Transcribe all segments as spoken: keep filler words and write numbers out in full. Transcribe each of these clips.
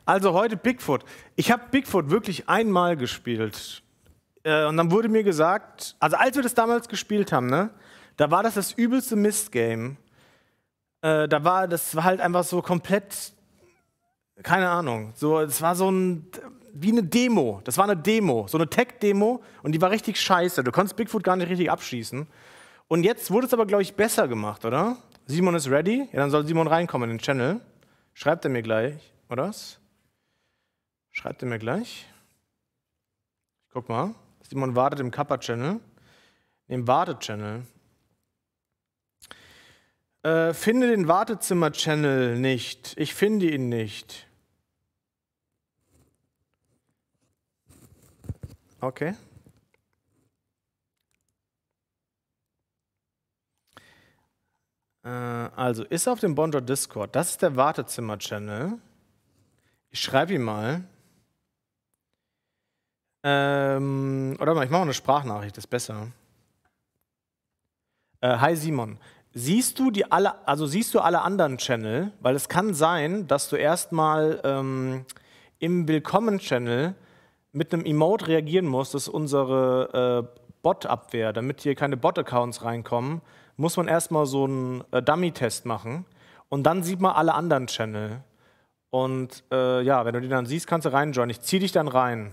Also heute Bigfoot. Ich habe Bigfoot wirklich einmal gespielt. Äh, und dann wurde mir gesagt, also als wir das damals gespielt haben, ne, da war das das übelste Mist-Game. Äh, da war, das war halt einfach so komplett, keine Ahnung, so, es war so ein, wie eine Demo. Das war eine Demo, so eine Tech-Demo und die war richtig scheiße. Du konntest Bigfoot gar nicht richtig abschießen. Und jetzt wurde es aber, glaube ich, besser gemacht, oder? Simon ist ready? Ja, dann soll Simon reinkommen in den Channel. Schreibt er mir gleich, oder was? Schreibt er mir gleich. Guck mal. Simon wartet im Kappa-Channel. Im Wartet-Channel. Äh, finde den Wartezimmer-Channel nicht. Ich finde ihn nicht. Okay. Äh, also, ist auf dem Bonjour Discord. Das ist der Wartezimmer-Channel. Ich schreibe ihm mal. Ähm, oder mal, ich mache eine Sprachnachricht, das ist besser. Äh, hi Simon. Siehst du die alle, also siehst du alle anderen Channel? Weil es kann sein, dass du erstmal ähm, im Willkommen-Channel mit einem Emote reagieren musst. Das ist unsere äh, Bot-Abwehr. Damit hier keine Bot-Accounts reinkommen, muss man erstmal so einen äh, Dummy-Test machen. Und dann sieht man alle anderen Channel. Und äh, ja, wenn du die dann siehst, kannst du reinjoinen. Ich zieh dich dann rein.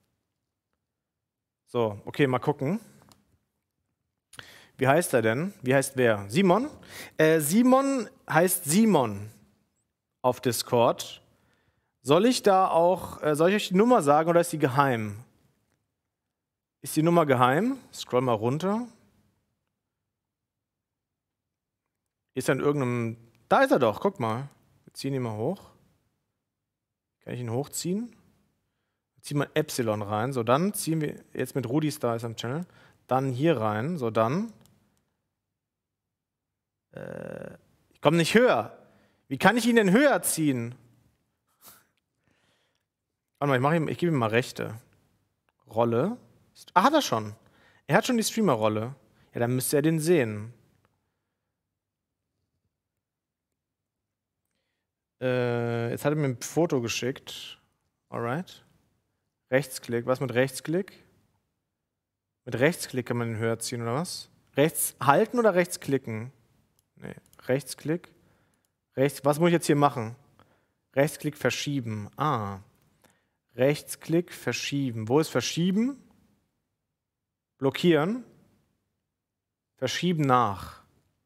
So, okay, mal gucken. Wie heißt er denn? Wie heißt wer? Simon? Äh, Simon heißt Simon auf Discord. Soll ich da auch, äh, soll ich euch die Nummer sagen oder ist die geheim? Ist die Nummer geheim? Scroll mal runter. Ist er in irgendeinem, da ist er doch, guck mal. Wir ziehen ihn mal hoch. Kann ich ihn hochziehen? Ziehen wir Epsilon rein. So, dann ziehen wir jetzt mit Rudi Star ist am Channel. Dann hier rein. So, dann. Äh, ich komme nicht höher. Wie kann ich ihn denn höher ziehen? Warte mal, ich, mach ihm, ich gebe ihm mal Rechte. Rolle. Ah, hat er schon. Er hat schon die Streamer-Rolle. Ja, dann müsste er den sehen. Äh, jetzt hat er mir ein Foto geschickt. Alright. Rechtsklick. Was mit Rechtsklick? Mit Rechtsklick kann man den höher ziehen, oder was? Rechts halten oder rechts klicken? Nee, Rechtsklick. Rechts, was muss ich jetzt hier machen? Rechtsklick verschieben. Ah. Rechtsklick verschieben. Wo ist verschieben? Blockieren. Verschieben nach.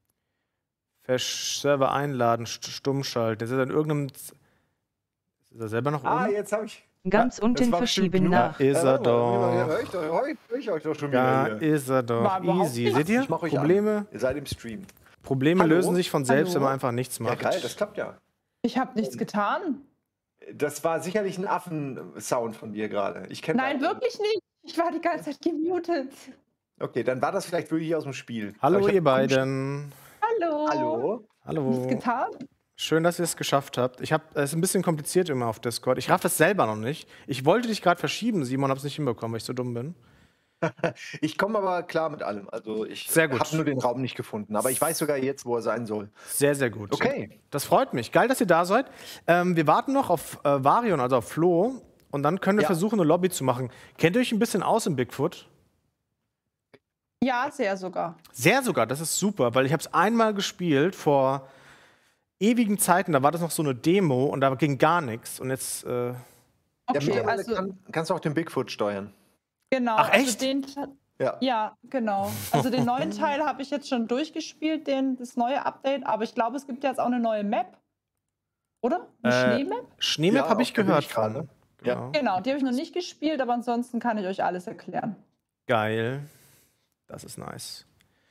Versch Server einladen, stumm schalten. Jetzt ist er in irgendeinem. Ist er selber noch oben? Ah, jetzt habe ich. Ganz ja, unten verschieben nach. Da ist er doch. Hör ich, hör ich euch doch schon Da wieder hier. ist er doch. War überhaupt Easy. nicht. Seht ihr? Ich mach euch Probleme, an. Ihr seid im Stream. Probleme Hallo? lösen sich von selbst, Hallo? wenn man einfach nichts Ja, macht. geil, das klappt ja. Ich habe nichts getan. Das war sicherlich ein Affen-Sound von dir gerade. Ich kenne Nein, das. wirklich nicht. Ich war die ganze Zeit gemutet. Okay, dann war das vielleicht wirklich aus dem Spiel. Hallo, Aber ich ihr hab- Hallo. beiden. Hallo? Hallo. Nichts getan? Schön, dass ihr es geschafft habt. Ich hab, es ist ein bisschen kompliziert immer auf Discord. Ich raff das selber noch nicht. Ich wollte dich gerade verschieben, Simon, hab's nicht hinbekommen, weil ich so dumm bin. Ich komme aber klar mit allem. Also ich Sehr gut. habe nur den Raum nicht gefunden. Aber ich weiß sogar jetzt, wo er sein soll. Sehr, sehr gut. Okay. Das freut mich. Geil, dass ihr da seid. Ähm, wir warten noch auf äh, Varion, also auf Flo. Und dann können wir Ja. versuchen, eine Lobby zu machen. Kennt ihr euch ein bisschen aus im Bigfoot? Ja, sehr sogar. Sehr sogar, das ist super, weil ich habe es einmal gespielt vor ewigen Zeiten. Da war das noch so eine Demo und da ging gar nichts. Und jetzt. Äh Ja, Okay, mittlerweile also kann, kannst du auch den Bigfoot steuern. genau. Ach, echt? Also den, Te- Ja. ja, genau. Also den neuen Teil habe ich jetzt schon durchgespielt, den, das neue Update. Aber ich glaube, es gibt jetzt auch eine neue Map. Oder? Eine Äh, Schneemap? Schneemap Ja, habe ich auf der bin gehört ich gerade. von. Ja. Genau. Genau, die habe ich noch nicht gespielt, aber ansonsten kann ich euch alles erklären. Geil. Das ist nice.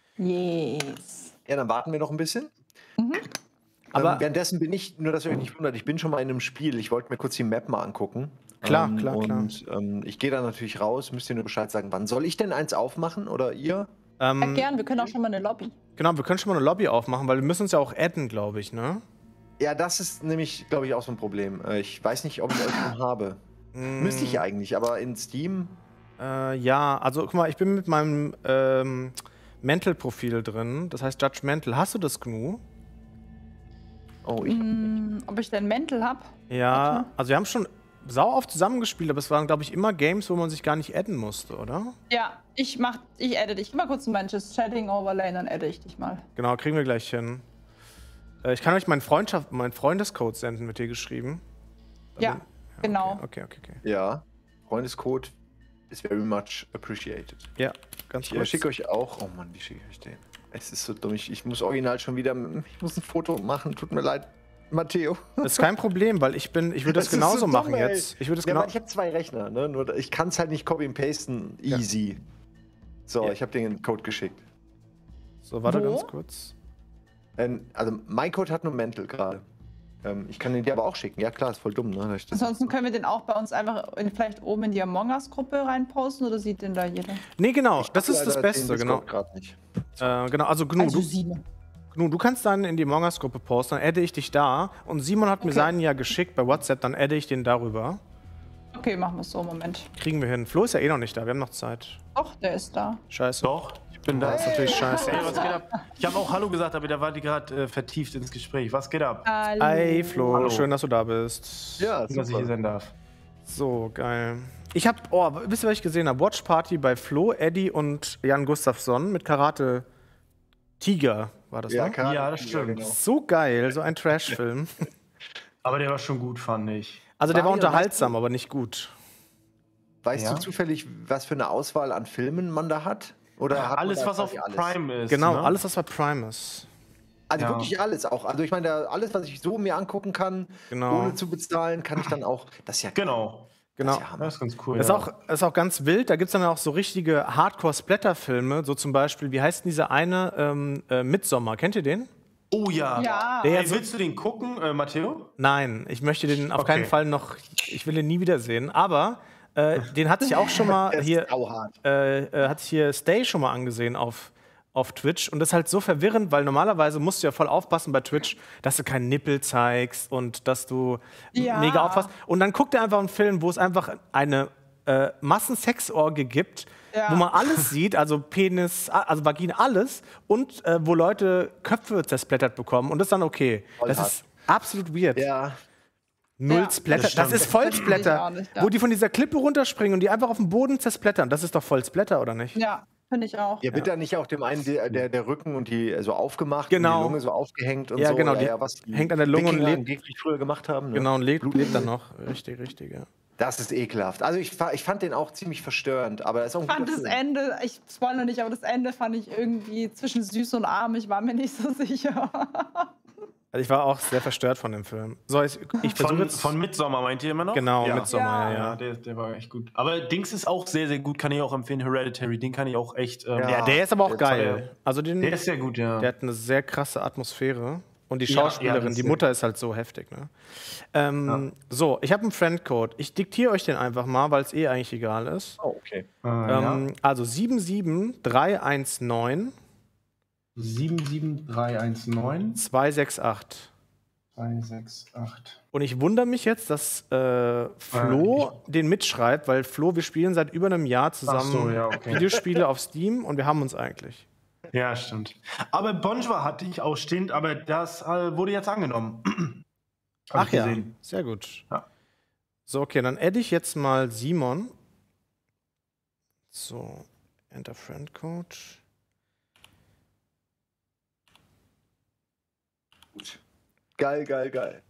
Yes. Ja, dann warten wir noch ein bisschen. Mhm. Aber- ähm, währenddessen bin ich, nur dass ihr euch nicht wundert, ich bin schon mal in einem Spiel. Ich wollte mir kurz die Map mal angucken. Klar, ähm, klar, und, klar. Ähm, ich gehe da natürlich raus, müsst ihr nur Bescheid sagen, wann. Soll ich denn eins aufmachen oder ihr? Ähm, Ja, gern, wir können auch schon mal eine Lobby. Genau, wir können schon mal eine Lobby aufmachen, weil wir müssen uns ja auch adden, glaube ich, ne? Ja, das ist nämlich, glaube ich, auch so ein Problem. Äh, Ich weiß nicht, ob ich euch schon habe. Mm, Müsste ich eigentlich, aber in Steam. Äh, ja, also guck mal, ich bin mit meinem ähm, Mental-Profil drin, das heißt Judgmental. Hast du das, Gnu? Oh, ich hab Mm, ob ich denn Mäntel hab? Ja, Warte. also wir haben schon sau oft zusammengespielt, aber es waren, glaube ich, immer Games, wo man sich gar nicht adden musste, oder? Ja, ich mach, ich adde dich. Gib mal kurz ein manches Chatting Overlay, dann adde ich dich mal. Genau, kriegen wir gleich hin. Äh, ich kann euch meinen, Freundschaft, meinen Freundescode senden, mit dir geschrieben. Da Ja, bin- genau. Okay, okay, okay. Ja, Freundescode is very much appreciated. Ja, ganz Ich äh, kurz. schicke euch auch. Oh Mann, wie schicke ich euch den? Es ist so dumm. Ich, ich muss original schon wieder. Ich muss ein Foto machen. Tut mir leid, Matteo. Das ist kein Problem, weil ich bin, ich würde das, Das ist genauso so dumm, machen ey. jetzt. Ich würde das Ja, genau. weil ich habe zwei Rechner, ne? Nur ich kann es halt nicht copy and pasten easy. So, Ja. ich habe den Code geschickt. So, warte Wo? ganz kurz. Ähm, also mein Code hat nur Mental gerade. Ähm, ich kann den dir aber auch schicken. Ja klar, ist voll dumm, ne? dass ich das- Ansonsten können wir den auch bei uns einfach in, vielleicht oben in die Among Us-Gruppe reinposten oder sieht den da jeder? Nee, genau, Ich das hab ist das leider Beste, den genau. Discord grad nicht. Äh, genau, also Gnu, Also du, sieben. Gnu, du kannst dann in die Among Us-Gruppe posten, dann adde ich dich da. Und Simon hat mir Okay. seinen ja geschickt bei WhatsApp, dann adde ich den darüber. Okay, machen wir es so, Moment. Kriegen wir hin. Flo ist ja eh noch nicht da, wir haben noch Zeit. Doch, der ist da. Scheiße. Doch, ich bin da. Das ist natürlich scheiße. Hey, was geht ab? Ich habe auch Hallo gesagt, aber da war die gerade äh, vertieft ins Gespräch. Was geht ab? Hallo. Ey, Flo, Hallo. schön, dass du da bist. Ja, Schön, dass ich hier sein darf. So, geil. Ich hab, oh, wisst ihr, was ich gesehen habe? Watch Party bei Flo, Eddie und Jan Gustafsson mit Karate Tiger, war das, ne? Karate- Ja, das stimmt. genau. So geil, so ein Trash-Film. Aber der war schon gut, fand ich. Also der war Mario, unterhaltsam, aber nicht gut. Weißt Ja. du zufällig, was für eine Auswahl an Filmen man da hat? Oder hat man Alles, da was auf quasi alles? Prime ist. Genau, ne? alles, was bei Prime ist. Also Ja. wirklich alles auch. Also ich meine, da- alles, was ich so mir angucken kann, Genau. ohne zu bezahlen, kann ich dann auch. Das ist ja geil. Genau. Genau. Das ist ja Hammer. Das ist ganz cool. Das ist, ja. auch, das ist auch ganz wild. Da gibt es dann auch so richtige Hardcore-Splatter-Filme. So zum Beispiel, wie heißt denn dieser eine? Ähm, äh, Midsommar. Kennt ihr den? Oh ja. Ja. Der- Ey, willst du den gucken, äh, Matteo? Nein, ich möchte den auf Okay. keinen Fall noch. Ich will den nie wiedersehen. Aber äh, den hat sich auch schon mal Der ist hier. sauhart. Äh, äh, hat sich hier Stay schon mal angesehen auf, auf Twitch. Und das ist halt so verwirrend, weil normalerweise musst du ja voll aufpassen bei Twitch, dass du keinen Nippel zeigst und dass du Ja. mega aufpasst. Und dann guckt er einfach einen Film, wo es einfach eine äh, Massensexorgie gibt, Ja. wo man alles sieht, also Penis, a- also Vagina, alles. Und äh, wo Leute Köpfe zersplittert bekommen. Und das ist dann okay. Voll Das hart. ist absolut weird. Ja. Null Ja, Splatter. das Das, stimmt. ist voll Das verstehe ich Splatter. auch nicht, ja. Wo die von dieser Klippe runterspringen und die einfach auf den Boden zersplättern. Das ist doch voll Splatter, oder nicht? Ja, finde ich auch. Ja, wird da nicht auch dem einen der, der, der Rücken und die äh, so aufgemacht Genau. und die Lunge so aufgehängt und Ja, so? genau, Ja, die ja, was die hängt an der Lunge und Wikinger lebt- angeblich früher gemacht haben. Ne? Genau, und lebt, Blut- lebt dann noch. Richtig, richtig, ja. Das ist ekelhaft. Also ich, fa- ich fand den auch ziemlich verstörend, aber das ist auch ein Ich fand guter das Film. Ende, ich spoilere nicht, aber das Ende fand ich irgendwie zwischen süß und arm. Ich war mir nicht so sicher. Also ich war auch sehr verstört von dem Film. So, ich, ich versuche Von, jetzt. von Midsommar meint ihr immer noch? Genau, ja. Midsommar, ja, Ja, ja. der, der war echt gut. Aber Dings ist auch sehr, sehr gut, kann ich auch empfehlen. Hereditary, den kann ich auch echt. Ähm, Ja. Ja, der ist aber auch der geil. Also den, Der ist sehr gut, ja. der hat eine sehr krasse Atmosphäre. Und die Ja, ja, Schauspielerin, das ist die sehr- Mutter ist halt so heftig, ne? Ähm, So, ich habe einen Friendcode. Ich diktiere euch den einfach mal, weil es eh eigentlich egal ist. Oh, okay. Äh, ja. Ähm, also sieben sieben drei eins neun sieben sieben drei eins neun zwei sechs acht. zwei sechs acht. Und ich wundere mich jetzt, dass äh, Flo den mitschreibt, weil Flo, wir spielen seit über einem Jahr zusammen Ach so, ja, okay. Videospiele auf Steam und wir haben uns eigentlich. Ja, stimmt. Aber Bonjour hatte ich ausstehend, aber das äh, wurde jetzt angenommen. Hab Ach ich ja, gesehen. sehr gut. Ja. So, okay, dann adde ich jetzt mal Simon. So, Enter Friend Code. Gut. Geil, geil, geil.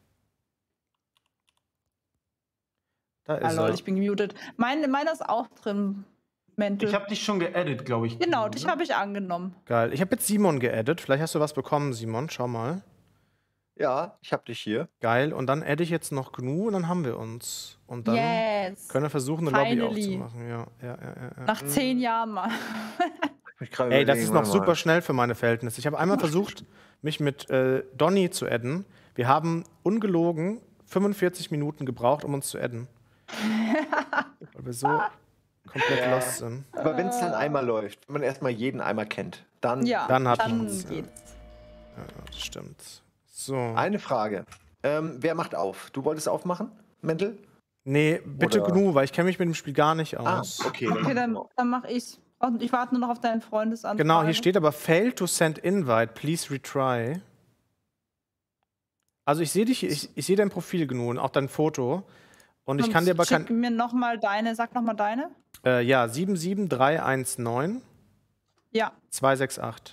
Da ist Ah, Leute, er. ich bin gemutet. Meine, meiner ist auch drin. Mental. Ich habe dich schon geedit, glaube ich. Genau, dich habe ich angenommen. Geil. Ich habe jetzt Simon geaddet. Vielleicht hast du was bekommen, Simon. Schau mal. Ja, ich hab dich hier. Geil. Und dann adde ich jetzt noch Gnu und dann haben wir uns. Und dann Yes. können wir versuchen, eine Lobby Finally. aufzumachen. Ja, ja, ja, ja, ja. Nach zehn Jahren mal. Ich gerade Ey, das überlegen, ist noch warte super mal. schnell für meine Verhältnisse. Ich habe einmal versucht, mich mit äh, Donny zu adden. Wir haben ungelogen fünfundvierzig Minuten gebraucht, um uns zu adden. Weil wir so komplett Ja. lost sind. Aber wenn es dann einmal läuft, wenn man erstmal jeden einmal kennt, dann Ja, Dann hat dann man's, ja. geht's. Ja, das stimmt. So. eine Frage. Ähm, wer macht auf? Du wolltest aufmachen, Mendel? Nee, bitte Oder- Gnu, weil ich kenne mich mit dem Spiel gar nicht Ah, aus. okay. Okay, dann, dann mach ich's. Und ich warte nur noch auf deinen Freundesanfrage. Genau, hier steht aber fail to send invite, please retry. Also ich sehe dich, ich, ich sehe dein Profil genug und auch dein Foto. Und ich kann dir aber Schick kein. mir noch mal deine, sag noch mal deine. Äh, ja, sieben sieben drei eins neun Ja. zwei sechs acht.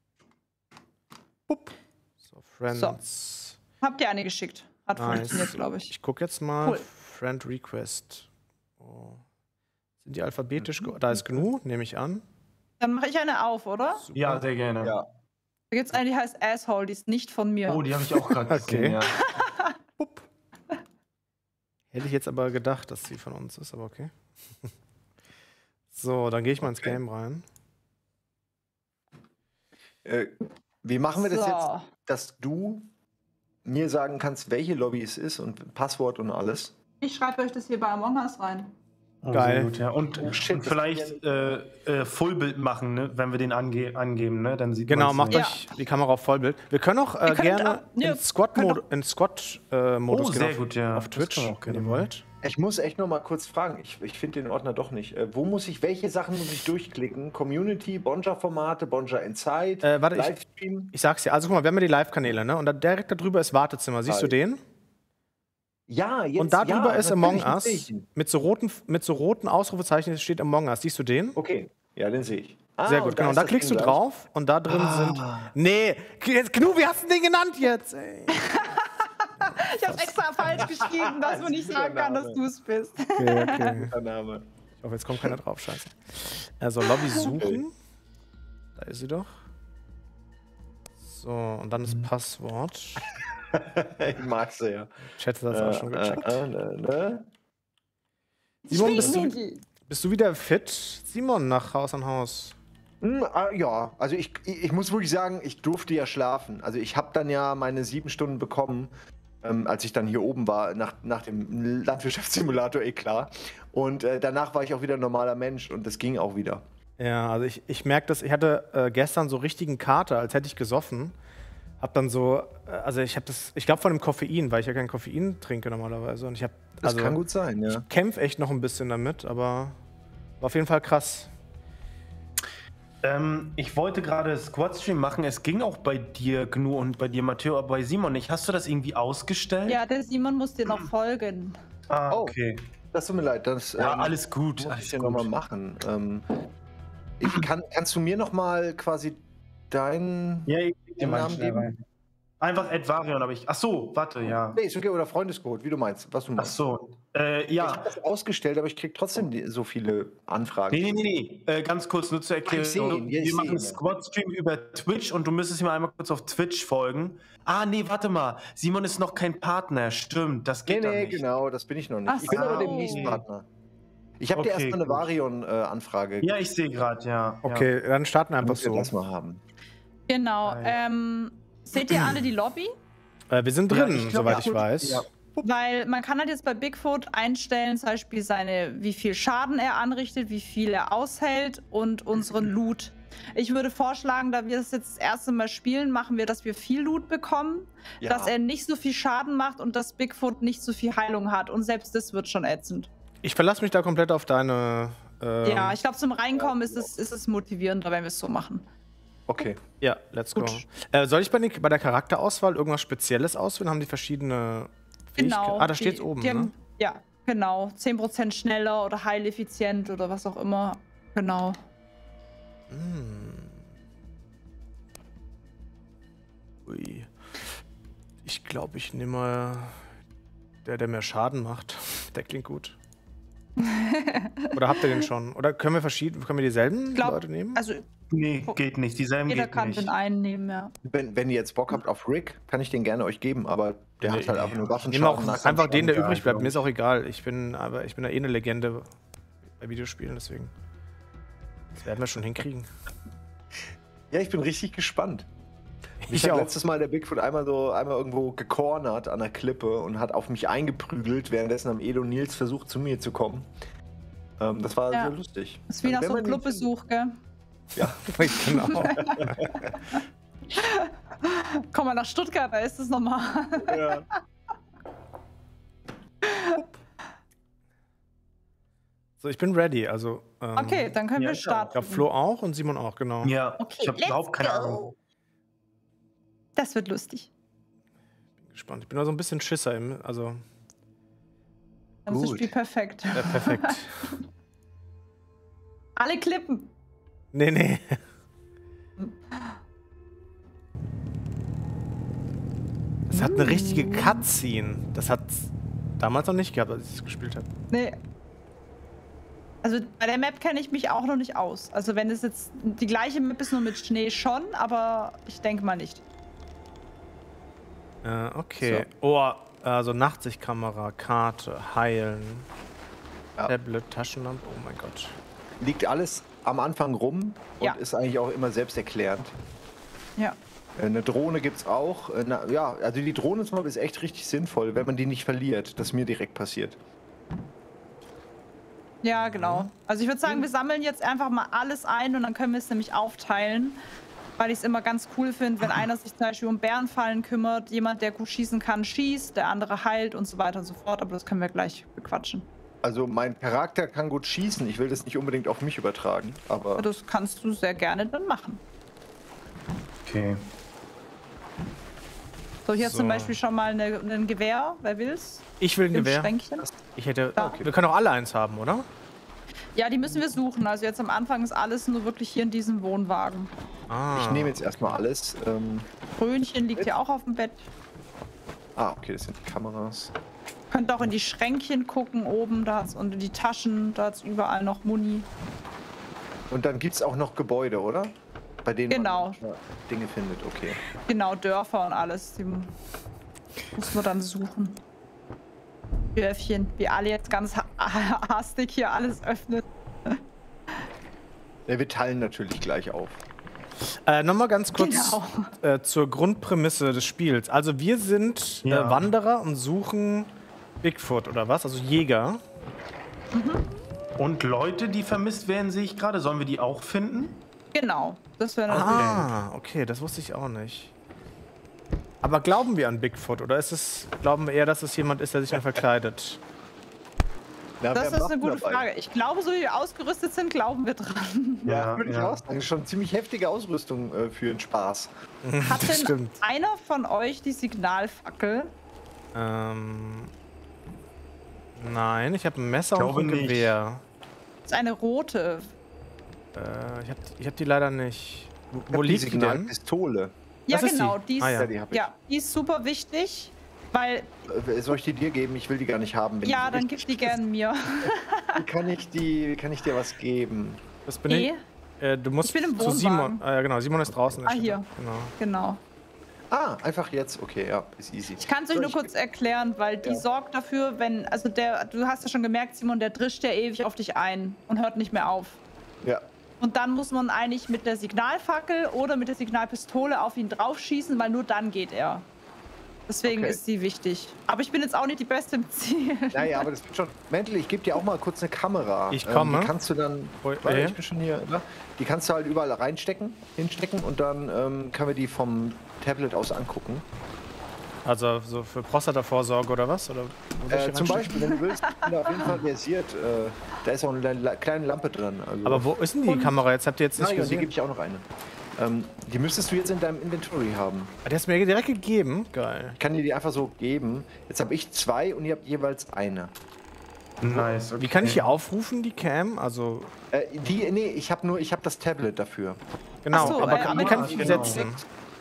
Bup. So, Friends. Habt ihr eine geschickt? Hat Nice. funktioniert, glaube ich. Ich gucke jetzt mal. Cool. Friend Request. Oh. Sind die alphabetisch? ge- Da ist G N U, nehme ich an. Dann mache ich eine auf, oder? Super. Ja, sehr gerne. Ja. Da gibt es eine, die heißt Asshole, die ist nicht von mir. Oh, die habe ich auch gerade gesehen, Okay. ja. Bup. Hätte ich jetzt aber gedacht, dass sie von uns ist, aber okay. So, dann gehe ich mal ins Okay. Game rein. Äh, wie machen wir das So. jetzt, dass du mir sagen kannst, welche Lobby es ist und Passwort und alles? Ich schreibe euch das hier bei Among Us rein. Oh, Geil. sehr gut, ja. Und, Oh, shit, und das vielleicht äh, äh, Fullbild machen, ne? Wenn wir den ange angeben, ne? Dann sieht Genau, man's, macht ne? Ja. euch die Kamera auf Vollbild. Wir können auch äh, Ihr könnt gerne auch- ja, in Squad-Modus könnt Squad, äh, Modus Oh, gehen sehr auf, gut, ja. auf Das Twitch, können wir auch wenn ihr gerne wollt. Ich muss echt noch mal kurz fragen. Ich, ich finde den Ordner doch nicht. Äh, wo muss ich, welche Sachen muss ich durchklicken? Community, Bonja-Formate, Bonja Inside, Äh, warte, ich- Livestream? Ich sag's dir, also guck mal, wir haben ja die Live-Kanäle, ne? Und da direkt darüber ist Wartezimmer. Siehst du Hi. den? Ja, jetzt. Und da drüber ja, ist Among natürlich, Us. sehe ich ihn. Mit so roten, mit so roten Ausrufezeichen steht Among Us. Siehst du den? Okay, ja, den sehe ich. Ah, Sehr gut, und genau. Und ist da das klickst du Ding gleich. drauf und da drin sind. Nee, jetzt, Knu, wie hast du den genannt jetzt? Ey. Ich habe extra falsch geschrieben, dass man nicht sagen kann, dass du es bist. Okay, okay. Der Name. Ich hoffe, jetzt kommt keiner drauf, scheiße. Also Lobby suchen. Da ist sie doch. So, und dann das Passwort. Ich mag sie ja. Chat hat das auch schon gecheckt. Äh, äh, ne, ne? Simon, bist du, Sneaky. bist du wieder fit? Simon, nach Haus an Haus. Hm, ah, ja, also ich, ich, ich muss wirklich sagen, ich durfte ja schlafen. Also ich habe dann ja meine sieben Stunden bekommen, ähm, als ich dann hier oben war, nach, nach dem Landwirtschaftssimulator, eh klar. Und äh, danach war ich auch wieder ein normaler Mensch und das ging auch wieder. Ja, also ich, ich merke das, ich hatte äh, gestern so richtigen Kater, als hätte ich gesoffen. Hab dann so, äh, also ich habe das, ich glaube von dem Koffein, weil ich ja kein Koffein trinke normalerweise. Und ich habe, Das also kann gut sein, ja. kämpfe echt noch ein bisschen damit, aber war auf jeden Fall krass. Ähm, ich wollte gerade Squad-Stream machen. Es ging auch bei dir, Gnu, und bei dir, Matteo, aber bei Simon nicht. Hast du das irgendwie ausgestellt? Ja, der Simon muss dir noch folgen. Ah, Oh. okay. Das tut mir leid, das Ja, ähm, alles gut. muss Alles ich ja nochmal gut. machen. Ähm, ich kann, kannst du mir nochmal quasi deinen... Ja, ich geb dir mal Namen schnell geben? rein. Einfach Advarion, aber ich. Ach so, warte, ja. Nee, ist okay, oder Freundescode, wie du meinst, was du Ach meinst. so. Äh, Ich ja. habe das ausgestellt, aber ich krieg trotzdem die, so viele Anfragen. Nee, nee, nee, nee. Äh, ganz kurz nur zur Erklärung. Ich seh ihn, ja, ich Wir seh machen ihn, einen ja. Squad-Stream über Twitch und du müsstest mir einmal kurz auf Twitch folgen. Ah, nee, warte mal. Simon ist noch kein Partner. Stimmt, das Nee, geht dann nee, nicht. genau, das bin ich noch nicht. Ach ich bin aber so. demnächst Partner. Ich habe dir Okay, erstmal eine gut. Varion-Anfrage. Ja, ich sehe gerade, ja. Okay, dann starten wir einfach muss ja so. das mal haben. Genau. Geil. Ähm, seht ihr alle die Lobby? Äh, wir sind Ja, drin, ich glaub, soweit ja, ich gut. weiß. Ja. Weil man kann halt jetzt bei Bigfoot einstellen, zum Beispiel seine, wie viel Schaden er anrichtet, wie viel er aushält und unseren Loot. Ich würde vorschlagen, da wir das jetzt das erste Mal spielen, machen wir, dass wir viel Loot bekommen, Ja. dass er nicht so viel Schaden macht und dass Bigfoot nicht so viel Heilung hat. Und selbst das wird schon ätzend. Ich verlasse mich da komplett auf deine. Ähm, Ja, ich glaube, zum Reinkommen ja, ist, es, ist es motivierender, wenn wir es so machen. Okay. Ja, let's go. Gut. Äh, soll ich bei, den, bei der Charakterauswahl irgendwas Spezielles auswählen? Haben die verschiedene Fähigkeiten? Genau. Ah, da die- steht's oben, die haben- ne? Ja, genau. zehn Prozent schneller oder heileffizient oder was auch immer. Genau. Hm. Ui. Ich glaube, ich nehme mal der, der mehr Schaden macht. Der klingt gut. Oder habt ihr den schon? Oder können wir verschieden, können wir dieselben glaub, Leute nehmen? Also Nee, geht nicht. Dieselben jeder geht kann nicht. den einen nehmen, ja. Wenn, wenn ihr jetzt Bock habt auf Rick, kann ich den gerne euch geben, aber der hat halt einfach nur Ich nehme auch Waffenschaden. einfach den, der egal, übrig bleibt. glaub Mir ist auch egal. Ich bin aber ich bin ja eh eine Legende bei Videospielen, deswegen. Das werden wir schon hinkriegen. Ja, ich bin richtig gespannt. Ich Ich habe auch. letztes Mal der Bigfoot einmal so einmal irgendwo gecornert an der Klippe und hat auf mich eingeprügelt, währenddessen am Edo Nils versucht, zu mir zu kommen. Ähm, das war Ja. sehr lustig. Das ist wie nach Also, so wenn einem man den Clubbesuch, gell? Ja, Genau. Komm mal nach Stuttgart, da ist es nochmal. ja. So, ich bin ready. Also, ähm, Okay, dann können Ja, wir ich auch. Ich starten. glaube, Flo auch und Simon auch, genau. Ja, Okay, ich habe let's überhaupt keine go. Ahnung. Das wird lustig. gespannt. Ich bin nur so ein bisschen Schisser im, also. Dann ist das Gut. Spiel perfekt. Ja, perfekt. Alle Klippen. Nee, nee. Das hat eine richtige Cutscene. Das hat damals noch nicht gehabt, als ich es gespielt habe. Nee. Also bei der Map kenne ich mich auch noch nicht aus. Also wenn es jetzt die gleiche Map ist, nur mit Schnee schon, aber ich denke mal nicht. Äh, okay. Oh, also Nachtsichtkamera, Karte, Heilen, Ja. Tablet, Taschenlampe. Oh mein Gott. Liegt alles am Anfang rum und Ja. ist eigentlich auch immer selbsterklärend. Ja. Äh, Eine Drohne gibt's auch. Äh, na, ja, also die Drohne zum Beispiel ist echt richtig sinnvoll, wenn man die nicht verliert. Das ist mir direkt passiert. Ja, genau. Also ich würde sagen, wir sammeln jetzt einfach mal alles ein und dann können wir es nämlich aufteilen. Weil ich es immer ganz cool finde, wenn einer sich zum Beispiel um Bärenfallen kümmert, jemand, der gut schießen kann, schießt, der andere heilt und so weiter und so fort. Aber das können wir gleich bequatschen. Also mein Charakter kann gut schießen. Ich will das nicht unbedingt auf mich übertragen, aber Das kannst du sehr gerne dann machen. Okay. So, hier So. zum Beispiel schon mal eine, ein Gewehr. Wer will's? Ich will ein Im Gewehr. Schränkchen. Ich hätte. Da. Wir können auch alle eins haben, oder? Ja, die müssen wir suchen. Also jetzt am Anfang ist alles nur wirklich hier in diesem Wohnwagen. Ah. ich nehme jetzt erstmal alles. Ähm, Krönchen liegt hier auch auf dem Bett. ah, okay, das sind die Kameras. Könnt auch in die Schränkchen gucken oben, da hat's, und in die Taschen, da hat's überall noch Muni. Und dann gibt es auch noch Gebäude, oder? Bei denen Genau. man manchmal Dinge findet, okay. Genau, Dörfer und alles. Die muss man dann suchen. Dörfchen, wie alle jetzt ganz ha hastig hier alles öffnen. Ja, wir teilen natürlich gleich auf. Äh, Nochmal ganz kurz Genau. äh, zur Grundprämisse des Spiels. Also wir sind Ja. äh, Wanderer und suchen Bigfoot oder was? Also Jäger. Und Leute, die vermisst werden, sehe ich gerade. Sollen wir die auch finden? Genau, das wäre natürlich. Ah, okay, das wusste ich auch nicht. Aber glauben wir an Bigfoot oder ist es, glauben wir eher, dass es jemand ist, der sich dann verkleidet? Na, Das wer ist eine macht gute dabei? Frage. Ich glaube, so wie wir ausgerüstet sind, glauben wir dran. Ja, würde ich ja. auch sagen. Das ist schon ziemlich heftige Ausrüstung äh, für den Spaß. Hat Das denn stimmt. einer von euch die Signalfackel? Ähm, nein, ich habe ein Messer und Glaube ein nicht. Gewehr. Das ist eine rote. Äh, ich habe ich hab die leider nicht. Wo, Ich wo hab liegt die denn? Signalpistole. Ja, Das ist genau. die? Die ist, Ah, ja. Ja, die habe ich. ja, die ist super wichtig, weil, Äh, Soll ich die dir geben? Ich will die gar nicht haben. Wenn ja, die dann richtig gib die ist, gern mir. Wie kann ich die, wie kann ich dir was geben? Das bin E? ich. Äh, du musst Ich bin im zu Simon. Wohnwagen. Ah, ja, genau. Simon ist draußen. Ah, hier. Genau. Genau. Ah, einfach jetzt. Okay, ja, ist easy. Ich kann es euch Soll nur ich- kurz erklären, weil die Ja. sorgt dafür, wenn, also der, du hast ja schon gemerkt, Simon, der drischt ja ewig auf dich ein und hört nicht mehr auf. Ja. Und dann muss man eigentlich mit der Signalfackel oder mit der Signalpistole auf ihn draufschießen, weil nur dann geht er. Deswegen Okay. ist sie wichtig. Aber ich bin jetzt auch nicht die Beste im Ziel. Naja, aber das wird schon. Mäntel, ich gebe dir auch mal kurz eine Kamera. Ich komme. Ähm, die kannst du dann. Wo- Warte, äh? ich bin schon hier. Ne? Die kannst du halt überall reinstecken, hinstecken und dann ähm, können wir die vom Tablet aus angucken. Also so für Prostatavorsorge oder was? Oder wo soll ich Äh, die zum reinstecken? Beispiel, wenn du willst, ich bin da auf jeden Fall versiert. Äh, da ist auch eine la- kleine Lampe drin. Also. Aber wo ist denn die Kamera jetzt? Habt ihr jetzt Ah, nicht ja, die gesehen? gebe ich auch noch eine. Ähm, die müsstest du jetzt in deinem Inventory haben. Ah, der hast mir direkt gegeben. Geil. Ich kann dir die einfach so geben. Jetzt habe ich zwei und ihr habt jeweils eine. Nice. Okay. Wie kann ich die aufrufen, die Cam? Also, Äh, die, nee, ich habe nur, ich habe das Tablet dafür. genau. Ach so, aber äh, kann, aber wie kann ich die genau. setzen?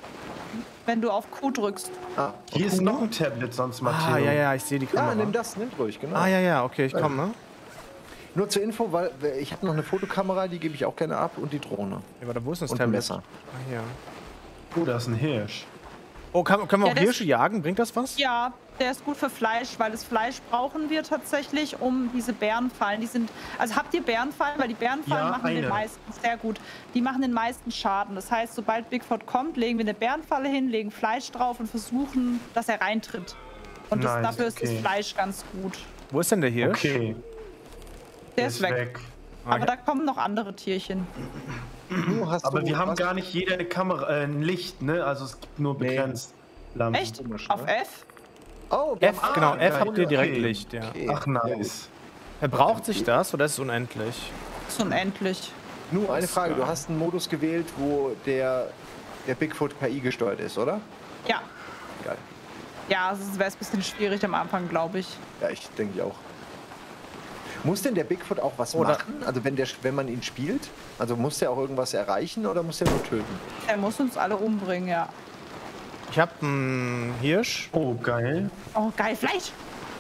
Wenn du auf Q drückst. Ah, Hier ist noch ein Tablet sonst, Matteo. Ah, ja, ja, ich sehe die ja, Kamera. nimm das, nimm ruhig, genau. Ah, ja, ja, okay, ich komme. Nur zur Info, weil äh, ich habe noch eine Fotokamera, die gebe ich auch gerne ab und die Drohne. Ja, warte, wo ist das Und ein Tablet? Messer. Ah, hier. Oh, da ist ein Hirsch. Oh, kann, können wir Ja, auch das- Hirsche jagen? Bringt das was? Ja, der ist gut für Fleisch, weil das Fleisch brauchen wir tatsächlich, um diese Bärenfallen. Die sind, also habt ihr Bärenfallen? Weil die Bärenfallen Ja, machen den eine. meisten, sehr gut, die machen den meisten Schaden. Das heißt, sobald Bigfoot kommt, legen wir eine Bärenfalle hin, legen Fleisch drauf und versuchen, dass er reintritt. Und das, Nice, dafür ist das okay. Fleisch ganz gut. Wo ist denn der Hirsch? Okay. Der ist weg. Ah, Aber da kommen noch andere Tierchen. Du hast Aber du wir haben was- gar nicht jeder eine Kamera, äh, ein Licht, ne? Also es gibt nur Nee. begrenzt Lampen. Echt? komisch, Auf ne? F? Oh, wir F, haben- genau, ah, F geil. habt ihr direkt okay. Licht, ja. Okay. Ach, nice. Verbraucht sich das oder ist es unendlich? Das ist unendlich. Nur eine Das Frage, geil. du hast einen Modus gewählt, wo der, der Bigfoot K I gesteuert ist, oder? Ja. Geil. Ja, es wäre ein bisschen schwierig am Anfang, glaube ich. Ja, ich denke auch. Muss denn der Bigfoot auch was Oder- machen? Also wenn, der, wenn man ihn spielt? Also muss der auch irgendwas erreichen oder muss der nur töten? Er muss uns alle umbringen, ja. Ich habe einen Hirsch. Oh, geil. Oh, geil, Fleisch!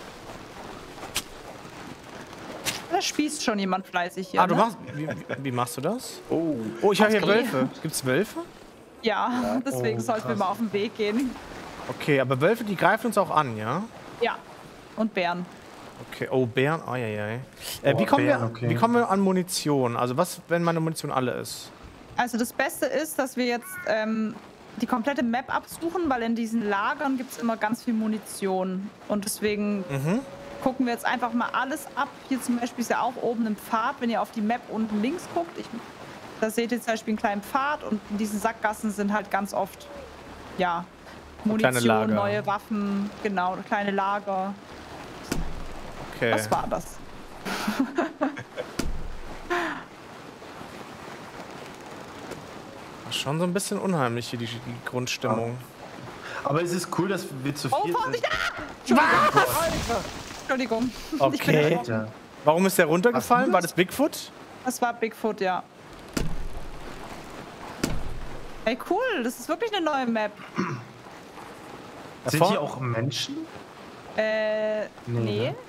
Da spießt schon jemand fleißig hier. Ah, du ne? machst. Wie, wie, wie machst du das? Oh. Oh, ich habe hier Okay. Wölfe. Gibt's Wölfe? Ja, deswegen Oh, sollten wir krass. mal auf den Weg gehen. Okay, aber Wölfe, die greifen uns auch an, ja? Ja. Und Bären. Okay, oh, Bären, ai, ai, ai. Äh, Oh, wie, kommen Bären, wir, okay. wie kommen wir an Munition? Also was, wenn meine Munition alle ist? Also das Beste ist, dass wir jetzt ähm, die komplette Map absuchen, weil in diesen Lagern gibt es immer ganz viel Munition. Und deswegen Mhm. gucken wir jetzt einfach mal alles ab. Hier zum Beispiel ist ja auch oben ein Pfad, wenn ihr auf die Map unten links guckt. Ich, da seht ihr zum Beispiel einen kleinen Pfad und in diesen Sackgassen sind halt ganz oft, ja, kleine Munition, Lager. neue Waffen, genau, kleine Lager. Okay. Was war das? Schon so ein bisschen unheimlich hier, die, die Grundstimmung. Aber es ist cool, dass wir zu Oh, viert Vorsicht! sind. Ah! Entschuldigung. Ich bin Okay. erschrocken. Alter. Warum ist der runtergefallen? Was? War das Bigfoot? Das war Bigfoot, ja. Ey, cool. Das ist wirklich eine neue Map. Sind Davor- hier auch Menschen? Äh, Nee, nee. ne?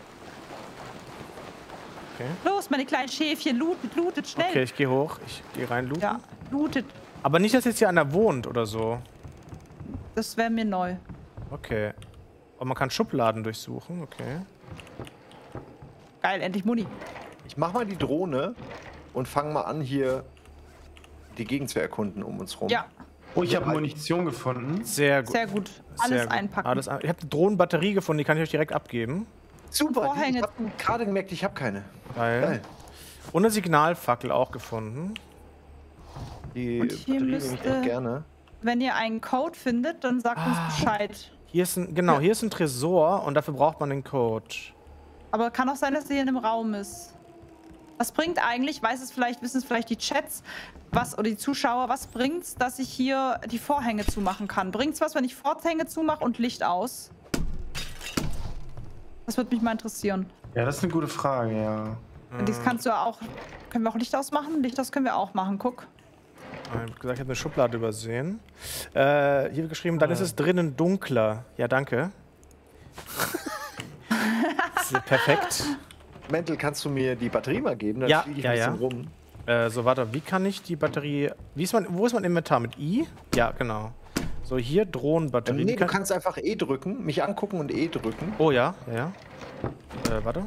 Okay. Los, meine kleinen Schäfchen, lootet, lootet, schnell. Okay, ich gehe hoch. Ich gehe rein, looten. Ja, lootet. Aber nicht, dass jetzt hier einer wohnt oder so. Das wäre mir neu. Okay. Und man kann Schubladen durchsuchen, okay. Geil, endlich Muni. Ich mach mal die Drohne und fang mal an, hier die Gegend zu erkunden um uns rum. Ja, Oh, ich habe Munition gefunden. Sehr gut. sehr gut. Alles Sehr gut. einpacken. Alles ein ich habe eine Drohnenbatterie gefunden, die kann ich euch direkt abgeben. Super, die, Vorhänge ich hab zu. gerade gemerkt, ich habe keine. Geil. Geil. Und eine Signalfackel auch gefunden. Die Und hier Batterie nehme ich müsste- auch gerne. Wenn ihr einen Code findet, dann sagt uns Bescheid. Hier ist ein, genau, hier ist ein Tresor und dafür braucht man den Code. Aber kann auch sein, dass er hier in einem Raum ist. Was bringt eigentlich, weiß es vielleicht, wissen es vielleicht die Chats, was oder die Zuschauer, was bringt's, dass ich hier die Vorhänge zumachen kann? Bringt's was, wenn ich Vorhänge zumache und Licht aus? Das würde mich mal interessieren. Ja, das ist eine gute Frage, ja. Und das kannst du ja auch. Können wir auch Licht ausmachen? Licht aus können wir auch machen, guck. Ich habe gesagt, ich habe eine Schublade übersehen. Äh, hier wird geschrieben, dann ist es drinnen dunkler. Ja, danke. Das ist perfekt. Mental, kannst du mir die Batterie mal geben? Dann Ja, fliege ich ja, ein bisschen ja. rum. Äh, so, warte, wie kann ich die Batterie. Wie ist man, wo ist mein Inventar? Mit I? Ja, genau. So, hier Drohnenbatterie. Ähm, nee, Die du kann- kannst einfach E drücken, mich angucken und E drücken. Oh ja, ja, ja. Äh, warte.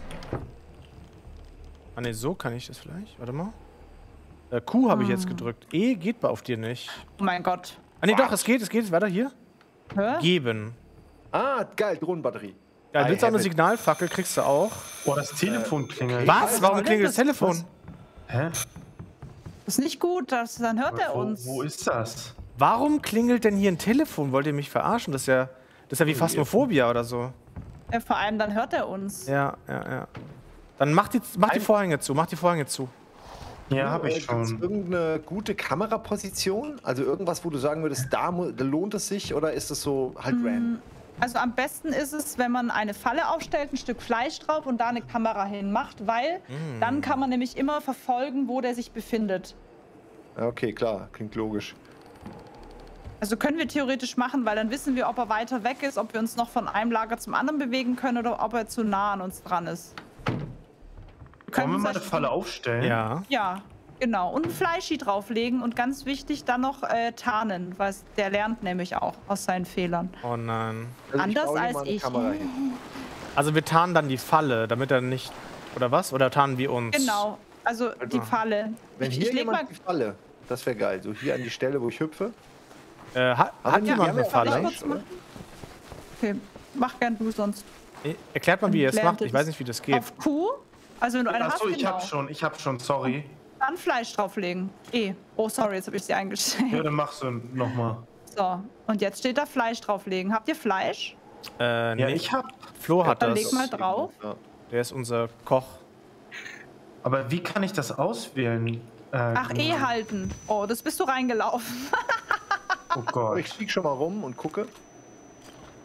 Ah ne, so kann ich das vielleicht. Warte mal. Äh, Q habe ich jetzt gedrückt. E geht bei auf dir nicht. Oh mein Gott. Ah ne, doch, es geht, es geht. Warte, hier. Hä? Geben. Ah, geil, Drohnenbatterie. Ja, I willst du auch eine have it. Signalfackel, kriegst du auch. Oh, das Telefon klingelt. Was? Warum soll klingelt das? das Telefon? Hä? Das ist nicht gut, das, dann hört er Wo, uns. wo ist das? Warum klingelt denn hier ein Telefon? Wollt ihr mich verarschen? Das ist ja, das ist ja wie Phasmophobia oder so. Ja, vor allem, dann hört er uns. Ja, ja, ja. Dann mach die, mach die Ein- Vorhänge zu, mach die Vorhänge zu. Ja, habe Äh, ich gibt's schon. irgendeine gute Kameraposition? Also irgendwas, wo du sagen würdest, da, mu- da lohnt es sich oder ist es so halt random? Also am besten ist es, wenn man eine Falle aufstellt, ein Stück Fleisch drauf und da eine Kamera hinmacht, weil dann kann man nämlich immer verfolgen, wo der sich befindet. Okay, klar, klingt logisch. Also können wir theoretisch machen, weil dann wissen wir, ob er weiter weg ist, ob wir uns noch von einem Lager zum anderen bewegen können oder ob er zu nah an uns dran ist. Wir Wollen können wir mal zum eine Falle aufstellen? Ja. Ja, genau. Und ein Fleischi drauflegen und ganz wichtig dann noch äh, tarnen, weil es- der lernt nämlich auch aus seinen Fehlern. Oh nein. Also Anders baue hier als mal eine ich. Kamera hin. Also wir tarnen dann die Falle, damit er nicht. Oder was? Oder tarnen wir uns? Genau, also die Falle. Wenn ich hier ich leg mal jemand die Falle, das wäre geil. So hier an die Stelle, wo ich hüpfe. Äh, hat Aber hat die jemand haben eine ja Falle? Fleisch, kurz oder? machen. Okay, mach gern du sonst. Eh, Erklärt mal, wie ihr es Lernt macht. ihr Ich weiß das nicht, wie das geht. Auf Q, also wenn du eine hast, Achso, ich genau. hab schon, ich hab schon, sorry. Dann Fleisch drauflegen. Eh. Oh, sorry, jetzt habe ich sie eingestellt. Ja, dann machst du nochmal. So, und jetzt steht da Fleisch drauflegen. Habt ihr Fleisch? Äh, Ja, nee, ich hab. Flo hat Dann das. leg mal drauf. Ja. Der ist unser Koch. Aber wie kann ich das auswählen? Äh, Ach, genau. eh halten. Oh, das bist du reingelaufen. Oh Gott. Ich flieg schon mal rum und gucke.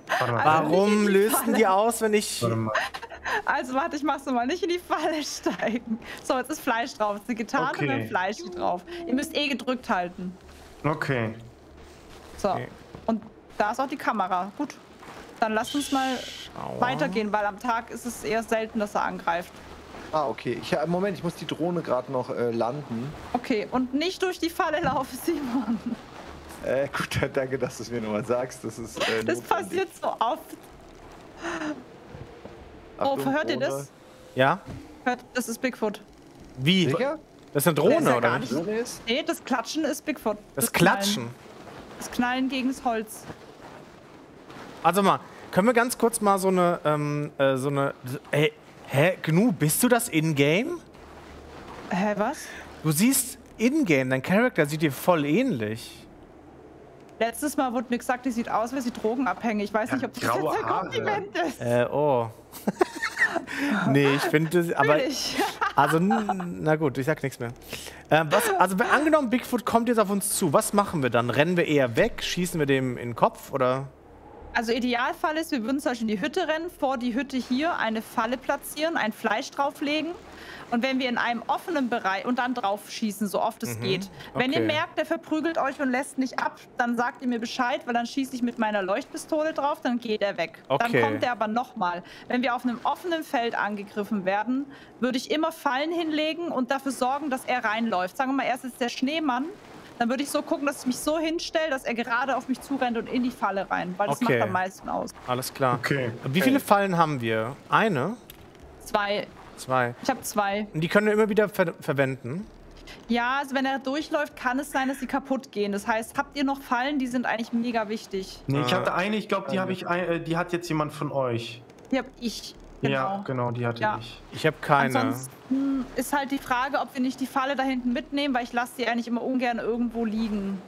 Warte mal. Also nicht Warum in die lösten Falle. die aus, wenn ich... Warte mal. Also warte, ich mach's nochmal. Nicht in die Falle steigen. So, jetzt ist Fleisch drauf. Es ist eine Gitarre Okay. mit Fleisch hier drauf. Ihr müsst eh gedrückt halten. Okay. So. Okay. Und da ist auch die Kamera. Gut. Dann lasst uns mal Aua. weitergehen, weil am Tag ist es eher selten, dass er angreift. Ah, okay. Ich, äh, Moment, ich muss die Drohne gerade noch äh, landen. Okay, und nicht durch die Falle laufen, Simon. Äh, gut, danke, dass du es mir nochmal sagst. Das ist. Äh, Das notwendig. passiert so oft. Oh, Achtung, hört ihr Drohne. das? Ja? Hört, das ist Bigfoot. Wie? Sicher? Das ist eine Der ist Drohne, ja oder? gar nicht? nicht- Drohne ist? Nee, das Klatschen ist Bigfoot. Das Knallen. Klatschen. Das Knallen gegen das Holz. Also mal, können wir ganz kurz mal so eine, ähm, äh, so eine... Ey, hä, Gnu, bist du das in-game? Hä, was? Du siehst in-game, dein Charakter sieht dir voll ähnlich. Letztes Mal wurde mir gesagt, die sieht aus wie sie drogenabhängig. Ich weiß Ja, nicht, ob das graue jetzt ein Haare. Kompliment ist. Äh, oh. Nee, ich finde das, aber... Ich. Also, n- na gut, ich sag nichts mehr. Ähm, was, also, wenn- angenommen, Bigfoot kommt jetzt auf uns zu, was machen wir dann? Rennen wir eher weg? Schießen wir dem in den Kopf, oder? Also Idealfall ist, wir würden zum Beispiel in die Hütte rennen, vor die Hütte hier eine Falle platzieren, ein Fleisch drauflegen und wenn wir in einem offenen Bereich und dann drauf schießen, so oft es geht. Wenn ihr okay. merkt, der verprügelt euch und lässt nicht ab, dann sagt ihr mir Bescheid, weil dann schieße ich mit meiner Leuchtpistole drauf, dann geht er weg. Okay. Dann kommt er aber nochmal. Wenn wir auf einem offenen Feld angegriffen werden, würde ich immer Fallen hinlegen und dafür sorgen, dass er reinläuft. Sagen wir mal, er ist jetzt der Schneemann. Dann würde ich so gucken, dass ich mich so hinstelle, dass er gerade auf mich zurennt und in die Falle rein, weil das Okay. macht am meisten aus. Alles klar. Okay. Wie viele Fallen haben wir? Eine? Zwei. Zwei. Ich habe zwei. Und die können wir immer wieder ver verwenden? Ja, also wenn er durchläuft, kann es sein, dass sie kaputt gehen. Das heißt, habt ihr noch Fallen? Die sind eigentlich mega wichtig. Nee, ich Äh, hatte eine, ich glaube, die habe ich, ein- äh, die hat jetzt jemand von euch. Die hab ich. Genau. Ja, genau, die hatte Ja. ich. Ich habe keine. Ansonsten ist halt die Frage, ob wir nicht die Falle da hinten mitnehmen, weil ich lasse die eigentlich immer ungern irgendwo liegen.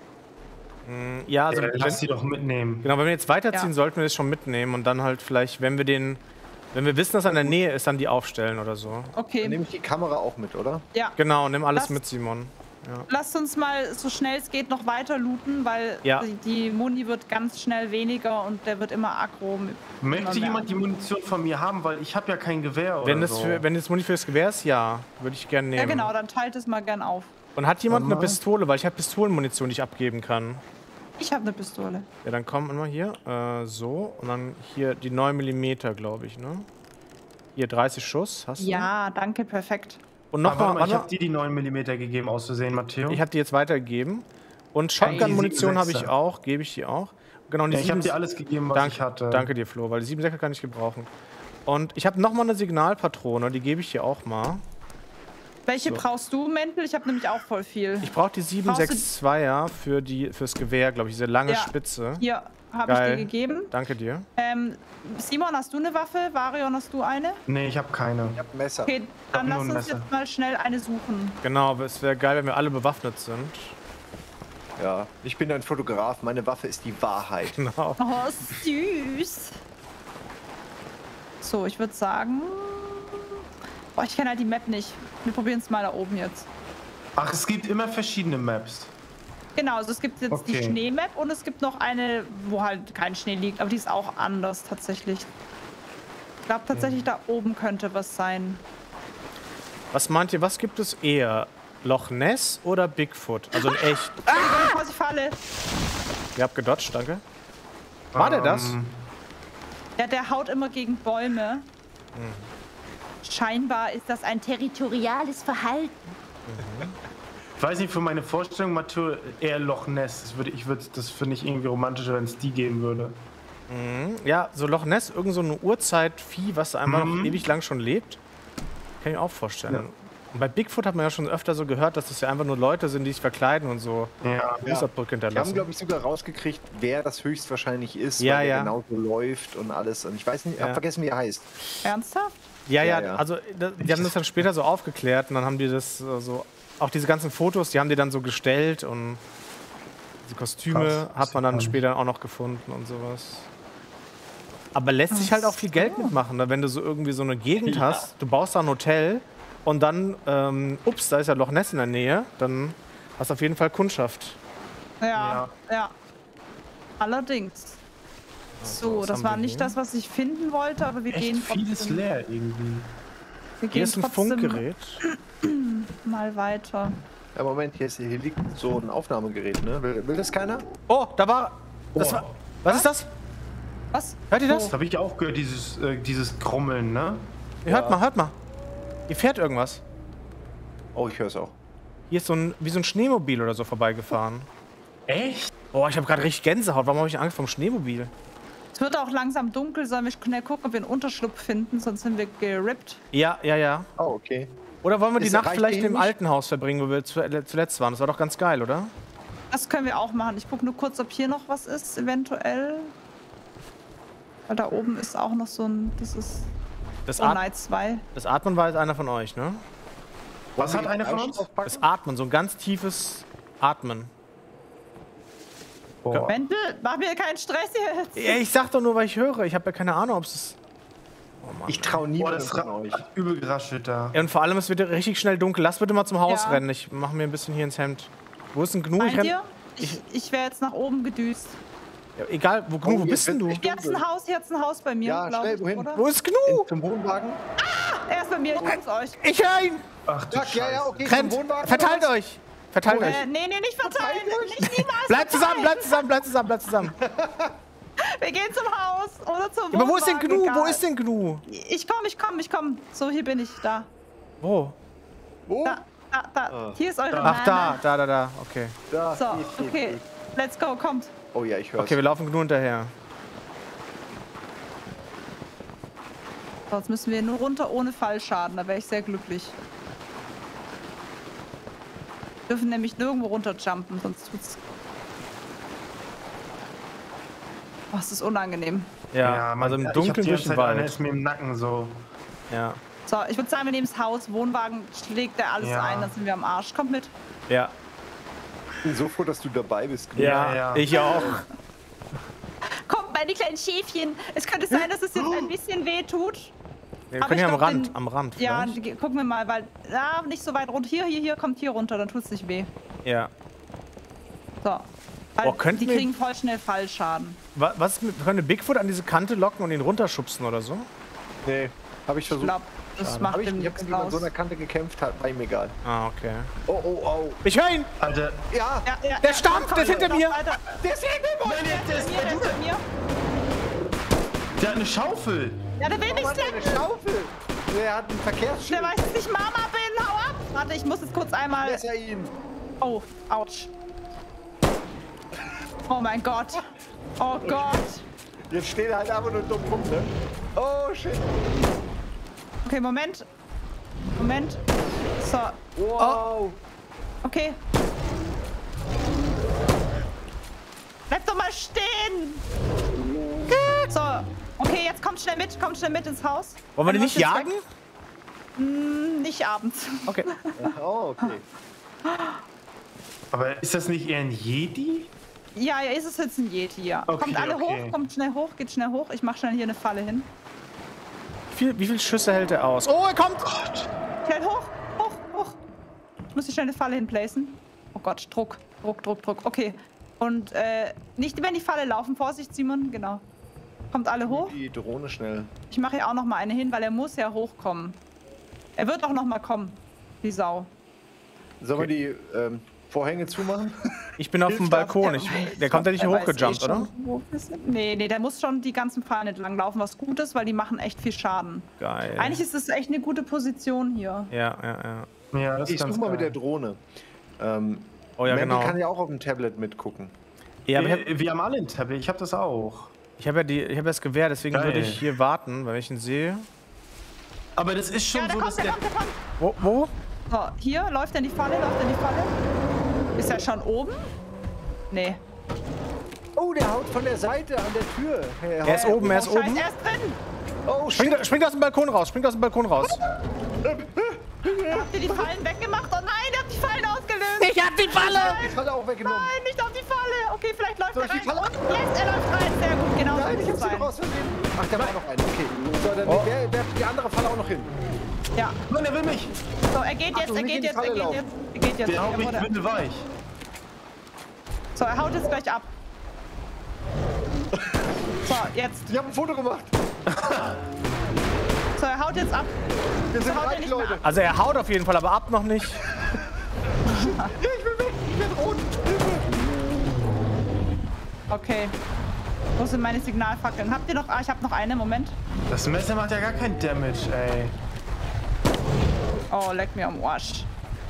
Hm, Ja, also, Äh, wenn, lass sie doch mitnehmen. genau, wenn wir jetzt weiterziehen, Ja. sollten wir das schon mitnehmen und dann halt vielleicht, wenn wir den, wenn wir wissen, dass er in der Nähe ist, dann die aufstellen oder so. Dann Okay, nehme ich die Kamera auch mit, oder? ja. Genau, nimm alles Lass- mit, Simon. Ja. Lasst uns mal so schnell es geht noch weiter looten, weil Ja. die, die Muni wird ganz schnell weniger und der wird immer aggro. mit- immer Möchte mehr. jemand die Munition von mir haben, weil ich habe ja kein Gewehr oder Wenn es so. für, wenn es Muni fürs Gewehr ist, ja, würde ich gerne nehmen. Ja genau, dann teilt es mal gern auf. Und hat jemand eine Warte mal. Pistole, weil ich habe Pistolenmunition, die ich abgeben kann. Ich habe eine Pistole. Ja, dann kommen wir mal hier, äh, so und dann hier die neun Millimeter, glaube ich, ne? Hier dreißig Schuss, hast du? Ja, danke, perfekt. Und Aber nochmal, warte mal, ich habe dir die neun Millimeter gegeben, aus Versehen, Matteo. ich habe die jetzt weitergegeben. Und Ja, die Shotgun-Munition habe ich sieben auch, gebe ich die auch. Genau, und die ja, ich habe sieben- dir alles gegeben, was Dank, ich hatte. Danke dir, Flo, weil die sieben Säcke kann ich gebrauchen. Und ich habe nochmal eine Signalpatrone, die gebe ich dir auch mal. Welche So. brauchst du, Mendel? Ich habe nämlich auch voll viel. Ich brauche die sieben Brauchst du- sechs zweier für die, fürs Gewehr, glaube ich, diese lange Ja. Spitze. Hier habe ich Geil. dir gegeben. Danke dir. Ähm, Simon, hast du eine Waffe? Varion, hast du eine? Nee, ich habe keine. Ich habe ein Messer. Okay, dann nur lass ein uns Messer. jetzt mal schnell eine suchen. Genau, aber es wäre geil, wenn wir alle bewaffnet sind. Ja, ich bin ein Fotograf. Meine Waffe ist die Wahrheit. Genau. Oh, süß. So, ich würde sagen... Boah, ich kenne halt die Map nicht. Wir probieren es mal da oben jetzt. Ach, es gibt immer verschiedene Maps. Genau, also es gibt jetzt die Okay. Schneemap und es gibt noch eine, wo halt kein Schnee liegt, aber die ist auch anders tatsächlich. Ich glaube tatsächlich, da oben könnte was sein. Was meint ihr, was gibt es eher? Loch Ness oder Bigfoot? Also in echt. Ah! Ich falle. Ihr habt gedodged, danke. War der das? Ähm, Ja, der haut immer gegen Bäume. Scheinbar ist das ein territoriales Verhalten. Ich weiß nicht, für meine Vorstellung, Matteo, eher Loch Ness. Das, würde, ich würd, das finde ich irgendwie romantischer, wenn es die geben würde. Ja, so Loch Ness, irgend so eine Urzeitvieh, was einfach noch Mhm. ewig lang schon lebt. Kann ich mir auch vorstellen. Ja. Und bei Bigfoot hat man ja schon öfter so gehört, dass das ja einfach nur Leute sind, die sich verkleiden und so Ja. Fußabdrücke Wir haben, hinterlassen. glaube ich, sogar rausgekriegt, wer das höchstwahrscheinlich ist, Ja, weil ja. der genauso läuft und alles. Und ich weiß nicht, ich Ja. habe vergessen, wie er heißt. Ernsthaft? Ja, ja, Ja, ja. also da- die haben das dann später so aufgeklärt und dann haben die das äh, so, auch diese ganzen Fotos, die haben die dann so gestellt und diese Kostüme Krass, hat man dann spannend. später auch noch gefunden und sowas. Aber lässt sich halt auch viel Geld mitmachen, ne? Wenn du so irgendwie so eine Gegend Ja. hast, du baust da ein Hotel und dann, ähm, ups, da ist ja Loch Ness in der Nähe, dann hast du auf jeden Fall Kundschaft. Ja, ja. Allerdings. So, was das haben war wir nicht hier? das, was ich finden wollte, aber wir Echt gehen vieles trotzdem, leer irgendwie. wir Hier gehen ist ein trotzdem Funkgerät. mal weiter. Ja, Moment, hier, ist, hier liegt so ein Aufnahmegerät, ne? Will, will das keiner? Oh, da war. Das Oh. war was ist das? Was? Hört ihr das? Das habe ich auch gehört, dieses, äh, dieses Krummeln, ne? Hört mal, hört mal. Hier fährt irgendwas. Oh, ich höre es auch. Hier ist so ein, wie so ein Schneemobil oder so vorbeigefahren. Echt? Oh, ich habe gerade richtig Gänsehaut. Warum habe ich Angst vom Schneemobil? Es wird auch langsam dunkel, sollen wir schnell gucken, ob wir einen Unterschlupf finden, sonst sind wir gerippt. Ja, ja, ja. Oh, okay. Oder wollen wir die Ist- Nacht reicht vielleicht denen im nicht? alten Haus verbringen, wo wir zu, äh, zuletzt waren? Das war doch ganz geil, oder? Das können wir auch machen. Ich gucke nur kurz, ob hier noch was ist, eventuell. Weil da oben ist auch noch so ein, das ist Das, oh At Night zwei. das Atmen war jetzt einer von euch, ne? Was hat einer von uns? Das Aufpacken? Atmen, so ein ganz tiefes Atmen. Boah. Wendel, mach mir keinen Stress jetzt. Ja, ich sag doch nur, weil ich höre. Ich habe ja keine Ahnung, ob es. Ich traue Boah, niemandem das von hat euch. übel geraschelt da. Ja, und vor allem, es wird richtig schnell dunkel. Lass bitte mal zum Haus Ja. rennen. Ich mache mir ein bisschen hier ins Hemd. Wo ist denn Gnu? Ich Meint renn, ihr? Ich, ich wäre jetzt nach oben gedüst. ja, egal, wo, Gnu, Oh, wo hier bist denn wird du? echt Hier hat's ein Haus, hier hat's ein Haus bei mir, Ja, glaub schnell, ich, wohin? oder? Wo ist Gnu? In, zum Wohnwagen? Er ist bei mir, ich bin's euch. Ich höre ihn! Ach du Sag, ja, ja, Scheiße. okay, Rennt! zum Wohnwagen. Verteilt oder was? euch! Verteilt euch! Äh, nee, nee, nicht verteilen. Verteilt Nicht niemals Bleibt zusammen, verteilen. bleibt zusammen, bleibt zusammen, bleibt zusammen! Wir gehen zum Haus oder zum Aber wo ist denn Wohnwagen, Gnu? Wo egal. ist denn Gnu? Ich komm, ich komm, ich komm. So, hier bin ich, da. Wo? Wo? Da, da, da. Hier ist eure Ach, Mama. da, da, da, da. Okay. Da, So, geht, geht, okay. geht. Let's go, kommt. Oh ja, ich höre Okay, wir laufen Gnu hinterher. So, jetzt müssen wir nur runter ohne Fallschaden. Da wäre ich sehr glücklich. Wir dürfen nämlich nirgendwo runterjumpen, sonst tut's. Oh, es ist unangenehm. Ja, Mann, also im ich hab Dunkeln die durch ganze den Zeit, einer Wald. ist mir im Nacken so. Ja, So, ich würde sagen, wir nehmen das Haus. Wohnwagen schlägt er alles Ja. ein, dann sind wir am Arsch. Kommt mit. ja. Ich bin so froh, dass du dabei bist. Gnu. Ja, Ja, ja. ich auch. Kommt, meine kleinen Schäfchen. Es könnte sein, dass es jetzt ein bisschen weh tut. Wir Aber können ja ich am glaub, Rand, den- am Rand Ja, vielleicht. ge- gucken wir mal, weil. Ja, nicht so weit runter. Hier, hier, hier, kommt hier runter, dann tut's nicht weh. Ja. So. Weil Oh, könnten die wir- kriegen voll schnell Fallschaden. Wa- Was, mit- können wir Bigfoot an diese Kante locken und ihn runterschubsen oder so? Nee, habe ich Ich versucht. glaube, das macht Hab ich dem ich habe nichts mit an aus. so einer Kante gekämpft, hat, war ihm egal. Ah, okay. Oh, oh, oh. Ich höre ihn! Alter, Ja, Ja, ja, Der ja, stampft, komm, der ist hinter lauf mir. weiter. der ist hinter mir. Nein, der, der, ist, Hier, der ist bei mir. der hat eine Schaufel. Ja, der will mich Mann, eine släppen. Schaufel. Der hat einen Der Verkehrsschild. weiß, dass ich Mama bin. Hau ab. Warte, ich muss jetzt kurz einmal. Besser ihn. Oh, ouch. Oh mein Gott. Oh Gott. Jetzt steht er halt einfach nur dumm rum, ne? Oh, shit. Okay, Moment. Moment. So, Wow. okay. Bleib doch mal stehen. So, okay, jetzt kommt schnell mit. Kommt schnell mit ins Haus. Wollen wir den Dann nicht läuft jetzt jagen? weg. Hm, nicht abends. Okay. Oh, okay. Aber ist das nicht eher ein Jedi? Ja, ja, ist es jetzt ein Yeti, ja. Okay, kommt alle okay. hoch, kommt schnell hoch, geht schnell hoch. Ich mach schnell hier eine Falle hin. Wie viel, wie viel Schüsse hält er aus? Oh, er kommt! Schnell hoch, hoch, hoch. Ich muss hier schnell eine Falle hinplacen. Oh Gott, Druck, Druck, Druck, Druck. Okay. Und äh, nicht über in die Falle laufen. Vorsicht, Simon, genau. Kommt alle hoch. Die Drohne schnell. Ich mache hier auch noch mal eine hin, weil er muss ja hochkommen. Er wird auch noch mal kommen, die Sau. Sollen wir die ähm, Vorhänge zumachen? Ich bin auf dem Balkon. Ich, der kommt ja nicht hier Er weiß hochgejumpt, eh schon, oder? wo wir sind. Nee, nee, der muss schon die ganzen Pfahlen entlang laufen, was gut ist, weil die machen echt viel Schaden. Geil. Eigentlich ist es echt eine gute Position hier. Ja, ja, ja. Ja, das Ich ist ganz suche mal mit der geil. Drohne. Ähm, Oh ja, Mandy genau. kann ja auch auf dem Tablet mitgucken. Ja, aber ich habe wir, wir haben alle ein Tablet, ich habe das auch. ich hab ja, die- ich hab ja das Gewehr, deswegen Geil. würde ich hier warten, weil ich ihn sehe. Aber das ist schon Ja, der so, dass kommt, der der... kommt, der kommt. Wo? wo? So, hier, läuft er in die Falle, läuft er in die Falle. Ist er schon oben? Nee. Oh, der haut von der Seite an der Tür. Er, Er ist oben, er ist Scheiße, oben. er ist drin. Oh, shit. Springt, springt aus dem Balkon raus, springt aus dem Balkon raus. Habt ihr die Fallen weggemacht? Oh nein, ihr habt die Fallen ausgelöst. Ich hab die Falle! Die Falle auch weggenommen. Nein, nicht auf die Falle. Okay, vielleicht läuft Soll er ich die rein. Falle- Und jetzt, er läuft rein. Sehr gut, genau so Nein, muss ich es hab sie sein. noch aus Versehen. Ach, da war noch eine. Okay. So, dann Oh. wer, wer die andere Falle auch noch hin. Ja. Mann, er will mich! So, er geht jetzt, Achtung, er nicht geht in die jetzt, er Falle geht laufen. jetzt. Er geht jetzt. Der haut Er mich wurde- windelweich. So, er haut jetzt gleich ab. So, jetzt. Ich habe ein Foto gemacht. So, er haut jetzt ab. Wir sind So, haut er reich, nicht mehr Leute. ab. Also er haut auf jeden Fall, aber ab noch nicht. Ich bin weg. Ich bin rot. Okay. Wo sind meine Signalfackeln? Habt ihr noch... Ah, ich habe noch eine. Moment. Das Messer macht ja gar kein Damage, ey. Oh, leck mir am Arsch.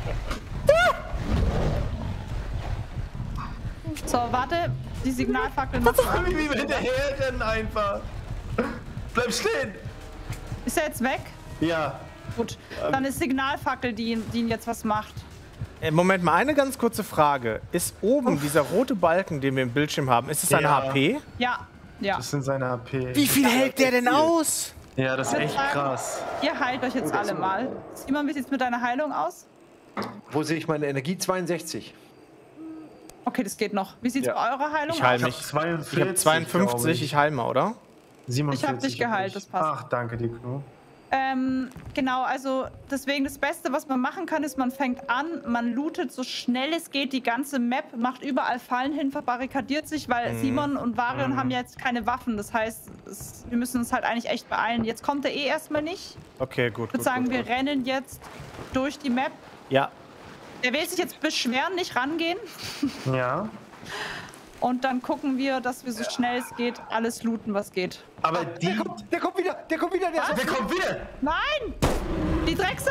So, warte. Die Signalfackeln machen... Wie wir hinterher rennen einfach. Bleib stehen. Ist er jetzt weg? Ja. Gut. Dann ist Signalfackel, die, ihn- die ihn jetzt was macht. Äh, Moment mal, eine ganz kurze Frage. Ist oben dieser rote Balken, den wir im Bildschirm haben, ist es ein Ja. H P? Ja. Ja. Das sind seine H P. Wie viel hält der denn aus? Ja, das ist Ich würd echt sagen, krass. Ihr heilt euch jetzt alle mal. Simon, wie sieht's mit deiner Heilung aus? Wo sehe ich meine Energie? zweiundsechzig. Okay, das geht noch. Wie sieht's Ja. bei eurer Heilung Ich heil aus? mich. zweiundvierzig, Ich habe zweiundfünfzig, glaub ich heil mal, oder? siebenundvierzig Ich hab dich geheilt, hab ich. das passt. Ach, danke dir, Knu. Ähm, genau, also deswegen das Beste, was man machen kann, ist, man fängt an, man lootet so schnell es geht die ganze Map, macht überall Fallen hin, verbarrikadiert sich, weil Mhm. Simon und Varion Mhm. haben ja jetzt keine Waffen. Das heißt, es, wir müssen uns halt eigentlich echt beeilen. Jetzt kommt er eh erstmal nicht. Okay, gut. Ich würde gut, sagen, gut, wir gut. rennen jetzt durch die Map. Ja, Er will sich jetzt beschweren, nicht rangehen. Ja. Und dann gucken wir, dass wir so schnell es geht alles looten, was geht. Aber Der die. kommt, der kommt wieder. Der kommt wieder. Der ist Der kommt wieder! Nein! Die Drecksau!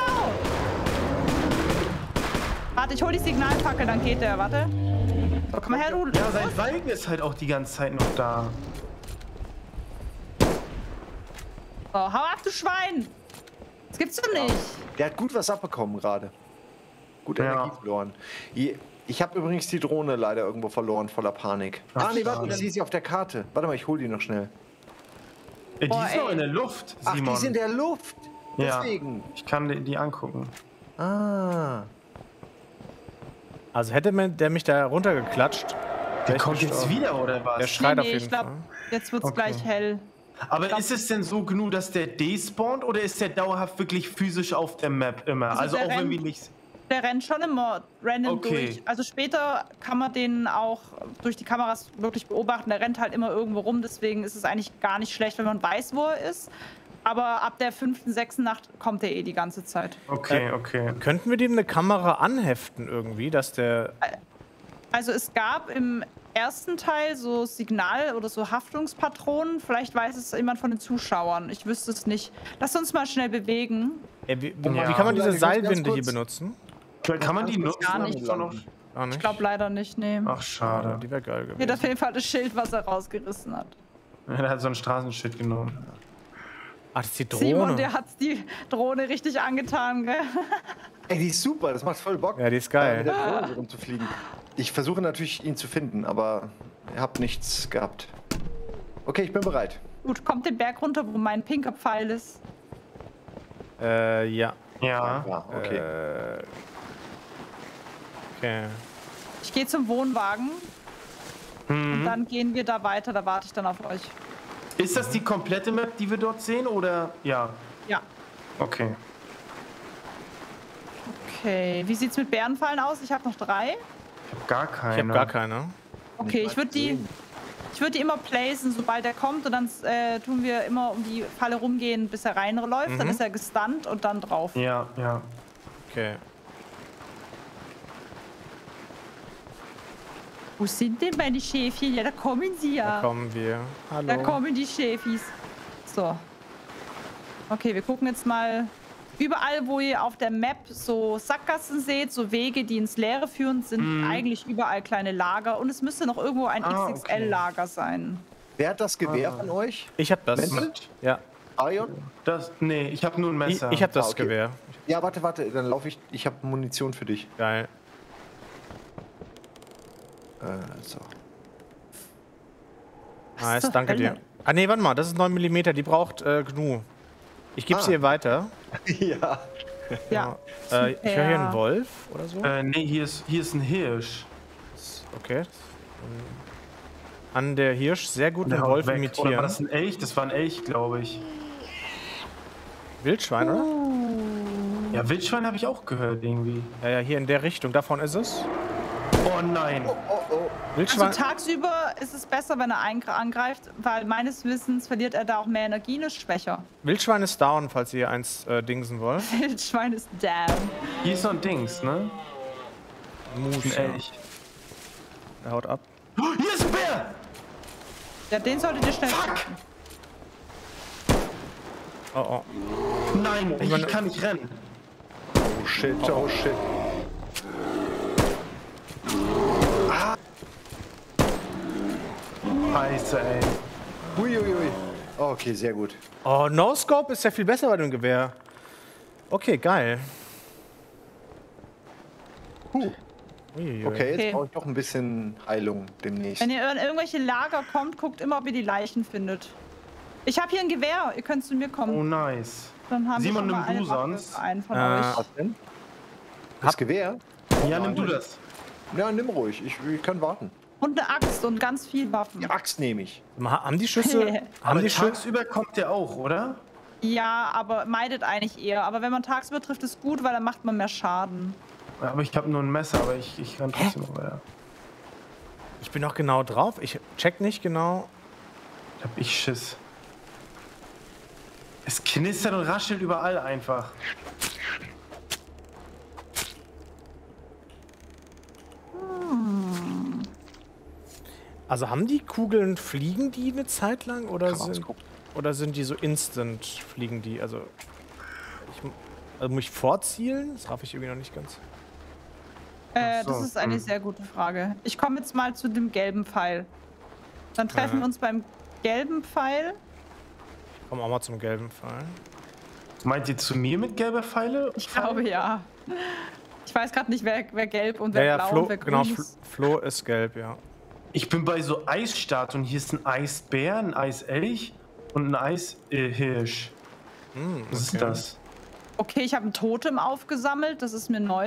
Warte, ich hol die Signalfackel, dann geht der. Warte. So, komm mal her, du. Ja, sein Balken ist halt auch die ganze Zeit noch da. So, hau ab, du Schwein! Das gibt's doch nicht. Der hat gut was abbekommen gerade. Gut Ja. Energie verloren. Je- Ich habe übrigens die Drohne leider irgendwo verloren, voller Panik. Ach, ah, nee, warte, schade. ich sehe sie auf der Karte. Warte mal, ich hol die noch schnell. Ja, die Boah, ist noch ey. in der Luft, Ach, Simon. die ist in der Luft. Ja. Deswegen. Ich kann die, die angucken. Ah. also hätte man, der mich da runtergeklatscht. Der wäre ich kommt jetzt gestorben. wieder, oder was? Der schreit auf nee, jeden ich glaube, Fall. jetzt wird's Okay. gleich hell. Aber ist es denn so genug, dass der despawnt oder ist der dauerhaft wirklich physisch auf der Map immer? Also Also, der auch wenn rennt- wir nicht. Der rennt schon immer random Okay. durch. Also später kann man den auch durch die Kameras wirklich beobachten. Der rennt halt immer irgendwo rum, deswegen ist es eigentlich gar nicht schlecht, wenn man weiß, wo er ist. Aber ab der fünften, sechsten Nacht kommt er eh die ganze Zeit. Okay, okay. Könnten wir dem eine Kamera anheften irgendwie, dass der... Also es gab im ersten Teil so Signal- oder so Haftungspatronen. Vielleicht weiß es jemand von den Zuschauern. Ich wüsste es nicht. Lass uns mal schnell bewegen. Äh, wie, wie Ja. kann man diese Ich muss ganz Seilwinde hier kurz- benutzen? Kann man die Ganz nutzen? kurz Gar Hab nicht. ich doch noch- Auch nicht? Ich glaube leider nicht, nee. Ach, schade. Die wäre geil Hier hat gewesen. auf jeden Fall das Schild, was er rausgerissen hat. Der hat so ein Straßenschild genommen. Ach, das ist die Simon, Drohne. der hat die Drohne richtig angetan, gell? Ey, die ist super. Das macht voll Bock. Ja, die ist da geil. Mit der Drohne so rumzufliegen. Ich versuche natürlich, ihn zu finden, aber ich habe nichts gehabt. Okay, ich bin bereit. Gut, kommt den Berg runter, wo mein pinker Pfeil ist. Äh, ja. Ja. Ja, okay. Äh, okay. Ich gehe zum Wohnwagen Mhm. und dann gehen wir da weiter. Da warte ich dann auf euch. Ist das die komplette Map, die wir dort sehen, oder? Ja. Ja. Okay. Okay, wie sieht's mit Bärenfallen aus? Ich habe noch drei. Ich hab gar keine. Ich habe gar keine. Okay, Nicht ich würde die, sehen. ich würde die immer placen, sobald er kommt, und dann äh, tun wir immer um die Falle rumgehen, bis er reinläuft. Dann Mhm. ist er gestunt und dann drauf. Ja, ja. Okay. Wo sind denn meine Schäfchen? Ja, da kommen sie Da ja. kommen wir. Hallo. Da kommen die Schäfis. So. Okay, wir gucken jetzt mal. Überall, wo ihr auf der Map so Sackgassen seht, so Wege, die ins Leere führen, sind eigentlich überall kleine Lager. Und es müsste noch irgendwo ein Ah, X X L-Lager sein. Wer hat das Gewehr Ah. von euch? Ich hab das. Mensch? Ja. Arion? Das, nee, ich habe nur ein Ich, Messer. ich hab das Ah, okay. Gewehr. Ja, warte, warte, dann laufe ich. Ich habe Munition für dich. Geil. Äh, so. Nice, zur danke Hölle? dir. Ah, nee, warte mal, das ist neun Millimeter, die braucht äh, Gnu. Ich geb's Ah. ihr weiter. Ja. Ja. Äh, ich höre hier Super. einen Wolf oder so. Äh, nee, hier ist, hier ist ein Hirsch. Okay. An der Hirsch sehr gut den haut Wolf weg. Oder imitieren. war das ein Elch? Das war ein Elch, glaube ich. Wildschwein, oder? Ja, Wildschwein habe ich auch gehört irgendwie. Ja, ja, hier in der Richtung. Davon ist es. Oh nein. Oh, oh. Wildschwein. Also tagsüber ist es besser, wenn er angreift, weil meines Wissens verliert er da auch mehr Energie und ist schwächer. Wildschwein ist down, falls ihr eins äh, dingsen wollt. Wildschwein ist down. Hier ist noch ein Dings, ne? Mus, Ein ja. Elch. Er haut ab. Oh, hier ist ein Bär! Ja, den solltet ihr schnell Fuck! treffen. Oh, oh. Nein, ich, meine- ich kann nicht rennen. Oh shit, oh shit. Scheiße, ey. Uiuiui. Okay, sehr gut. Oh, No-Scope ist ja viel besser bei dem Gewehr. Okay, geil. Huh. Uiuiui. Okay, jetzt Okay. brauche ich doch ein bisschen Heilung demnächst. Wenn ihr in irgendwelche Lager kommt, guckt immer, ob ihr die Leichen findet. Ich habe hier ein Gewehr, ihr könnt zu mir kommen. Oh, nice. Dann haben Simon, wir schon nimm mal eine du Waffe sonst. für einen von Äh, euch. Was denn? Das Gewehr? Ja, nimm du das. Ja, nimm ruhig. Ich, ich kann warten. Und eine Axt und ganz viel Waffen. Die Axt nehme ich. Ha- Haben die Schüsse? haben Aber die Schüsse? tagsüber kommt der auch, oder? Ja, aber meidet eigentlich eher. Aber wenn man tagsüber trifft, ist gut, weil dann macht man mehr Schaden. Ja, aber ich habe nur ein Messer, aber ich, ich kann trotzdem noch weiter. Ich bin noch genau drauf. Ich check nicht genau. Ich hab ich Schiss. Es knistert und raschelt überall einfach. Also haben die Kugeln, fliegen die eine Zeit lang oder Kann man sind, gucken. oder sind die so instant, fliegen die? Also, ich, also muss ich vorzielen? Das raff ich irgendwie noch nicht ganz. Äh, Ach so, das ist eine hm. sehr gute Frage. Ich komme jetzt mal zu dem gelben Pfeil. Dann treffen Ja. wir uns beim gelben Pfeil. Ich komme auch mal zum gelben Pfeil. Meint ihr zu mir mit gelber Pfeile? Ich glaube ja. Ich weiß gerade nicht, wer, wer gelb und Ja, wer ja, blau Flo, und wer grün genau, Fl ist. Flo ist gelb, ja. Ich bin bei so Eisstatuen. Hier ist ein Eisbär, ein Eiselch und ein Eishirsch. Hm, Was ist okay. das? Okay, ich habe ein Totem aufgesammelt. Das ist mir neu.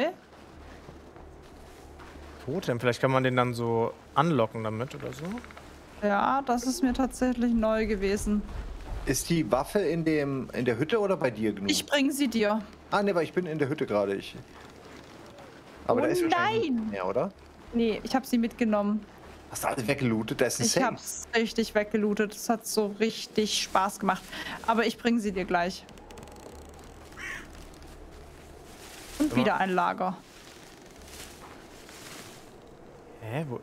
Totem, vielleicht kann man den dann so anlocken damit oder so. Ja, das ist mir tatsächlich neu gewesen. Ist die Waffe in, dem, in der Hütte oder bei dir genug? Ich bringe sie dir. Ah, ne, weil ich bin in der Hütte gerade. Ich... Aber Oh da ist wahrscheinlich nein! nicht mehr, oder? Nee, ich habe sie mitgenommen. Hast du alles weggelootet? Da ist ein Ich Safe. hab's richtig weggelootet. Es hat so richtig Spaß gemacht. Aber ich bringe sie dir gleich. Und Ja. wieder ein Lager. Hä, wo?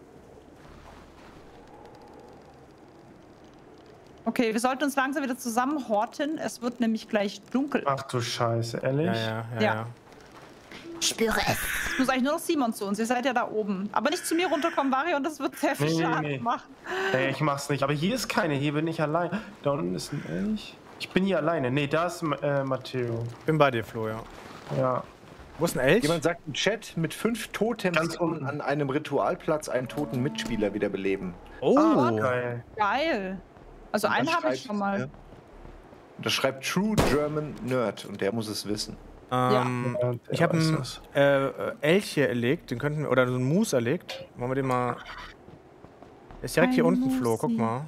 Okay, wir sollten uns langsam wieder zusammenhorten. Es wird nämlich gleich dunkel. Ach du Scheiße, ehrlich? Ja, ja, ja, Ja. ja. Ich spüre es. Es muss eigentlich nur noch Simon zu uns. Ihr seid ja da oben. Aber nicht zu mir runterkommen, Varion. Das wird sehr viel Nee, nee, Schaden nee. machen. Ey, ich mach's nicht. Aber hier ist keine. Hier bin ich allein. Da unten ist ein Elch. Ich bin hier alleine. Nee, da ist äh, Matteo. Bin bei dir, Flo, ja. Ja. Wo ist ein Elch? Jemand sagt im Chat, mit fünf Totems Ganz kann man unten. an einem Ritualplatz einen toten Mitspieler wiederbeleben. Oh, Ah, geil. Geil. Also Und einen das habe ich schreibt- schon mal. ja. Und das schreibt True German Nerd und der muss es wissen. ähm, Ja, der ich habe weiß einen das. äh, äh, Elch hier erlegt, den könnten wir, oder so einen Mus erlegt. Wollen wir den mal. Der ist direkt hier Ein unten, Flo, guck Musi. mal.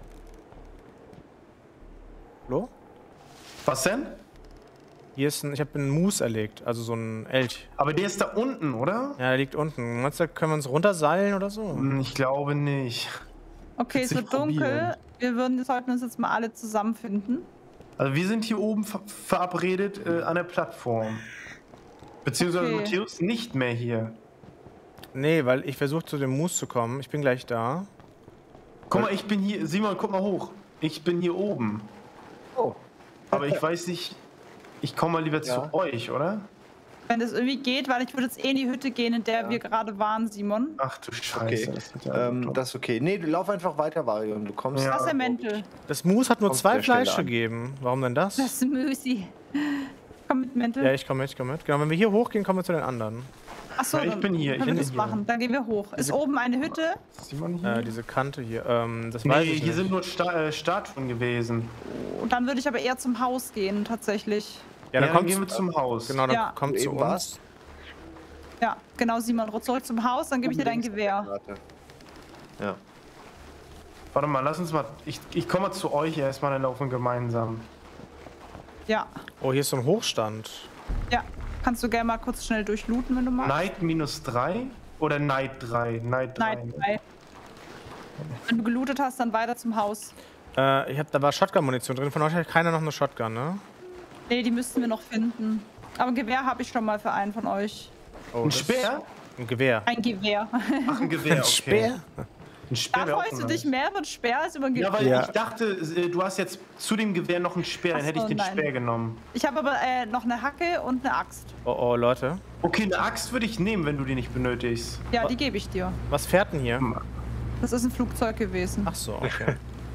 Flo? Was denn? Hier ist ein, ich habe einen Mus erlegt, also so ein Elch. Aber der ist da unten, oder? Ja, der liegt unten. Meinst du, da können wir uns runterseilen oder so? Hm, Ich glaube nicht. Okay, es Willst du wird dunkel. probieren? Wir würden, sollten uns jetzt mal alle zusammenfinden. Also wir sind hier oben ver verabredet äh, an der Plattform. Beziehungsweise Okay. Matthäus nicht mehr hier. Nee, weil ich versuche zu dem Mus zu kommen. Ich bin gleich da. Guck mal, ich bin hier. Simon, guck mal hoch. Ich bin hier oben. Oh. Aber ich weiß nicht. Ich komme mal lieber Ja. zu euch, oder? Wenn das irgendwie geht, weil ich würde jetzt eh in die Hütte gehen, in der wir gerade waren, Simon. Ach du Scheiße. Okay, Das wird ja ähm, dumm. das ist okay. Nee, du lauf einfach weiter, Varion. Du kommst. Ja. Das ist der Mäntel. Das Mus hat nur Kommt zwei der Stelle Fleisch an. gegeben. Warum denn das? Das ist Musi. Komm mit Mäntel. Ja, ich komme mit, ich komme mit. Genau, wenn wir hier hochgehen, kommen wir zu den anderen. Achso, Ja, ich dann bin hier, ich können wir bin das hier. machen. Dann gehen wir hoch. Ist oben eine Hütte? Ist Simon hier? Äh, diese Kante hier. Ähm, das nee, weiß ich hier nicht. sind nur Sta äh, Statuen gewesen. Und dann würde ich aber eher zum Haus gehen, tatsächlich. ja, dann dann gehen wir kommt zum Haus. genau, dann Ja. kommt Wo zu du eben uns. warst? Ja, genau, Simon. Zurück zum Haus, dann gebe ich dir dein Gewehr. Warte. Ja. Warte mal, lass uns mal. Ich, ich komme mal zu euch erstmal, dann laufen wir gemeinsam. Ja, Oh, hier ist so ein Hochstand. ja. Kannst du gerne mal kurz schnell durchlooten, wenn du magst? Night minus drei oder Night drei? Night drei. Nein, drei. Wenn du gelootet hast, dann weiter zum Haus. Äh, ich hab, da war Shotgun-Munition drin. Von euch hat keiner noch eine Shotgun, ne? Nee, die müssten wir noch finden. Aber ein Gewehr habe ich schon mal für einen von euch. Oh, Ein das- Speer? Ein Gewehr. Ein Gewehr. Ach, ein Gewehr, Ein okay. Speer? Ein Speer Da wäre auch freust du nice. dich mehr über ein Speer als über ein Gewehr. Ja, weil Ja. ich dachte, äh, du hast jetzt zu dem Gewehr noch einen Speer, dann Ach hätte ich so, den nein. Speer genommen. Ich habe aber äh, noch eine Hacke und eine Axt. Oh, oh, Leute. Okay, eine Axt würde ich nehmen, wenn du die nicht benötigst. Ja, die gebe ich dir. Was fährt denn hier? Das ist ein Flugzeug gewesen. Ach so, okay.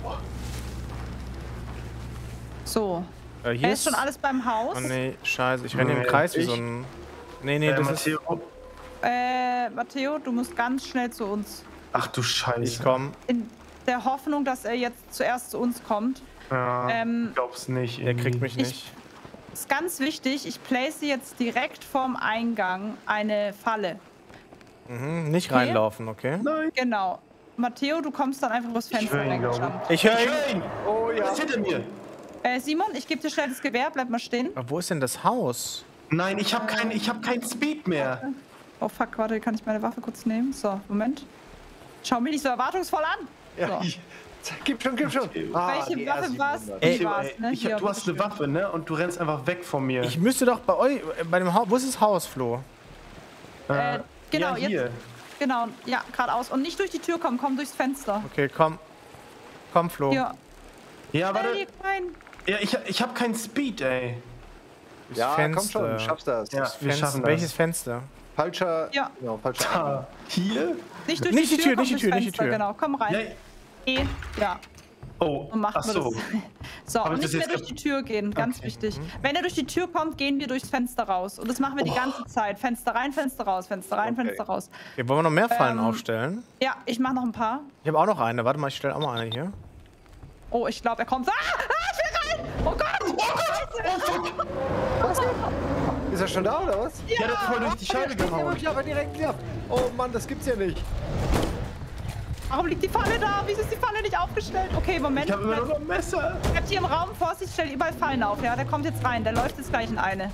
So. Äh, hier Er ist schon alles beim Haus. Oh nee, scheiße. Ich renne hier im Nee, Kreis wie ich- so ein... Nee, nee, Äh, das ist... Matteo. Äh, Matteo, du musst ganz schnell zu uns. Ach du Scheiße. Ich komm. In der Hoffnung, dass er jetzt zuerst zu uns kommt. Ja, Ähm, ich glaub's nicht. Der kriegt mich Ich- nicht. Ist ganz wichtig, ich place jetzt direkt vorm Eingang eine Falle. Mhm, nicht reinlaufen, okay? Nein. Genau. Matteo, du kommst dann einfach übers Fenster höre ihn, glaube reingejumpt. Ich höre Ich ihn. höre ihn. Oh Er ja. ist hinter mir. Äh, Simon, ich gebe dir schnell das Gewehr, bleib mal stehen. Aber wo ist denn das Haus? Nein, ich habe kein, ich hab kein Speed mehr. Oh fuck, warte, kann ich meine Waffe kurz nehmen? So, Moment. Schau mich nicht so erwartungsvoll an. Ja, So. ich, gib schon, gib schon. Ah, Welche die Waffe R war's? siebenhundert. Ey, Matteo, war's, ey, ne? ich, Hier, du hast eine bitteschön. Waffe, ne? Und du rennst einfach weg von mir. Ich müsste doch bei euch, äh, bei dem Haus... Wo ist das Haus, Flo? Äh, genau, ja, hier. jetzt. Genau, ja, geradeaus. Und nicht durch die Tür kommen, komm durchs Fenster. Okay, komm. Komm, Flo. Hier. Ja, Hey, warte. ihr Kleinen. Ja, ich, ich habe keinen Speed, ey. Das Ja, komm Fenster. schon, du schaffst das. Ja, wir Fenster. schaffen das. Welches Fenster? Falscher. Ja. Genau, falscher. Ah, hier? Nicht durch Nicht die die Tür, Tür, komm nicht die durchs Tür, nicht die Fenster, Tür. Genau, komm rein. Ja, E. Ja. oh, Und machen ach wir so. das. So, Hab und ich nicht das mehr jetzt durch die Tür gehen, ganz Okay. wichtig. Wenn er durch die Tür kommt, gehen wir durchs Fenster raus. Und das machen wir die ganze Zeit. Fenster rein, Fenster raus, Fenster rein, Okay. Fenster raus. Okay, wollen wir noch mehr Fallen Ähm, aufstellen? Ja, ich mache noch ein paar. Ich habe auch noch eine. Warte mal, ich stelle auch mal eine hier. Oh, ich glaube, er kommt. Ah, ah, ich will rein! Oh Gott! Oh Gott! Ist er schon da oder was? Ja, der hat voll durch die Scheibe gehauen. Ja, aber direkt klapp. Oh Mann, das gibt's ja nicht. Warum liegt die Falle da? Wieso ist die Falle nicht aufgestellt? Okay, Moment. Ich habe immer nur noch ein Messer. Bleibt hier im Raum, Vorsicht, stellt überall Fallen auf, ja? Der kommt jetzt rein, der läuft jetzt gleich in eine.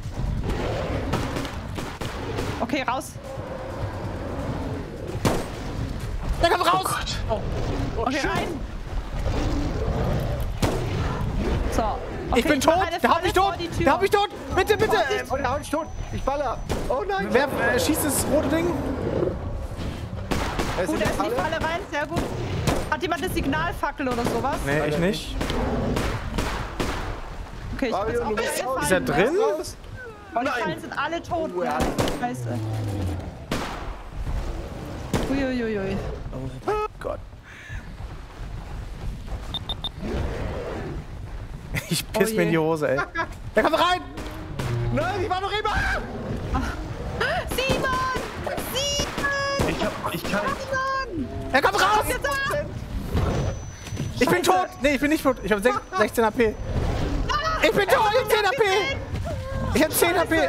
Okay, raus. Der kommt raus! Oh Gott. Okay, rein. So. Okay, ich bin mach tot! eine Der haut Falle mich vor tot! die Tür. Der haut mich tot! Bitte, bitte! Oh, der haut dich tot. Ich baller. Oh nein. Wer äh, schießt das rote Ding? Er ist in Gut, der er ist in die Falle. Falle rein, sehr gut. Hat jemand eine Signalfackel oder sowas? Nee, ich nicht. Okay, ich Mario, bin du auch bist keine raus. Ist er Fallen drin? mehr. Raus. Die Fallen sind alle tot. Oh, ja. Scheiße. Uiuiui. Oh Gott. Ich piss Oh mir in je. die Hose, ey. Der kommt rein! Nein, ich war noch immer. Simon! Simon! Ich hab, ich kann. Er kommt raus! Jetzt da! Ich bin tot! Nee, ich bin nicht tot. Ich habe sechzehn H P. Ich bin tot! Ich hab zehn H P! Ich hab zehn H P!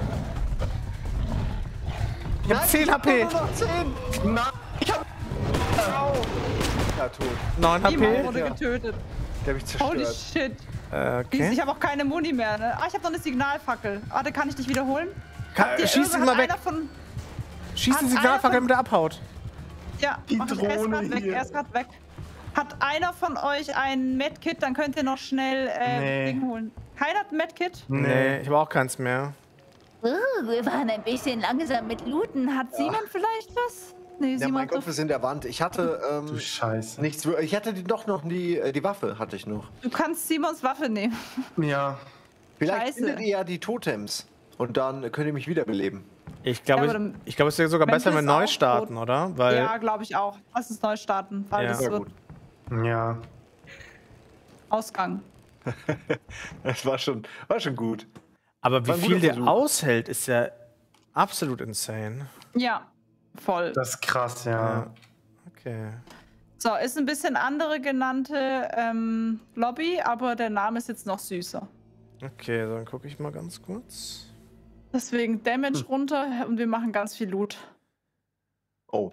Ich hab zehn H P! Nur noch zehn. Nein, ich hab. Au. Ja, tot. neun H Simon P. wurde Ja. getötet. Der hab ich Holy zerstört. shit. Äh, Ich okay. habe auch keine Muni mehr, ne? Ah, ich habe noch eine Signalfackel. Warte, kann ich dich wiederholen? Ka- Die Schieß ihn hat mal weg! einer Von, Schieß hat den einer Signalfackel, von- damit er abhaut. ja, Die mach ich. Er ist Drohne gerade weg, hier. er ist gerade weg. Hat einer von euch ein Medkit, dann könnt ihr noch schnell äh, Nee. Ding holen. Keiner hat ein Medkit? Nee, ich habe auch keins mehr. Oh, wir waren ein bisschen langsam mit Looten. Hat Simon vielleicht was? Nee, Ja, Simon mein hat so Kopf ist in der Wand. Ich hatte Du ähm, Scheiße. nichts. Ich hatte die, doch noch die, äh, die Waffe, hatte ich noch. Du kannst Simons Waffe nehmen. Ja. Vielleicht Scheiße. findet ihr ja die Totems. Und dann könnt ihr mich wiederbeleben. Ich glaube, Ja, aber ich, ich glaube, es wäre sogar Mensch besser, wenn ist wir neu auch starten, tot. oder? Weil Ja, glaube ich auch. Lass uns neu starten, weil Ja. das Ja, wird gut. Ja. Ausgang. Das war schon, war schon gut. aber wie War ein viel guter der Versuch. aushält, ist ja absolut insane. Ja, voll. Das ist krass, ja. Ja. Okay. So, ist ein bisschen andere genannte ähm, Lobby, aber der Name ist jetzt noch süßer. Okay, dann gucke ich mal ganz kurz. Deswegen Damage Hm. runter und wir machen ganz viel Loot. Oh.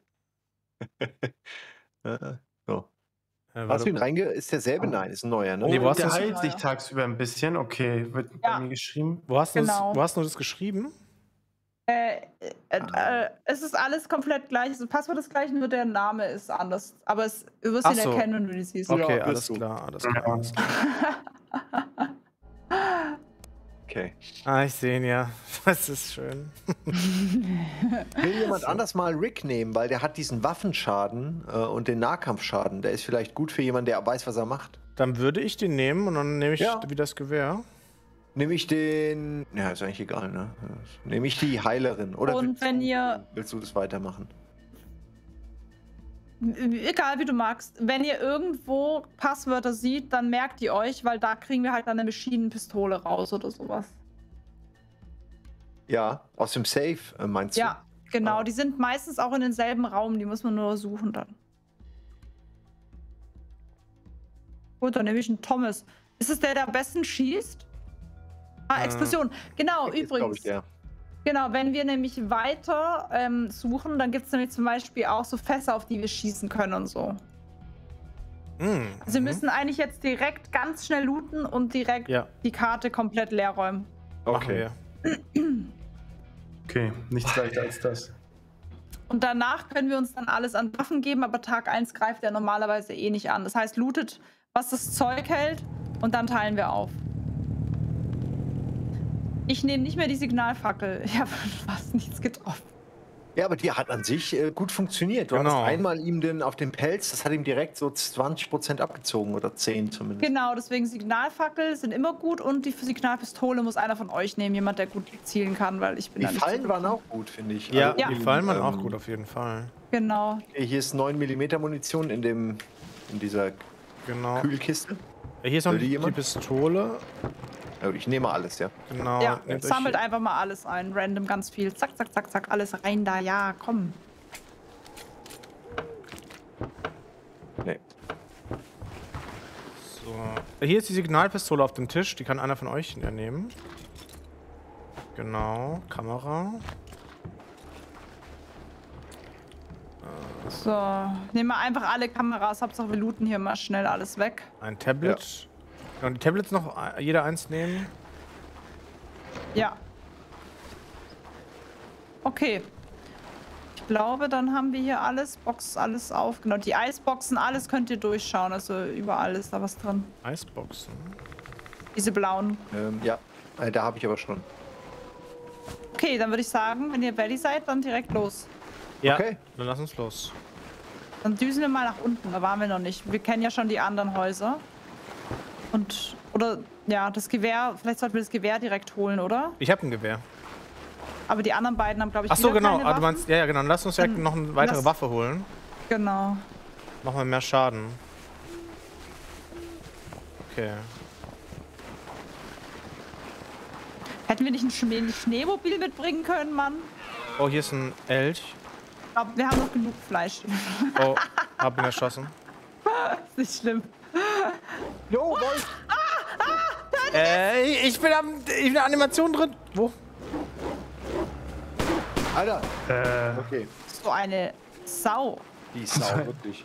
Äh, so. Äh, Hast warte- du ihn reinge... Ist derselbe? Nein, ist ein neuer, ne? Nee, wo hast der du's? heilt sich tagsüber ein bisschen. Okay, wird Ja. bei mir geschrieben. wo, hast du Genau. das, wo hast du das geschrieben? Äh, äh, äh, es ist alles komplett gleich. Das Passwort ist gleich, nur der Name ist anders. Aber es, du wirst Ach ihn so. erkennen, wenn du ihn siehst. Okay, Ja, alles bist du. klar, alles klar. Alles klar. Okay. Ah, ich sehe ihn ja. Das ist schön. Will jemand anders mal Rick nehmen, weil der hat diesen Waffenschaden äh, und den Nahkampfschaden. Der ist vielleicht gut für jemanden, der weiß, was er macht. Dann würde ich den nehmen und dann nehme ich Ja. wieder das Gewehr. Nehme ich den. Ja, ist eigentlich egal, ne? Nehme ich die Heilerin. Oder Und willst wenn du, ihr- Willst du das weitermachen? Egal wie du magst. Wenn ihr irgendwo Passwörter seht, dann merkt ihr euch, weil da kriegen wir halt dann eine Maschinenpistole raus oder sowas. Ja, aus dem Safe, äh, meinst du? Ja, genau. Ah. Die sind meistens auch in denselben Raum. Die muss man nur suchen dann. Gut, dann nehme ich einen Thomas. Ist es der, der am besten schießt? Ah, Äh, Explosion. Genau, Ist, glaub übrigens. ich, der. Genau, wenn wir nämlich weiter ähm, suchen, dann gibt es nämlich zum Beispiel auch so Fässer, auf die wir schießen können und so. Mhm. Also wir müssen eigentlich jetzt direkt ganz schnell looten und direkt Ja. die Karte komplett leer räumen. Machen Okay. wir. Okay, nichts leichter als das. Und danach können wir uns dann alles an Waffen geben, aber Tag eins greift er normalerweise eh nicht an. Das heißt, lootet, was das Zeug hält und dann teilen wir auf. Ich nehme nicht mehr die Signalfackel. Ich habe fast nichts getroffen. Ja, aber die hat an sich äh, gut funktioniert. Du Genau. hast einmal ihm den auf den Pelz, das hat ihm direkt so zwanzig Prozent abgezogen oder zehn zumindest. Genau, deswegen Signalfackel sind immer gut und die Signalpistole muss einer von euch nehmen, jemand, der gut zielen kann, weil ich bin Die da nicht so Fallen gut waren drin. auch gut, finde ich. Ja, Also, die ähm, Fallen waren auch ähm, gut auf jeden Fall. Genau. Hier ist neun Millimeter Munition in, dem, in dieser Genau. Kühlkiste. Hier ist noch Will die die, die jemand? Pistole. Also ich nehme alles, ja. Genau. Ja, nehmt euch sammelt hier- einfach mal alles ein, random ganz viel. Zack, zack, zack, zack, alles rein da, ja, komm. Nee. So. Hier ist die Signalpistole auf dem Tisch. Die kann einer von euch nehmen. Genau. Kamera. So, nehmen wir einfach alle Kameras. Hauptsache wir looten hier mal schnell alles weg. Ein Tablet. Genau, die Tablets noch äh, jeder eins nehmen. Ja. Okay. Ich glaube, dann haben wir hier alles, Box, alles auf. Genau, die Eisboxen, alles könnt ihr durchschauen. Also überall ist da was drin. Eisboxen. Diese blauen. Ähm, ja, äh, da habe ich aber schon. Okay, dann würde ich sagen, wenn ihr ready seid, dann direkt los. Ja, Okay. dann lass uns los. Dann düsen wir mal nach unten. Da waren wir noch nicht. Wir kennen ja schon die anderen Häuser. Und, oder, ja, das Gewehr, vielleicht sollten wir das Gewehr direkt holen, oder? Ich habe ein Gewehr. Aber die anderen beiden haben, glaube ich, Ach so, wieder genau. keine Ah, du Waffen. meinst, ja, ja, genau. Dann lass uns direkt Dann noch eine weitere lass- Waffe holen. Genau. Machen wir mehr Schaden. Okay. Hätten wir nicht ein Schnee Schneemobil mitbringen können, Mann? Oh, hier ist ein Elch. Ich glaube, wir haben noch genug Fleisch. Oh, hab ihn erschossen. ist nicht schlimm. Jo, Wolf! Äh, ich bin am, ich bin in der Animation drin. Wo? Alter! Äh, Okay. So eine Sau. Die Sau, wirklich.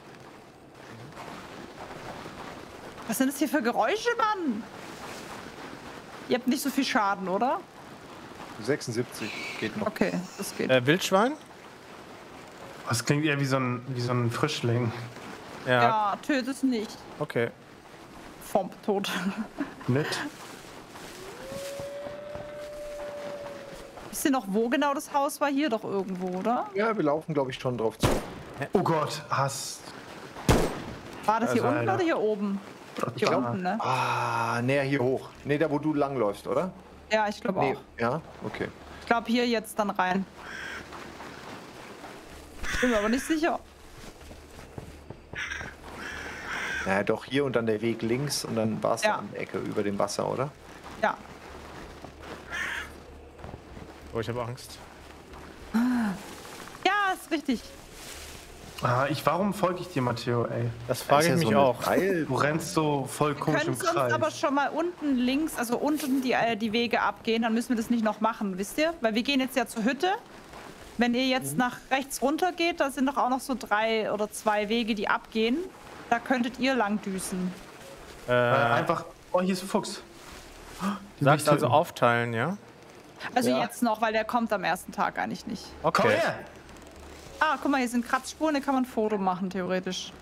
Was sind das hier für Geräusche, Mann? Ihr habt nicht so viel Schaden, oder? sechsundsiebzig geht noch. Okay, das geht. Äh, Wildschwein? das klingt eher wie so ein, wie so ein Frischling. Ja, Ja, tötet es nicht. okay. Vom Tod. Nett. Wisst ihr noch, wo genau das Haus war? Hier doch irgendwo, oder? Ja, wir laufen, glaube ich, schon drauf zu. Oh Gott, Hass. War das hier Also unten einer. oder hier oben? Hier glaub- unten, ne? Ah, näher hier hoch. Nee, da wo du langläufst, oder? Ja, ich glaube Nee. auch. Ja, okay. Ich glaube hier jetzt dann rein. Bin mir aber nicht sicher. Ja, doch hier und dann der Weg links und dann war es Ja. an der Ecke über dem Wasser, oder? Ja. Oh, ich habe Angst. Ja, ist richtig. Ah, ich, warum folge ich dir, Matteo, ey? Das Da frage ist ich ja mich so eine auch. Pfeil- Du rennst so voll komisch im Können Sie uns Kreis. aber schon mal unten links, also unten die, äh, die Wege abgehen, dann müssen wir das nicht noch machen, wisst ihr? Weil wir gehen jetzt ja zur Hütte. Wenn ihr jetzt nach rechts runter geht, da sind doch auch noch so drei oder zwei Wege, die abgehen. Da könntet ihr lang düsen. Äh, Äh, einfach. Oh, hier ist ein Fuchs. Den will sagst ich also töten. aufteilen, ja? Also Ja. jetzt noch, weil der kommt am ersten Tag eigentlich nicht. Komm Okay. her! Ah, guck mal, hier sind Kratzspuren, da kann man ein Foto machen, theoretisch.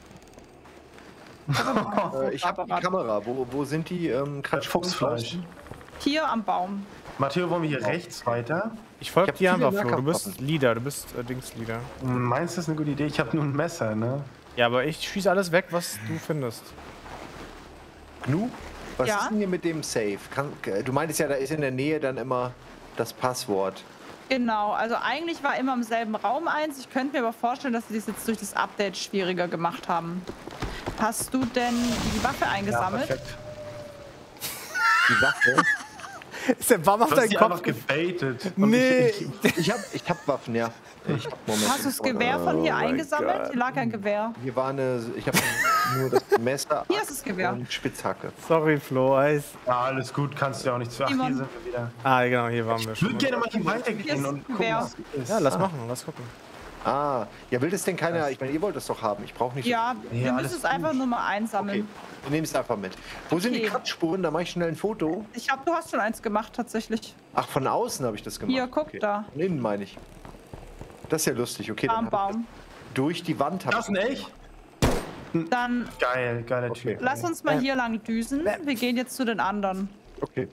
Äh, ich habe die Kamera. Wo, wo sind die ähm, Kratzspuren? Fuchsfleisch. Hier am Baum. Matteo, wollen wir hier rechts weiter? Ich folge Ich hab dir viele einfach, Flo. Du bist Nahkampfwaffen. Leader, du bist äh, Dings-Leader. Meinst du, das ist eine gute Idee? Ich habe nur ein Messer, ne? Ja, aber ich schieße alles weg, was du findest. Gnu? Was Ja? ist denn hier mit dem Safe? Kann, äh, du meintest ja, da ist in der Nähe dann immer das Passwort. Genau, also eigentlich war immer im selben Raum eins. Ich könnte mir aber vorstellen, dass sie das jetzt durch das Update schwieriger gemacht haben. Hast du denn die Waffe eingesammelt? perfekt. Die Waffe? Ist der Baum auf Du hast deinen die Kopf einfach ge- gebaitet. Und Nee. Ich, ich, Ich habe ich hab Waffen, ja. Ich hab Moment. Hast du das Gewehr von hier Oh mein eingesammelt? Gott. Hier lag ein Gewehr. Hier war eine. Ich habe nur das Messer. Hier ist das Gewehr. Und Spitzhacke. Sorry, Flo. Eis. ja, alles gut, kannst du ja auch nicht zu. Ach, hier Simon. sind wir wieder. Ah, genau, hier waren wir Ich schon. würde gerne mal hier Hier weitergehen ist und gucken, Gewehr. was ist. Ja, lass machen, lass gucken. Ah, ja, will das denn keiner? Ich meine, ihr wollt das doch haben. Ich brauche nicht. Ja, Ja, wir alles müssen es gut. einfach nur mal Okay, einsammeln. wir nehmen es einfach mit. Wo sind die Okay. Kratzspuren? Da mache ich schnell ein Foto. Ich glaube, du hast schon eins gemacht, tatsächlich. Ach, von außen habe ich das gemacht. Hier, guck okay. da. Von innen meine ich. Das ist ja lustig. Okay, Am dann hab ich Baum. das. Durch die Wand habe Das ist ein Elch? Dann Geil, geiler Okay. Typ. lass uns mal hier lang düsen. Wir gehen jetzt zu den anderen. Okay.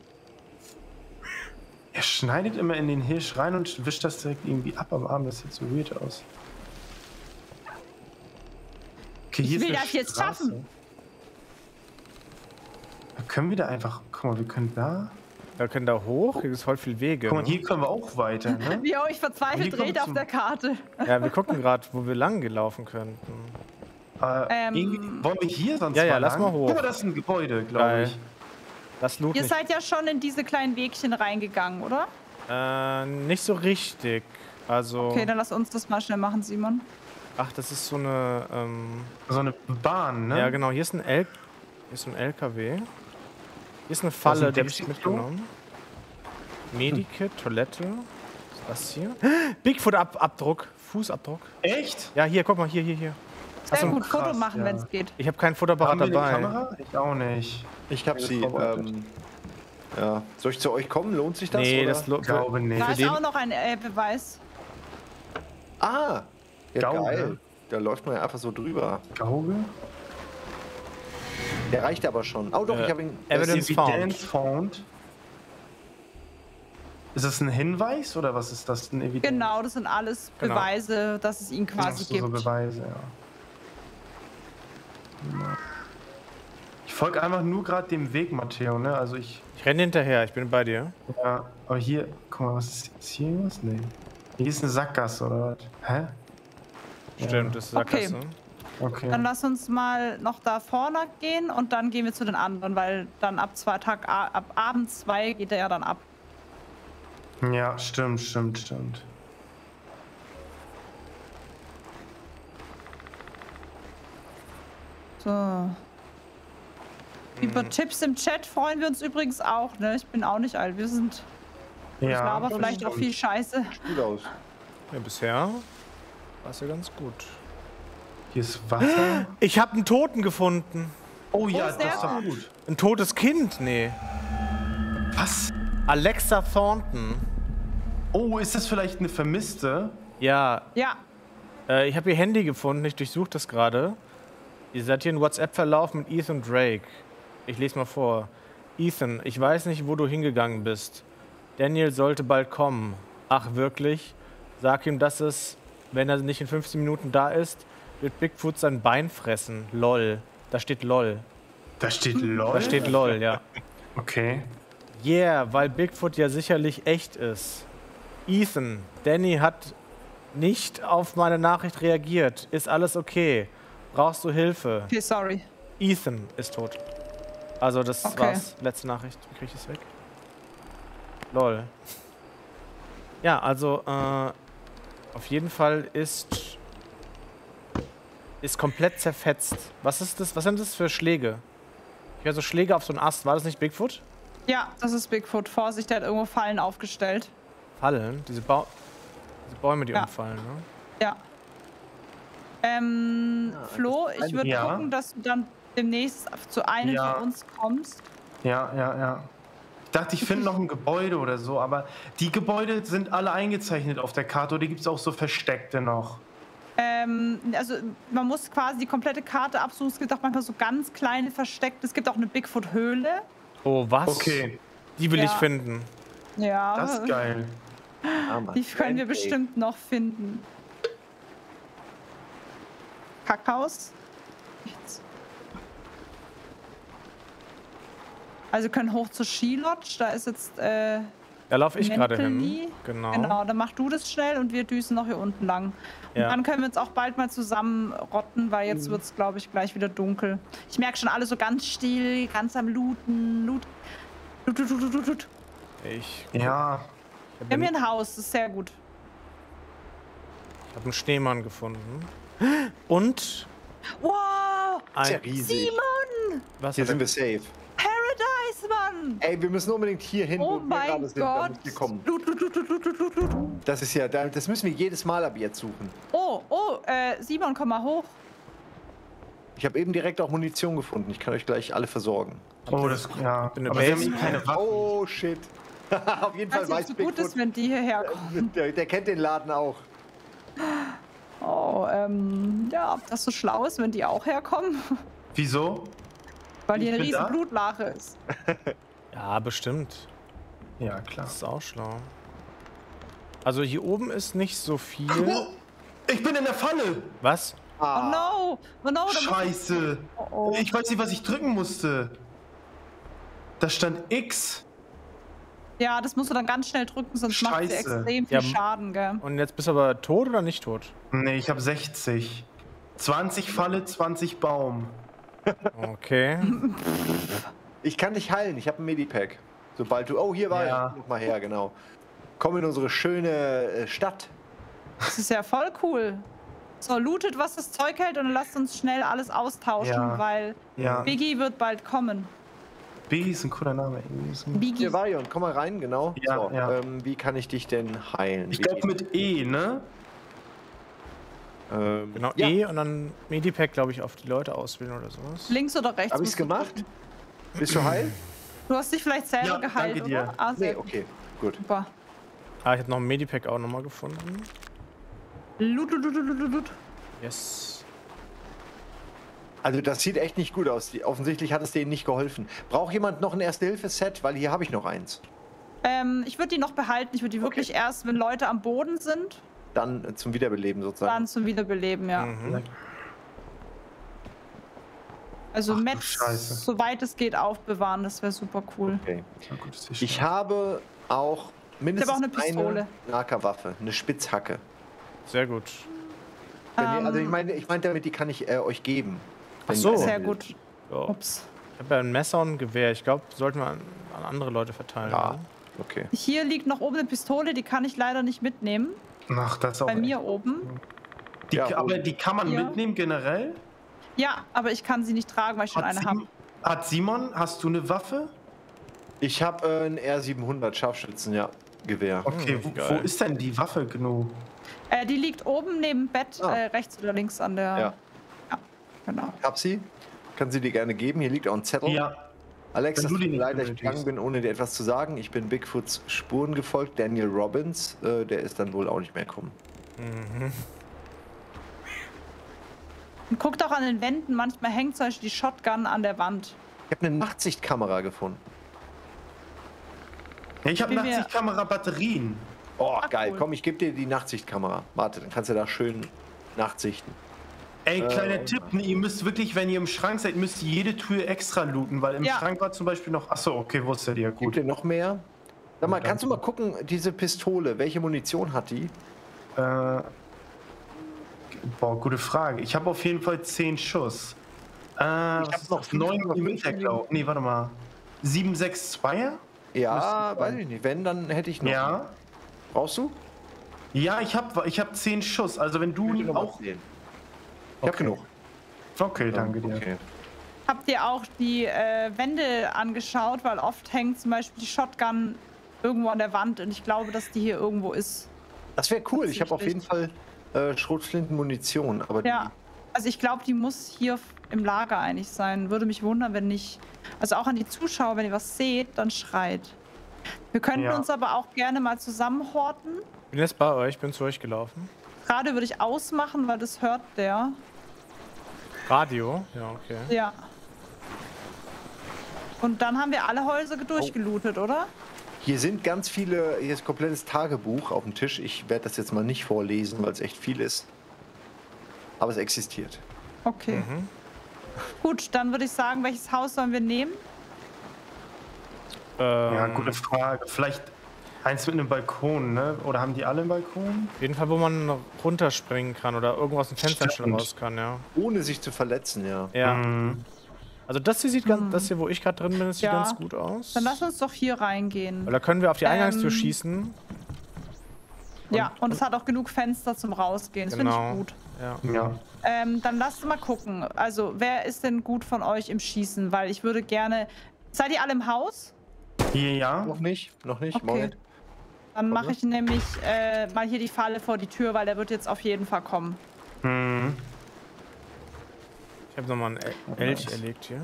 Er schneidet immer in den Hirsch rein und wischt das direkt irgendwie ab am Arm. Das sieht so weird aus. Okay, Ich hier will ist eine das jetzt Straße. schaffen. Da können wir da einfach. Guck mal, wir können da. Wir können da hoch, hier ist voll viel Wege. Guck mal, Ne? hier können wir auch weiter, ne? Wie ihr euch Und verzweifelt hier kommt dreht auf zum- der Karte. Ja, wir gucken gerade, wo wir lang gelaufen könnten. Äh, Ähm, irgendwie- wollen wir hier sonst Ja, ja, mal lass lang? mal hoch. Guck mal, das ist ein Gebäude, glaube Geil. ich. Das Loot Ihr nicht. seid ja schon in diese kleinen Wegchen reingegangen, oder? Äh, nicht so richtig. Also, Okay, dann lass uns das mal schnell machen, Simon. ach, das ist so eine, ähm, So eine Bahn, ne? ja genau, hier ist ein L, hier ist ein L K W. Hier ist eine Falle, ein die habe ich Dixie-Klo? mitgenommen. Medikit, Toilette. Was ist das hier? Bigfoot-Abdruck, Fußabdruck. Echt? Ja, hier, guck mal, hier, hier, hier. Sehr Achso, gut, Foto krass, machen, ja. wenn es geht. Ich habe keinen Fotoapparat Haben wir eine dabei. Kamera? Ich auch nicht. Ich habe Ja, sie. vorbereitet. Ähm, ja. Soll ich zu euch kommen? Lohnt sich das? Nee, oder? das lo- Ich glaube nicht. Da für ist den- auch noch ein äh, Beweis. Ah! Ja, Gauge. geil. Da läuft man ja einfach so drüber. Glaube? Der reicht aber schon. Oh doch, Äh, ich habe ihn. Evidence Evidence found. Ist das ein Hinweis oder was ist das? Ein Evidenz? Genau, das sind alles Genau. Beweise, dass es ihn Ach quasi so, so gibt. Beweise, ja. Ich folge einfach nur gerade dem Weg, Matteo, ne? Also ich. Ich renne hinterher, ich bin bei dir. Ja, aber hier, guck mal, was ist jetzt hier was? Nee. Hier ist eine Sackgasse oder was? Hä? Stimmt, das ist Okay. Sackgasse. Okay. Dann lass uns mal noch da vorne gehen und dann gehen wir zu den anderen, weil dann ab zwei Tag, ab Abend zwei geht er ja dann ab. Ja, stimmt, stimmt, stimmt. So. Über Tipps im Chat freuen wir uns übrigens auch, ne? Ich bin auch nicht alt. Wir sind. Ich Ja, laber das vielleicht auch stimmt. viel Scheiße. gut aus. Ja, bisher war es ja ganz gut. Hier ist Wasser. Ich habe einen Toten gefunden. Oh ja, sehr das ist doch gut. gut. Ein totes Kind? Nee. Was? Alexa Thornton. Oh, ist das vielleicht eine Vermisste? Ja, Ja, äh, ich habe ihr Handy gefunden, ich durchsuche das gerade. Ihr seid hier in WhatsApp-Verlauf mit Ethan Drake. Ich lese mal vor. Ethan, ich weiß nicht, wo du hingegangen bist. Daniel sollte bald kommen. Ach, wirklich? Sag ihm, dass es, wenn er nicht in fünfzehn Minuten da ist, wird Bigfoot sein Bein fressen. Lol. Da steht LOL. Da steht LOL. Da steht LOL, ja. Okay. Yeah, weil Bigfoot ja sicherlich echt ist. Ethan, Danny hat nicht auf meine Nachricht reagiert. Ist alles okay? Brauchst du Hilfe? okay, sorry. Ethan ist tot. Also das Okay. war's. Letzte Nachricht. Wie krieg ich das weg? Lol. Ja, also äh, auf jeden Fall ist ist komplett zerfetzt. Was ist das? Was sind das für Schläge? Ich höre so Schläge auf so einen Ast. War das nicht Bigfoot? Ja, das ist Bigfoot. Vorsicht, der hat irgendwo Fallen aufgestellt. Fallen? Diese, Bau diese Bäume, die Ja. umfallen, ne? Ja. Ähm, Flo, ich würde Ja. gucken, dass du dann demnächst zu einem Ja. von uns kommst. Ja, ja, ja. dachte, ich finde noch ein Gebäude oder so, aber die Gebäude sind alle eingezeichnet auf der Karte oder gibt es auch so versteckte noch? Ähm, also man muss quasi die komplette Karte absuchen. Es gibt auch manchmal so ganz kleine versteckte. Es gibt auch eine Bigfoot-Höhle. Oh, was? Okay, Die will Ja. ich finden. Ja, das ist geil. Ah, Mann. die können wir Pancake. bestimmt noch finden. Kackhaus? Nichts. Also wir können hoch zur Ski-Lodge. Da ist jetzt äh, Da laufe ich gerade Mentally. hin. Genau. Genau, dann mach du das schnell und wir düsen noch hier unten lang. Und Ja. dann können wir uns auch bald mal zusammenrotten, weil jetzt wird es, glaube ich, gleich wieder dunkel. Ich merke schon alle so ganz still, ganz am Looten. Loot. Loot, loot, loot, loot, loot. Ich, Ja, ich Wir haben hier habe ein Haus, das ist sehr gut. hab einen Schneemann gefunden. Und Wow! Ist ja ein. riesig. Simon! Was Hier hat sind er- wir safe. Paradise, Mann! Ey, wir müssen unbedingt hier hin, Oh wo wir mein gerade sind, da Gott! müssen wir kommen. Loot, loot, loot, loot, loot, loot, loot. Das ist ja, da- das müssen wir jedes Mal ab jetzt suchen. Oh, oh, äh, Simon, komm mal hoch. Ich habe eben direkt auch Munition gefunden. Ich kann euch gleich alle versorgen. oh, das, ja. bin eine Aber wir haben Base. hier keine Waffen. Oh, shit. Auf jeden Fall Weiß nicht, weiß ob so gut Bigfoot, ist, wenn die hierher kommen. der, der kennt den Laden auch. Oh, ähm, ja, ob das so schlau ist, wenn die auch herkommen? Wieso? Weil hier Ich eine bin riesen da. Blutlache ist. Ja, bestimmt. Ja, klar. Das ist auch schlau. Also hier oben ist nicht so viel. Oh, ich bin in der Falle! Was? Oh no! Oh no! Da muss ich- Scheiße! Oh, oh. Ich weiß nicht, was ich drücken musste. Da stand X. Ja, das musst du dann ganz schnell drücken, sonst macht sie Scheiße. extrem viel Ja, Schaden, gell? Und jetzt bist du aber tot oder nicht tot? Nee, ich habe sechzig. zwanzig Falle, zwanzig Baum. Okay. Ich kann dich heilen. Ich habe ein Medipack. Sobald du... Oh, hier war Ja. ich. Guck mal her, genau. Komm in unsere schöne äh, Stadt. Das ist ja voll cool. So, lootet, was das Zeug hält und dann lasst uns schnell alles austauschen, Ja. weil Ja. Biggie wird bald kommen. Biggie ist ein cooler Name. Irgendwie ist ein- Biggie. Hier, Varion, komm mal rein, genau. Ja, so, ja. Ähm, wie kann ich dich denn heilen? Ich Wie glaube geht- mit E, ne? Ähm, Genau, ja. E und dann Medipack, glaube ich, auf die Leute auswählen oder sowas. Links oder rechts? Hab ich's musst du gemacht? drücken. Bist du heil? Du hast dich vielleicht selber Ja, geheilt, danke dir. oder? Ah, sehr Nee, gut. okay. Gut. Super. Ah, ich habe noch ein Medipack auch nochmal gefunden. Loot, loot, loot, loot, loot, loot. Yes. Also das sieht echt nicht gut aus. Die, offensichtlich hat es denen nicht geholfen. Braucht jemand noch ein Erste-Hilfe-Set? Weil hier habe ich noch eins. Ähm, ich würde die noch behalten. Ich würde die wirklich erst, wenn Leute am Boden sind, Dann äh, zum Wiederbeleben sozusagen. dann zum Wiederbeleben, ja. Mhm. Also Ach du Mets, Scheiße. soweit es geht, aufbewahren. Das wäre super cool. Okay. Na gut, ist Ich sicher. habe auch mindestens Ich habe auch eine Pistole. Nahkampfwaffe, eine Spitzhacke. Sehr gut. Wenn ihr, also Ähm. ich meine, ich meine damit, die kann ich äh, euch geben. Ach Wenn so. ihr Sehr will. gut. Ja. Ups. Ich habe ja ein Messer und ein Gewehr. Ich glaube, sollten wir an, an andere Leute verteilen. Ja, ne? okay. Hier liegt noch oben eine Pistole, die kann ich leider nicht mitnehmen. Ach, das ist auch Bei echt- mir oben. Die, Ja, aber gut. die kann man Ja. mitnehmen generell? Ja, aber ich kann sie nicht tragen, weil ich schon Hat, eine Sim- habe. hat Simon, hast du eine Waffe? Ich habe äh, ein R siebenhundert Scharfschützen, ja, Gewehr. Okay, Hm, wo, geil. wo ist denn die Waffe genug? Äh, die liegt oben neben dem Bett, Ah. äh, rechts oder links an der. Ja. Ja, genau. Ich hab sie. Kann sie dir gerne geben. Hier liegt auch ein Zettel. Ja, Alex, Wenn es du tut die mir nicht leid, dass ich benötigst. gegangen bin, ohne dir etwas zu sagen. Ich bin Bigfoots Spuren gefolgt. Daniel Robbins, äh, der ist dann wohl auch nicht mehr gekommen. Mhm. Und guckt auch an den Wänden, manchmal hängt zum Beispiel die Shotgun an der Wand. Ich habe eine Nachtsichtkamera gefunden. ja ich habe Wie wir- Oh, Nachtsichtkamera-Batterien. Ach, geil. cool. Komm, ich gebe dir die Nachtsichtkamera. Warte, dann kannst du da schön nachtsichten. Ey, kleiner Äh, Tipp, ne, ihr müsst wirklich, wenn ihr im Schrank seid, müsst ihr jede Tür extra looten, weil im Ja. Schrank war zum Beispiel noch. Achso, okay, wusstet ihr, Gibt gut. dir noch mehr? Sag mal, Danke. kannst du mal gucken, diese Pistole, welche Munition hat die? Äh, boah, gute Frage. Ich habe auf jeden Fall zehn Schuss. Äh, hab noch neun fünf- Millimeter, glaube ich. Nee, warte mal. sieben sechs zwei? Ja, Müsste weiß sein. ich nicht. Wenn, dann hätte ich noch. Ja. Brauchst du? Ja, ich habe ich hab zehn Schuss. Also wenn du Ich will noch auch. mal sehen. Ich hab Okay. genug. Okay, danke dir. Okay. Habt ihr auch die äh, Wände angeschaut? Weil oft hängt zum Beispiel die Shotgun irgendwo an der Wand und ich glaube, dass die hier irgendwo ist. Das wäre cool. Ich habe auf jeden Absichtlich. Fall äh, Schrotflinten-Munition. Aber Ja. Also ich glaube, die muss hier im Lager eigentlich sein. Würde mich wundern, wenn nicht. Also auch an die Zuschauer, wenn ihr was seht, dann schreit. Wir könnten Ja. uns aber auch gerne mal zusammenhorten. Ich bin jetzt bei euch, bin zu euch gelaufen. Radio würde ich ausmachen, weil das hört der. Radio? Ja, okay. Ja. Und dann haben wir alle Häuser durchgelootet, oder? Hier sind ganz viele, hier ist ein komplettes Tagebuch auf dem Tisch. Ich werde das jetzt mal nicht vorlesen, weil es echt viel ist. Aber es existiert. Okay. Mhm. Gut, dann würde ich sagen, welches Haus sollen wir nehmen? Ähm, Ja, gute Frage. Vielleicht eins mit einem Balkon, ne? Oder haben die alle einen Balkon? Auf jeden Fall, wo man runterspringen kann oder irgendwo aus dem Fenster schon Stimmt. raus kann, ja. Ohne sich zu verletzen, ja. Ja. Mhm. Also das hier sieht ganz, das hier, wo ich gerade drin bin, das sieht Ja. ganz gut aus. Dann lass uns doch hier reingehen. Weil da können wir auf die Eingangstür Ähm, schießen. Ja, und es hat auch genug Fenster zum Rausgehen. Das Genau. finde ich gut. Ja. Ja. Ähm, dann lasst mal gucken. Also, wer ist denn gut von euch im Schießen? Weil ich würde gerne... Seid ihr alle im Haus? Hier, ja. Noch nicht, noch nicht. Okay. Moment. Dann mache ich nämlich äh, mal hier die Falle vor die Tür, weil der wird jetzt auf jeden Fall kommen. Mhm. Ich habe nochmal einen El- Elch erlegt hier.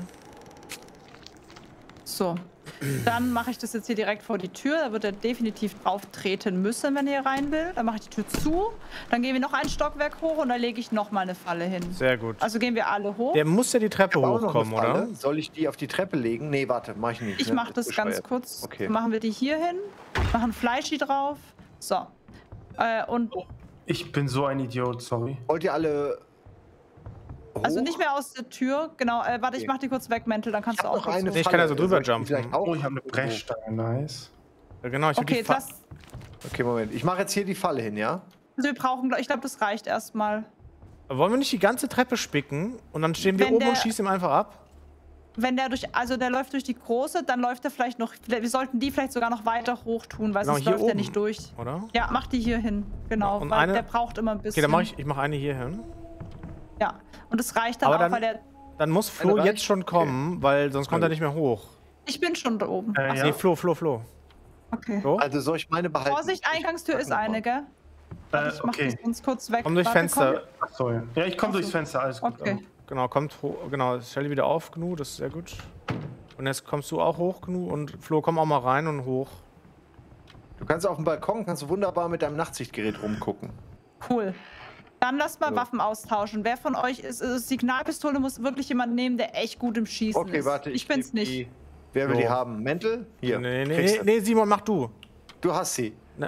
So. Dann mache ich das jetzt hier direkt vor die Tür. Da wird er definitiv drauf treten müssen, wenn er hier rein will. Dann mache ich die Tür zu. Dann gehen wir noch ein Stockwerk hoch und da lege ich noch mal eine Falle hin. Sehr gut. Also gehen wir alle hoch. Der muss ja die Treppe Aber auch noch hochkommen, eine Falle. oder? Soll ich die auf die Treppe legen? Nee, warte, mach ich nicht. Ich ne? mache das ist ganz bescheuert. kurz. Okay. Machen wir die hier hin. Machen Fleischi drauf. So. Äh, und Ich bin so ein Idiot, sorry. Wollt ihr alle hoch? also nicht mehr aus der Tür. Genau. Äh, warte, ich Okay. mach die kurz weg, Mäntel. Dann kannst Ich du hab auch noch kurz eine hoch. Nee, ich kann ja so Falle. drüber Soll ich die jumpen. vielleicht auch Oh, ich habe eine irgendwo- Brechstange, nice. Ja, genau, ich will Okay, die Fa das. Okay, Moment. Ich mache jetzt hier die Falle hin, ja? Also wir brauchen, ich glaube, das reicht erstmal. Wollen wir nicht die ganze Treppe spicken und dann stehen wir Wenn oben und der- schießen ihm einfach ab? Wenn der durch, also der läuft durch die große, dann läuft er vielleicht noch, wir sollten die vielleicht sogar noch weiter hoch tun, weil Genau, sonst hier läuft er oben. nicht durch. Oder? Ja, mach die hier hin, genau, Und weil eine- der braucht immer ein bisschen. Okay, dann mache ich, ich mache eine hier hin. Ja, und es reicht dann Aber auch, dann- weil der, Dann muss Flo Eine jetzt reicht? schon kommen, weil sonst kommt er nicht mehr hoch. ich bin schon da oben. Äh, Nee, ja. Flo, Flo, Flo. Okay. So? Also soll ich meine behalten? Vorsicht, Ich Eingangstür pack ist noch mal. eine, gell? Warte, Äh, ich mach okay. das uns kurz weg. Komm durch Warte, Fenster. Achso, ja. Ja, ich komme durchs Fenster, alles gut. Okay. Genau, kommt hoch. Genau, stell die wieder auf, Gnu, das ist sehr gut. Und jetzt kommst du auch hoch, Gnu, und Flo, komm auch mal rein und hoch. Du kannst auf dem Balkon kannst du wunderbar mit deinem Nachtsichtgerät rumgucken. Cool. Dann lasst mal So. Waffen austauschen. Wer von euch ist, ist Signalpistole, muss wirklich jemand nehmen, der echt gut im Schießen Okay, ist. warte. Ich bin's nehm nicht. Die, wer will So. die haben? Mäntel? Hier. Nee, nee, kriegst nee, du. nee, Simon, mach du. Du hast sie. Ne.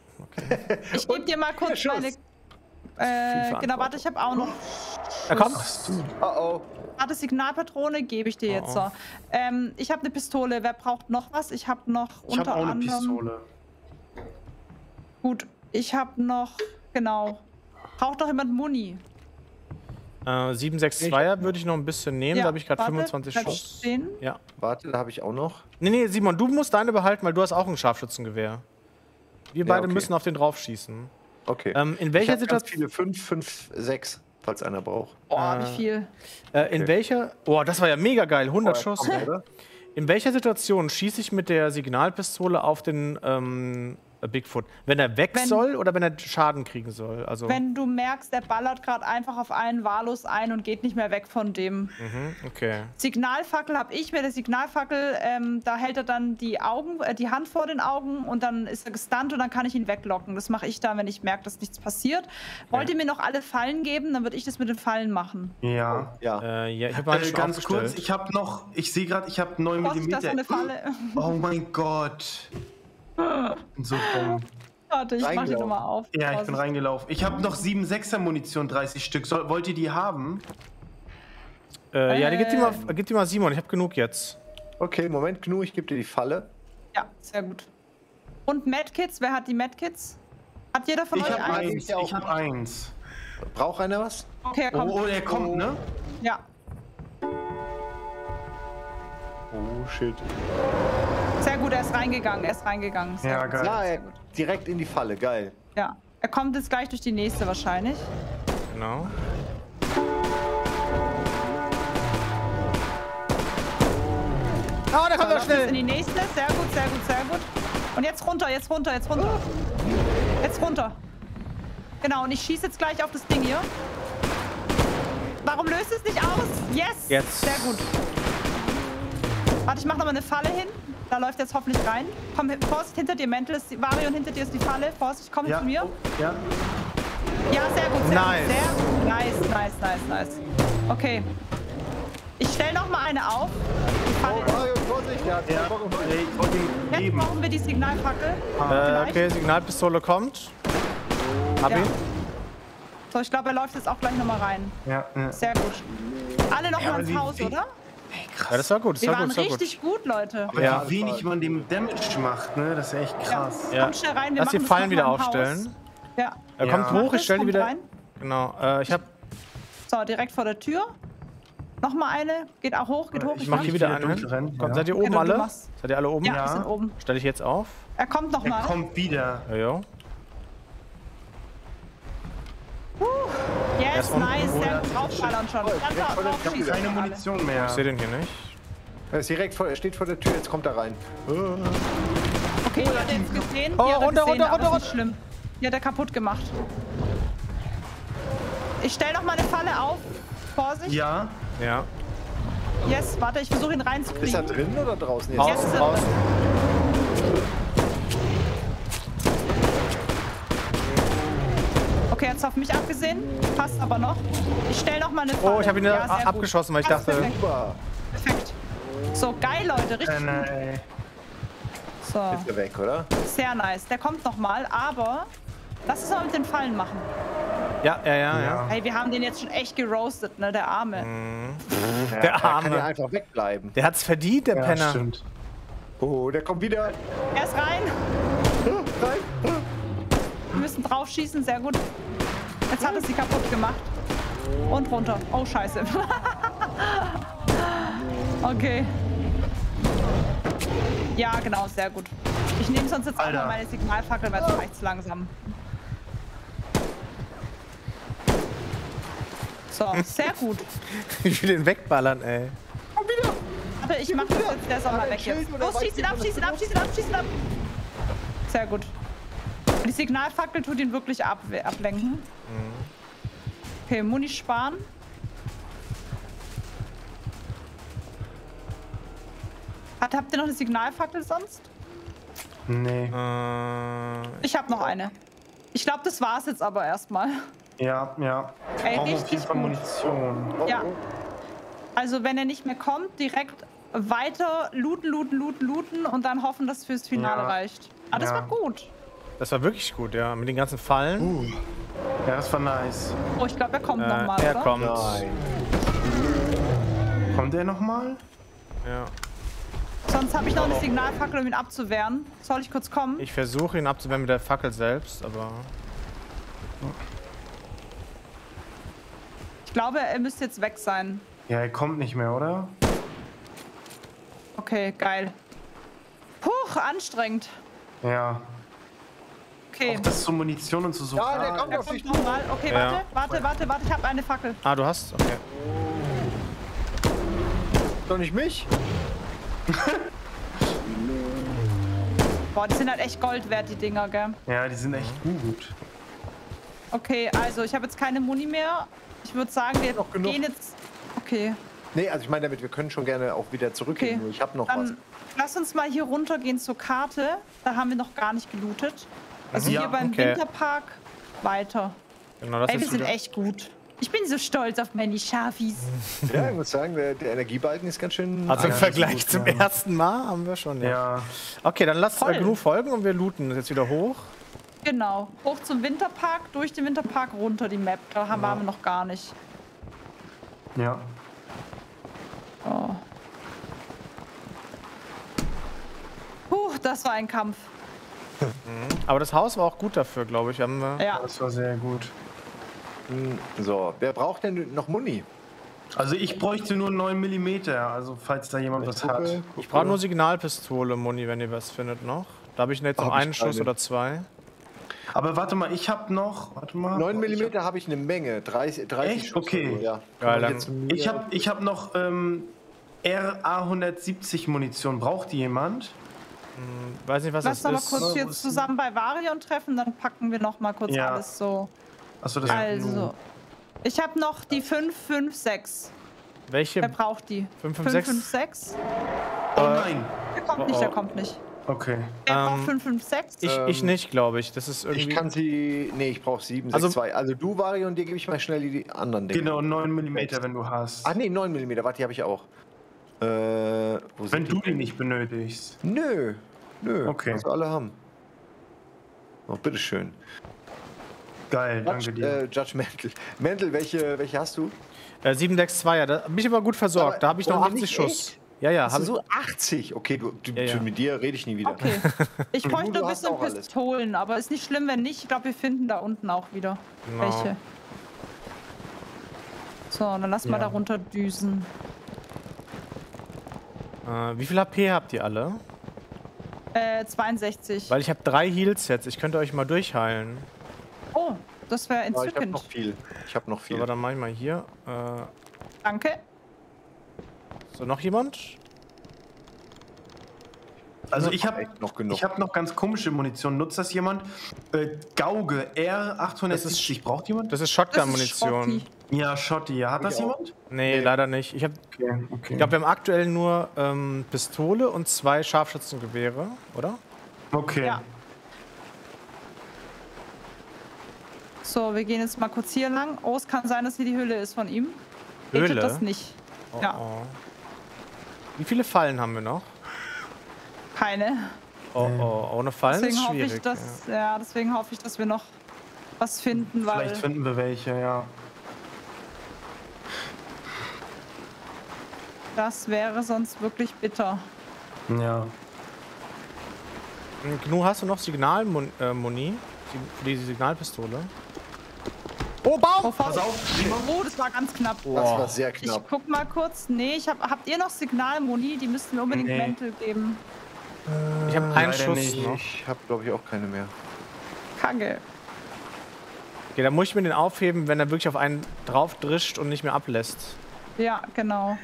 Ich gebe dir mal kurz Schuss. meine. Äh, Verantwortung. genau, warte, ich habe auch noch. Er kommt. Oh oh. Warte, Signalpatrone gebe ich dir jetzt Oh, so. Ähm, ich habe eine Pistole. Wer braucht noch was? Ich habe noch Ich unter habe auch eine anderem. Pistole. Gut, ich habe noch. Genau. Braucht doch jemand Muni? Äh, sieben sechs zweier würde ich noch ein bisschen nehmen, da habe ich gerade warte, fünfundzwanzig bleib Schuss. stehen. Ja. Warte, da habe ich auch noch. Nee, nee, Simon, du musst deine behalten, weil du hast auch ein Scharfschützengewehr. Wir beide okay. müssen auf den drauf schießen. Okay. Ähm, in ich welcher hab ganz Situation? viele fünf, fünf, sechs, falls einer braucht. Oh, Äh, wie viel? Äh, in welcher? Oh, das war ja mega geil, hundert Oh, Schuss. kommt, oder? In welcher Situation schieße ich mit der Signalpistole auf den ähm, Bigfoot? Wenn er weg Wenn- soll oder wenn er Schaden kriegen soll? Also, Wenn du merkst, der ballert gerade einfach auf einen wahllos ein und geht nicht mehr weg von dem. mhm, okay. Signalfackel habe ich. Mit der Signalfackel, ähm, da hält er dann die Augen, äh, die Hand vor den Augen und dann ist er gestunt und dann kann ich ihn weglocken. Das mache ich dann, wenn ich merke, dass nichts passiert. Wollt ihr mir noch alle Fallen geben? Dann würde ich das mit den Fallen machen. Ja. Ja. Äh, ja, ich habe meine Äh, schon ganz kurz, aufgestellt. ich habe noch, ich sehe gerade, ich habe neun Vorsicht, das ist eine Millimeter. Falle. Oh mein Gott. Ich bin so dumm. Warte, ich mache die Reingelaufen. nochmal auf. Ja, ich bin Vorsicht. reingelaufen. Ich habe noch sieben Sechser Munition, dreißig Stück. Soll, wollt ihr die haben? Äh, ja, die gib die, mal, Ähm. gib die mal Simon, ich habe genug jetzt. Okay, Moment, Gnu, ich gebe dir die Falle. Ja, sehr gut. Und Medkits, wer hat die Medkits? Hat jeder von Ich euch habe einen? eins. ja auch Ich habe eins. Braucht einer was? Okay, Oh, komm. oh, der kommt, ne? Ja, Oh, shit. sehr gut, er ist reingegangen, er ist reingegangen. Sehr Ja, gut. geil. Ja, er, direkt in die Falle, geil. Ja, er kommt jetzt gleich durch die nächste wahrscheinlich. Genau. Ah, der kommt doch Läuft jetzt in schnell! die nächste, sehr gut, sehr gut, sehr gut. Und jetzt runter, jetzt runter, jetzt runter. Jetzt runter. Genau, und ich schieße jetzt gleich auf das Ding hier. Warum löst es nicht aus? Yes! Jetzt. Sehr gut. Warte, ich mach noch mal eine Falle hin. Da läuft jetzt hoffentlich rein. Komm, Vorsicht, hinter dir, Mental ist die Varion, hinter dir ist die Falle. Vorsicht, komm Ja. zu mir. Ja. Ja, sehr gut, sehr Nice. gut. Sehr gut. Nice, nice, nice, nice. Okay. Ich stell noch mal eine auf. Die Falle. Oh, Mario, Vorsicht, der hat Ja. Bock auf Ey, ich wollte ihn Jetzt geben. brauchen wir die Signalfackel. Äh, Vielleicht. okay, Signalpistole kommt. Hab Ja. ihn. So, ich glaube, er läuft jetzt auch gleich noch mal rein. Ja, ja. Sehr gut. Alle noch Ja, mal aber ins wie- Haus, wie- oder? Ey, krass. Ja, das war gut, das Wir war waren gut, das war gut. richtig gut, Leute. Aber Ja. wie wenig man dem Damage macht, ne? Das ist ja echt krass. Ja. Kommt schnell rein, wir Lass die machen das Fallen noch wieder mal im Haus. aufstellen. Ja. Er Ja. kommt hoch, ich stelle die Kommt wieder. rein. Genau. Äh, ich hab. So, direkt vor der Tür. Noch mal eine. Geht auch hoch, geht hoch. Ich mach hier wieder wieder einen hin. durchrennen, Kommt, ja. seid ihr Okay, oben du- du alle? machst- Seid ihr alle oben? Ja, Ja. wir sind oben. Stelle ich jetzt auf. Er kommt noch Er mal. kommt wieder. Jojo. Yes, ist unten. nice. Oh, Sehr ja, gut draufballern schon. Ganz direkt vor der drauf Tür. schießen. Keine alle. Munition mehr. Ich sehe den hier nicht. Er ist direkt vor, er steht vor der Tür, jetzt kommt er rein. Okay, ihr habt jetzt gesehen. Oh, Ihr habt runter, gesehen, runter, aber runter, ist nicht schlimm. Die hat er kaputt gemacht. Ich stell noch mal eine Falle auf. Vorsicht. Ja. Ja. Yes, warte, ich versuche ihn Ist er reinzukriegen. drin oder draußen? Jetzt? Draußen, Jetzt. draußen. Okay, jetzt auf mich abgesehen. Passt aber noch. Ich stell noch mal eine Falle. Oh, ich habe ihn Ja, ja, sehr gut. abgeschossen, weil ich Ganz dachte. perfekt. Super. Perfekt. So, geil, Leute. Richtig Äh, gut. nein. So, Ist er weg, oder? sehr nice. Der kommt noch mal, aber lass es mal mit den Fallen machen. Ja, ja, ja, ja. Ja. Hey, wir haben den jetzt schon echt geroastet, ne, der Arme. Der Er kann ja Arme. einfach wegbleiben. Der hat's verdient, der Ja, Penner. stimmt. Oh, der kommt wieder. Er ist rein. Rein. Wir müssen drauf schießen, sehr gut. Jetzt hat es sie kaputt gemacht. Und runter. Oh, scheiße. Okay. Ja, genau, sehr gut. Ich nehme sonst jetzt auch Alter. mal meine Signalfackel, weil es reicht zu langsam. So, sehr gut. Ich will den wegballern, ey. Warte, ich mach das jetzt, der ist auch mal weg Schild jetzt. oder Los, weiß schieß ihn ich ab, nicht, schieß ihn ab, schieß ihn ab, schieß ihn ab. Sehr gut. Die Signalfackel tut ihn wirklich ab ablenken. Okay, Muni sparen. Hat, habt ihr noch eine Signalfackel sonst? Nee. Äh, Ich habe noch eine. Ich glaube, das war's jetzt aber erstmal. Ja, ja. Ey, Brauchen auf richtig jeden Fall gut. Munition. Ja. Also, wenn er nicht mehr kommt, direkt weiter looten, looten, looten, looten und dann hoffen, dass es fürs Finale Ja. reicht. Ah, das Ja. war gut. das war wirklich gut, ja. Mit den ganzen Fallen. Uh. Ja, das war nice. Oh, ich glaube, er kommt äh, nochmal, er oder? kommt. Nein. Kommt er nochmal? Ja. Sonst habe ich noch eine Signalfackel, um ihn abzuwehren. Soll ich kurz kommen? Ich versuche ihn abzuwehren mit der Fackel selbst, aber. Ich glaube, er müsste jetzt weg sein. Ja, er kommt nicht mehr, oder? Okay, geil. Puh, anstrengend. Ja. Okay. Auch das zur Munition und zu so. Ja, der kommt Er auf dich kommt zu. nochmal. Okay, Ja. warte, warte, warte, warte. Ich habe eine Fackel. Ah, du hast? Okay. Doch nicht mich? Boah, die sind halt echt Gold wert, die Dinger, gell? Ja, die sind echt gut. Okay, also ich habe jetzt keine Muni mehr. Ich würde sagen, wir Noch genug. gehen jetzt... Okay, Nee, also ich meine damit, wir können schon gerne auch wieder zurückgehen. okay. Nur Ich habe noch was. Dann lass uns mal hier runtergehen zur Karte. Da haben wir noch gar nicht gelootet. Also Ja, hier beim okay. Winterpark weiter. Genau, das Ey, wir ist sind wieder. echt gut. Ich bin so stolz auf meine Schafis. Ja, ich muss sagen, der, der Energiebalken ist ganz schön. Also im ja, Vergleich das ist zum gut, ja. ersten Mal haben wir schon, ja. Ja. Okay, dann lasst Voll. äh, genug folgen und wir looten jetzt wieder hoch. Genau. Hoch zum Winterpark, durch den Winterpark runter die Map. Da haben waren wir noch gar nicht. Ja. Oh. Puh, das war ein Kampf. Aber das Haus war auch gut dafür, glaube ich. Haben wir. Ja. Das war sehr gut. So, wer braucht denn noch Muni? Also ich bräuchte nur neun Millimeter, also falls da jemand was hat. Gucke, Ich brauche nur Signalpistole, Muni, wenn ihr was findet noch. Da habe ich jetzt noch Hab ich einen Schuss keine. oder zwei. Aber warte mal, ich habe noch, warte mal. neun Millimeter habe ich eine Menge. dreißig, dreißig Echt? Schuss Okay. oder so, ja. Geil, dann- Jetzt mir- Ich habe ich hab noch ähm, R A hundertsiebzig Munition. Braucht die jemand? Weiß nicht, was Lass das doch mal ist. kurz Wo hier ist zusammen bei Varion treffen, dann packen wir noch mal kurz Ja. alles so. Achso, das Also, Ich habe noch die fünf fünf sechs. Welche? Wer braucht die? fünf fünf sechs? fünf fünf sechs? Oh nein. Der kommt Oh, nicht, der oh. kommt nicht. Okay. Wer Ähm, braucht fünf fünf sechs? Ich, ich Ähm, nicht, glaube ich. Das ist irgendwie. Ich kann sie. Nee, ich brauche sieben Also- sechs zwei. Also, du, Vari, und dir gebe ich mal schnell die anderen Dinge. Genau, neun Millimeter, wenn du hast. Ach nee, neun Millimeter. Warte, die habe ich auch. Äh, wo Wenn sind du die? die nicht benötigst. Nö. Nö. Okay. Was wir alle haben. Oh, bitteschön. Geil, danke Judge, dir. äh, Judge Mantle. Mantle, welche, welche hast du? Äh, sieben sechs zwei, ja, da bin ich aber gut versorgt. Aber da habe ich noch wollen wir achtzig nicht Schuss. echt? Ja, ja, Hast habe du ich. so achtzig? Okay, du, du, Ja, ja. mit dir rede ich nie wieder. Okay. Ich bräuchte du ein hast bisschen auch alles. Pistolen, aber ist nicht schlimm, wenn nicht. Ich glaube, wir finden da unten auch wieder Genau. welche. So, dann lass mal Ja. da runter düsen. Äh, wie viel H P habt ihr alle? Äh, zweiundsechzig. Weil ich habe drei Heal-Sets. Ich könnte euch mal durchheilen. Oh, das wäre Aber ich habe entzückend. noch viel. Ich habe noch So, viel. aber dann mach ich mal hier. Äh, Danke. so, noch jemand? Also ich habe echt noch genug. ich hab noch ganz komische Munition. Nutzt das jemand? Äh, Gauge R achthundertsiebzig. Braucht jemand? Das ist Das ist Shotgun-Munition. Schrotti. Ja, Schotti. Ja, hat das Ich auch. jemand? Nee, Nee. leider nicht. Ich, hab- Okay, okay. ich glaube, wir haben aktuell nur ähm, Pistole und zwei Scharfschützengewehre, oder? okay. Ja. So, wir gehen jetzt mal kurz hier lang. Oh, es kann sein, dass hier die Höhle ist von ihm. Hatet Höhle? das nicht. Oh, Ja. oh. Wie viele Fallen haben wir noch? Keine. Oh, oh, ohne Fallen Deswegen ist hoffe schwierig. ich, dass, ja. deswegen hoffe ich, dass wir noch was finden, weil Vielleicht finden wir welche, ja. das wäre sonst wirklich bitter. Ja. ja. Gnu, hast du noch Signalmuni? Äh, Muni? Für die Signalpistole? Oh, Baum! Oh, Pass auf, Simon. oh, das war ganz knapp. Das war sehr Ich knapp. guck mal kurz. Nee, ich hab, habt ihr noch Signalmuni? Die müssten mir unbedingt Nee. Mäntel geben. Ich habe einen Leider Schuss nicht. noch. Ich habe, glaube ich, auch keine mehr. Kacke. Okay, dann muss ich mir den aufheben, wenn er wirklich auf einen drauf drischt und nicht mehr ablässt. Ja, genau.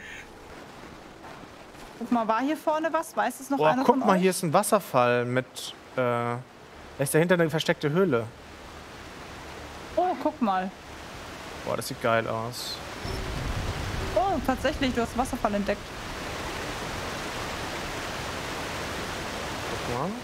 Guck mal, war hier vorne was? Weiß es noch Boah, einer guck von mal, euch? hier ist ein Wasserfall mit. Äh, da ist dahinter eine versteckte Höhle. Oh, guck mal. Boah, das sieht geil aus. Oh, tatsächlich, du hast Wasserfall entdeckt. Guck mal.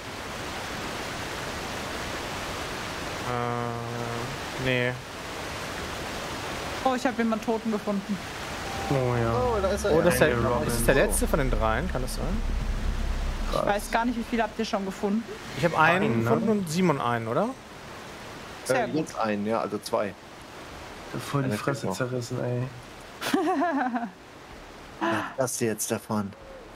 Äh, nee. Oh, ich habe jemanden Toten gefunden. Oh ja. Oh, da ist er. Oh, das ist, der, Daniel Robbins. ist das der letzte von den dreien, kann das sein? Ich weiß gar nicht, wie viele habt ihr schon gefunden. Ich habe einen Einen, ne? gefunden und Simon einen, oder? Sehr äh, gut. jetzt einen, ja, also zwei. Voll die Einer Fresse fehlt noch. zerrissen, ey. Das jetzt davon.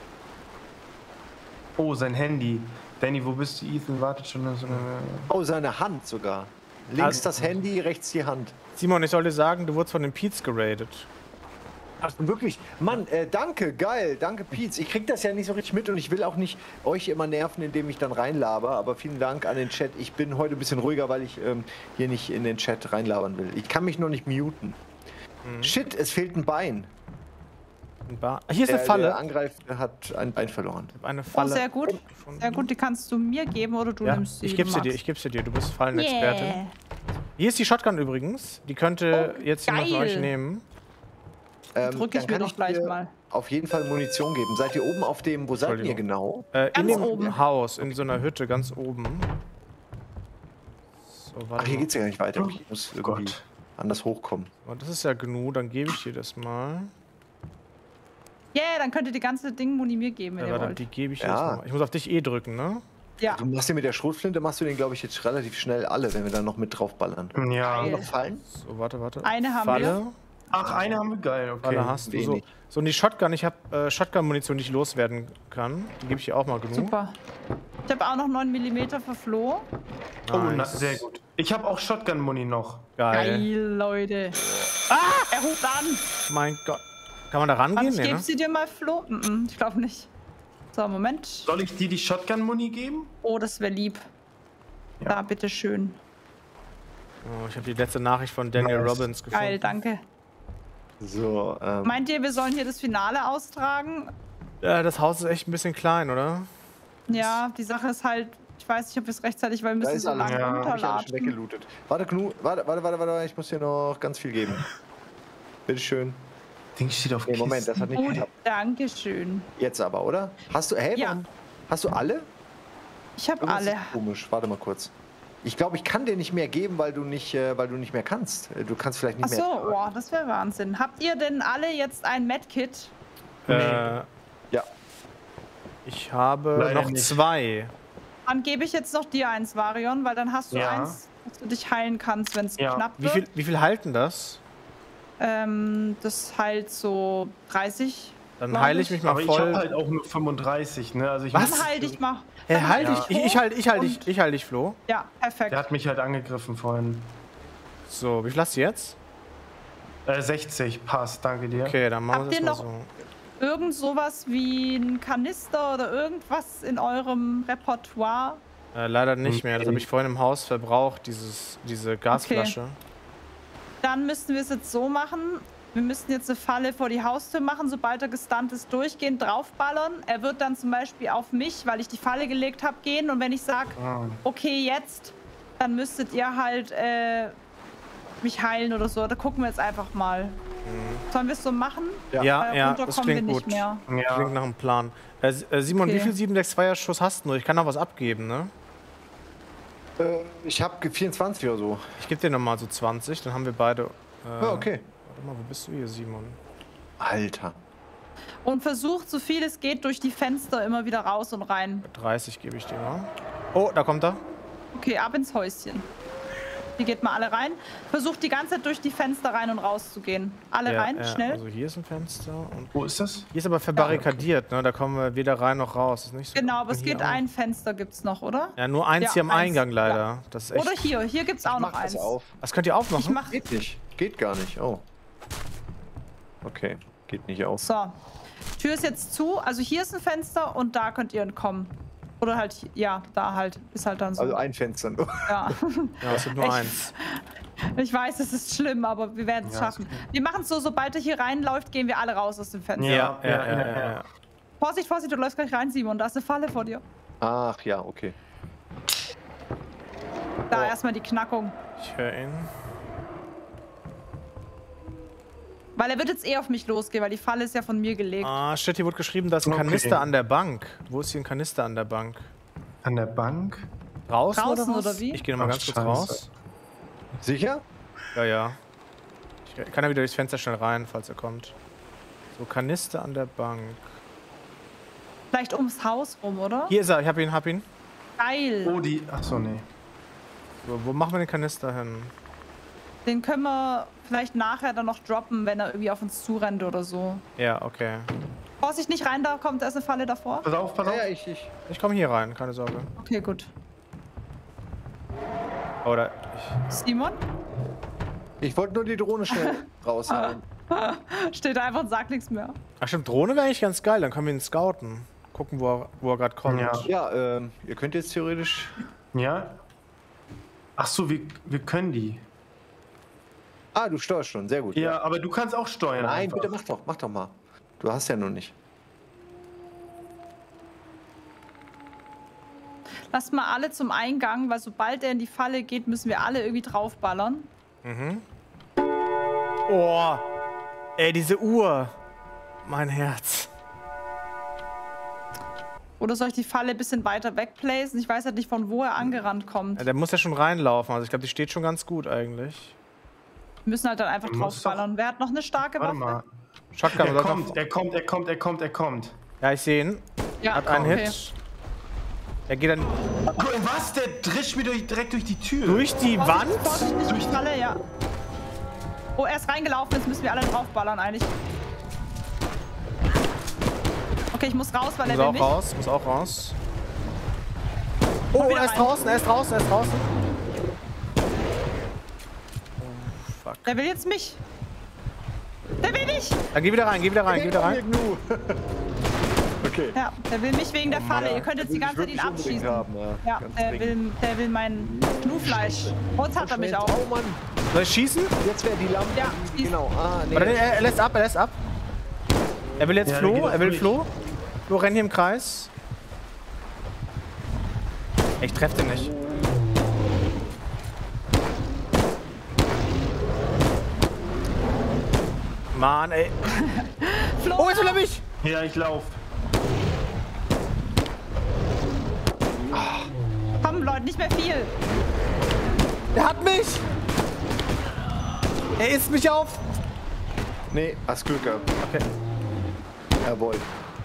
Oh, sein Handy. Danny, wo bist du? Ethan wartet schon. So eine... Oh, seine Hand sogar. Links Also- das Handy, rechts die Hand. Simon, ich soll dir sagen, du wurdest von den Peets geradet. Ach, wirklich? Mann, äh, danke, geil, danke, Pietz. Ich krieg das ja nicht so richtig mit und ich will auch nicht euch immer nerven, indem ich dann reinlaber. Aber vielen Dank an den Chat. Ich bin heute ein bisschen ruhiger, weil ich ähm, hier nicht in den Chat reinlabern will. Ich kann mich noch nicht muten. Shit, es fehlt ein Bein. Ein Bar. Ah, hier ist Der, eine Falle. der Angreifer hat ein Bein verloren. Ich hab eine Oh, Falle. sehr gut. gefunden. Sehr gut, die kannst du mir geben oder du Ja, nimmst sie. ich wie gebe du sie dir, magst. ich gebe sie dir. Du bist Fallenexpertin. Yeah. Hier ist die Shotgun übrigens. Die könnte Oh, jetzt jemand von geil. euch nehmen. Ähm, Drück ich dann mir kann doch gleich dir mal. auf jeden Fall Munition geben. Seid ihr oben auf dem, wo seid ihr Entschuldigung. genau? Äh, in Ganz dem oben. Haus, in so einer Hütte ganz oben. So, warte Ach, hier mal. geht's ja gar nicht weiter. Ich muss irgendwie Gott. anders hochkommen. Oh, das ist ja genug, dann gebe ich dir das mal. Yeah, dann könnt ihr die ganze Ding Muni mir geben, wenn Ja, ihr warte, wollt. die gebe ich Ja. jetzt mal. Ich muss auf dich eh drücken, ne? Ja. Du machst dir mit der Schrotflinte, machst du den, glaube ich, jetzt relativ schnell alle, wenn wir dann noch mit draufballern. Ja. Geil. Noch fallen? So, warte, warte. Eine haben Falle. wir. Ach, eine haben wir geil, okay. Falle hast du. So, wenig. so, und die Shotgun, ich habe äh, Shotgun-Munition, die ich loswerden kann. Die gebe ich dir auch mal genug. Super. Ich habe auch noch neun Millimeter für Flo. Oh, na, Nice. sehr gut. Ich habe auch Shotgun-Muni noch. Geil. Geil, Leute. Ah! Er ruft an. Mein Gott. Kann man da Warte, rangehen? ich Nee, gebe ne? sie dir mal, Flo. Mm -mm, ich glaube nicht. So, Moment. Soll ich dir die Shotgun-Muni geben? Oh, das wäre lieb. Ja. Da, bitteschön. Oh, ich habe die letzte Nachricht von Daniel Nice. Robbins gefunden. Geil, danke. So, ähm, Meint ihr, wir sollen hier das Finale austragen? Ja, das Haus ist echt ein bisschen klein, oder? Ja, die Sache ist halt, Ich weiß nicht, ob wir es rechtzeitig, weil wir Da müssen ist so alles. lange Ja, hab ich Hab ich alles schon runterladen. weggelootet. Warte, Knu, warte, warte, warte, warte, ich muss dir noch ganz viel geben. Bitteschön. Ding steht auf Nee, Moment, das Kisten. hat nicht Gut, geklappt. Dankeschön. Jetzt aber, oder? Hast du, hey, Ja. warum, hast du alle? Ich habe Irgendwas alle. ist komisch, warte mal kurz. Ich glaube, ich kann dir nicht mehr geben, weil du nicht, äh, weil du nicht mehr kannst. Äh, Du kannst vielleicht nicht Ach so, mehr. oh, das wäre Wahnsinn. Habt ihr denn alle jetzt ein Medkit? Äh, Ja. ich habe Leider noch nicht. zwei. Dann gebe ich jetzt noch dir eins, Varion, weil dann hast du Ja. eins, dass du dich heilen kannst, wenn es Ja. knapp Wie wird. viel, wie viel halten das? Ähm, das heilt so dreißig. Dann glaub heile ich mich mal Aber ich voll. habe halt auch nur fünfunddreißig, ne? Also ich Was? Dann heil dich mal. Hey, Dann halt Ja. dich. Ich, ich halte ich halt dich, Und- ich halt dich, Flo. Ja, perfekt. Der hat mich halt angegriffen vorhin. So, wie viel hast du jetzt? Äh, sechzig, passt, danke dir. Okay, dann machen Habt wir ihr es mal noch- so. Irgend sowas wie ein Kanister oder irgendwas in eurem Repertoire? Äh, leider nicht mehr. Das Okay. habe ich vorhin im Haus verbraucht, dieses, diese Gasflasche. Dann müssten wir es jetzt so machen. Wir müssten jetzt eine Falle vor die Haustür machen, sobald er gestunt ist, durchgehend draufballern. Er wird dann zum Beispiel auf mich, weil ich die Falle gelegt habe, gehen. Und wenn ich sage, Ah. okay, jetzt, dann müsstet ihr halt äh, mich heilen oder so. Da gucken wir jetzt einfach mal. Sollen wir es so machen? Ja, Ja. Weil ja, runter das kommen wir klingt nicht gut. mehr. Ja. Klingt nach einem Plan. Äh, S- äh, Simon, Okay. wie viel sieben sechs zweier Schuss hast du? Ich kann noch was abgeben, ne? Äh, ich habe vierundzwanzig oder so. Ich gebe dir nochmal so zwanzig, dann haben wir beide. Äh, Ja, okay. Warte mal, wo bist du hier, Simon? Alter. Und versucht, so viel es geht, durch die Fenster immer wieder raus und rein. dreißig gebe ich dir mal. Oh, da kommt er. Okay, ab ins Häuschen. Hier geht mal alle rein. Versucht die ganze Zeit durch die Fenster rein und raus zu gehen. Alle Ja, rein, ja, schnell. Also hier ist ein Fenster und Wo ist das? hier ist aber verbarrikadiert, ne? Da kommen wir weder rein noch raus. Ist nicht so. Genau, aber Und es hier geht auch. ein Fenster gibt's noch, oder? Ja, nur eins Ja, hier am eins. Eingang leider. Ja. Das ist echt. Oder hier, hier gibt's auch Mach noch das eins. auf. Das könnt ihr aufmachen. Ich mach. Geht nicht. Geht gar nicht. Oh. Okay. Geht nicht auf. So. Tür ist jetzt zu. Also hier ist ein Fenster und da könnt ihr entkommen. Oder halt, hi- ja, da halt. Ist halt dann so. Also ein Fenster nur. ja. Ja, es gibt nur Ich- eins. Ich weiß, es ist schlimm, aber wir werden es Ja, schaffen. Wir machen es so, sobald er hier reinläuft, gehen wir alle raus aus dem Fenster. Ja, ja, ja, ja. ja, ja. Vorsicht, Vorsicht, du läufst gleich rein, Simon. Da ist eine Falle vor dir. Ach ja, okay. Da Oh. erstmal die Knackung. Ich höre ihn. Weil er wird jetzt eh auf mich losgehen, weil die Falle ist ja von mir gelegt. Ah, shit, hier wurde geschrieben, da ist ein Okay. Kanister an der Bank. Wo ist hier ein Kanister an der Bank? An der Bank? Draußen, Draußen oder, was? oder wie? Ich gehe nochmal Ach, ganz kurz scheiße. raus. Sicher? Ja, ja. Ich kann ja wieder durchs Fenster schnell rein, falls er kommt. So, Kanister an der Bank. Vielleicht ums Haus rum, oder? Hier ist er, ich hab ihn, hab ihn. Geil. Oh, die. Achso, nee. So, wo machen wir den Kanister hin? Den können wir vielleicht nachher dann noch droppen, wenn er irgendwie auf uns zurennt oder so. Ja, okay. Vorsicht, nicht rein, da kommt, da ist eine Falle davor. Pass auf, pass Ja, auf. ja, ich, ich. Ich komme hier rein, keine Sorge. Okay, gut. Oder Simon? Ich wollte nur die Drohne schnell raushauen. Steht da einfach und sagt nichts mehr. Ach stimmt, Drohne wäre eigentlich ganz geil, dann können wir ihn scouten. Gucken, wo er, wo er gerade kommt. Ja. Ja, ähm, ihr könnt jetzt theoretisch. Ja? Achso, wir, wir können die. Ah, du steuerst schon, sehr gut. Ja, aber du kannst auch steuern. Nein, einfach. bitte mach doch, mach doch mal. Du hast ja noch nicht. Lasst mal alle zum Eingang, weil sobald er in die Falle geht, müssen wir alle irgendwie draufballern. Oh, ey, diese Uhr. Mein Herz. Oder soll ich die Falle ein bisschen weiter wegplacen? Ich weiß halt nicht, von wo er angerannt kommt. Ja, der muss ja schon reinlaufen, also ich glaube, die steht schon ganz gut eigentlich. Wir müssen halt dann einfach Du musst draufballern. Wer hat noch eine starke Warte Waffe? mal. Shotgun Er sollte kommt, noch- er kommt, er kommt, er kommt, er kommt. Ja, ich sehe ihn. Ja, Hat einen okay. Hit. Er geht dann Was? Der drischt mir durch, direkt durch die Tür. durch die Wand. Vorsicht, Vorsicht, nicht durch die Falle, ja. Oh, er ist reingelaufen, jetzt müssen wir alle draufballern eigentlich. Okay, ich muss raus, weil er Muss will auch mich. raus, muss auch raus. Oh, wieder er ist rein. draußen, er ist draußen, er ist draußen. Oh, fuck. Der will jetzt mich. Der will mich! Dann geh wieder rein, geh wieder rein, geh wieder rein. Gnu. Okay. Ja, der will mich wegen der Falle. Ihr könnt jetzt die Will ich ganze Zeit ihn wirklich unbedingt abschießen. haben, ja. Ja, Ganz der dringend. will, der will mein Knufleisch. Jetzt hat er mich auch. Oh Mann, Soll ich schießen? jetzt wäre die Lampe. Ja, schieß. Genau. Ah, nee. Warte, er, er lässt ab, er lässt ab. Er will jetzt Ja, der geht Flo, auf er will mich. Flo. Flo, renn hier im Kreis. Ich treffe den nicht. Mann, ey. Flo, Oh, jetzt will er mich! Ja, ich lauf. komm, Leute, nicht mehr viel. Er hat mich! Er isst mich auf! Nee, hast Glück gehabt. Okay. Jawohl.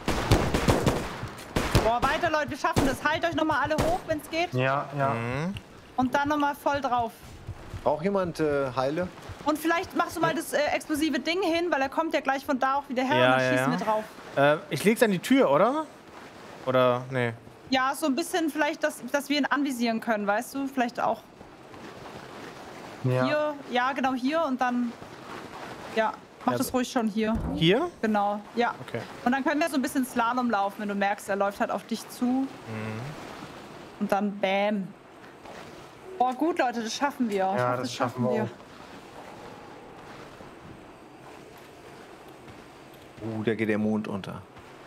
Boah, weiter, Leute, wir schaffen das. Halt euch nochmal alle hoch, wenn es geht. Ja, ja. Mhm. Und dann nochmal voll drauf. Auch jemand äh, heile? Und vielleicht machst du mal das äh, explosive Ding hin, weil er kommt ja gleich von da auch wieder her Ja, und dann ja, schießen ja. wir drauf. Äh, ich leg's an die Tür, oder? Oder, nee. Ja, so ein bisschen vielleicht, dass, dass wir ihn anvisieren können, weißt du? Vielleicht auch Ja. hier. Ja, genau hier und dann... Ja, mach Ja, das so- ruhig schon hier. Hier? Genau, ja. Okay. Und dann können wir so ein bisschen Slalom laufen, wenn du merkst, er läuft halt auf dich zu. Mhm. Und dann bam. Boah, gut, Leute, das schaffen wir. Ich Ja, hoffe, das schaffen wir auch. Uh, da geht der Mond unter.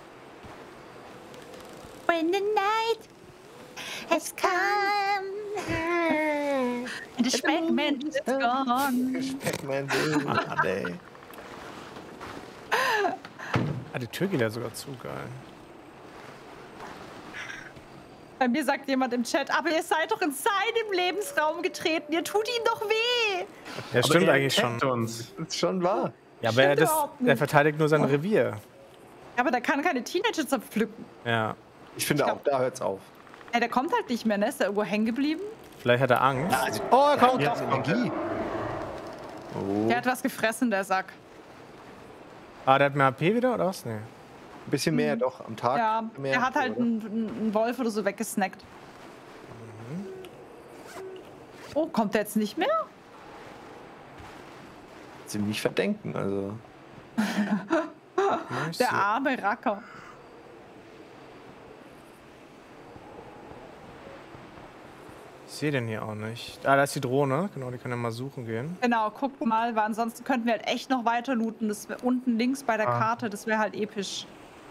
When the night has come. And the Speckman is gone. Pac-Man. Mann, ey. Ah, die Tür geht ja sogar zu, geil. Bei mir sagt jemand im Chat, aber ihr seid doch in seinem Lebensraum getreten. Ihr tut ihm doch weh. Ja, stimmt Aber er eigentlich schon. kennt uns. Das ist schon wahr. Ja, aber er, Stimmt das, überhaupt er nicht. verteidigt nur sein Revier. Aber der kann keine Teenager zerpflücken. Ja. Ich finde Ich auch, da hört's auf. Ja, der kommt halt nicht mehr, ne? Ist der irgendwo hängen geblieben? Vielleicht hat er Angst. Oh, er kommt! Jetzt kommt er. Energie. Oh, Der hat was gefressen, der Sack. Ah, der hat mehr H P wieder, oder was? Nee. ein bisschen mehr doch am Tag. Ja, mehr, der hat halt oder? einen, einen Wolf oder so weggesnackt. Oh, kommt der jetzt nicht mehr? Ziemlich verdenken, also. Ich Der seh- arme Racker. Ich sehe den hier auch nicht. Ah, da ist die Drohne. Genau, die können wir mal suchen gehen. Genau, guckt mal, weil ansonsten könnten wir halt echt noch weiter looten. Das wäre unten links bei der Ah. Karte, das wäre halt episch.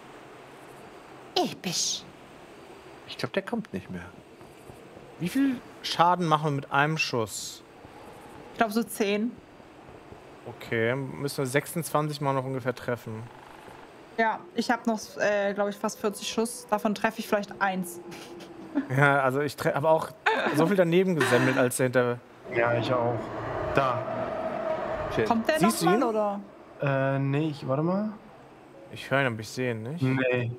Episch. Ich glaube, der kommt nicht mehr. Wie viel Schaden machen wir mit einem Schuss? Ich glaube so zehn. Okay, müssen wir sechsundzwanzig Mal noch ungefähr treffen. Ja, ich habe noch, äh, glaube ich, fast vierzig Schuss. Davon treffe ich vielleicht eins. Ja, also ich habe auch so viel daneben gesemmelt, als er hinter... Ja, ich auch. Da. Shit. Kommt der Siehst du nochmal ihn? oder? Äh, nee, ich, warte mal. Ich höre ihn, aber ich sehe ihn nicht. Nee.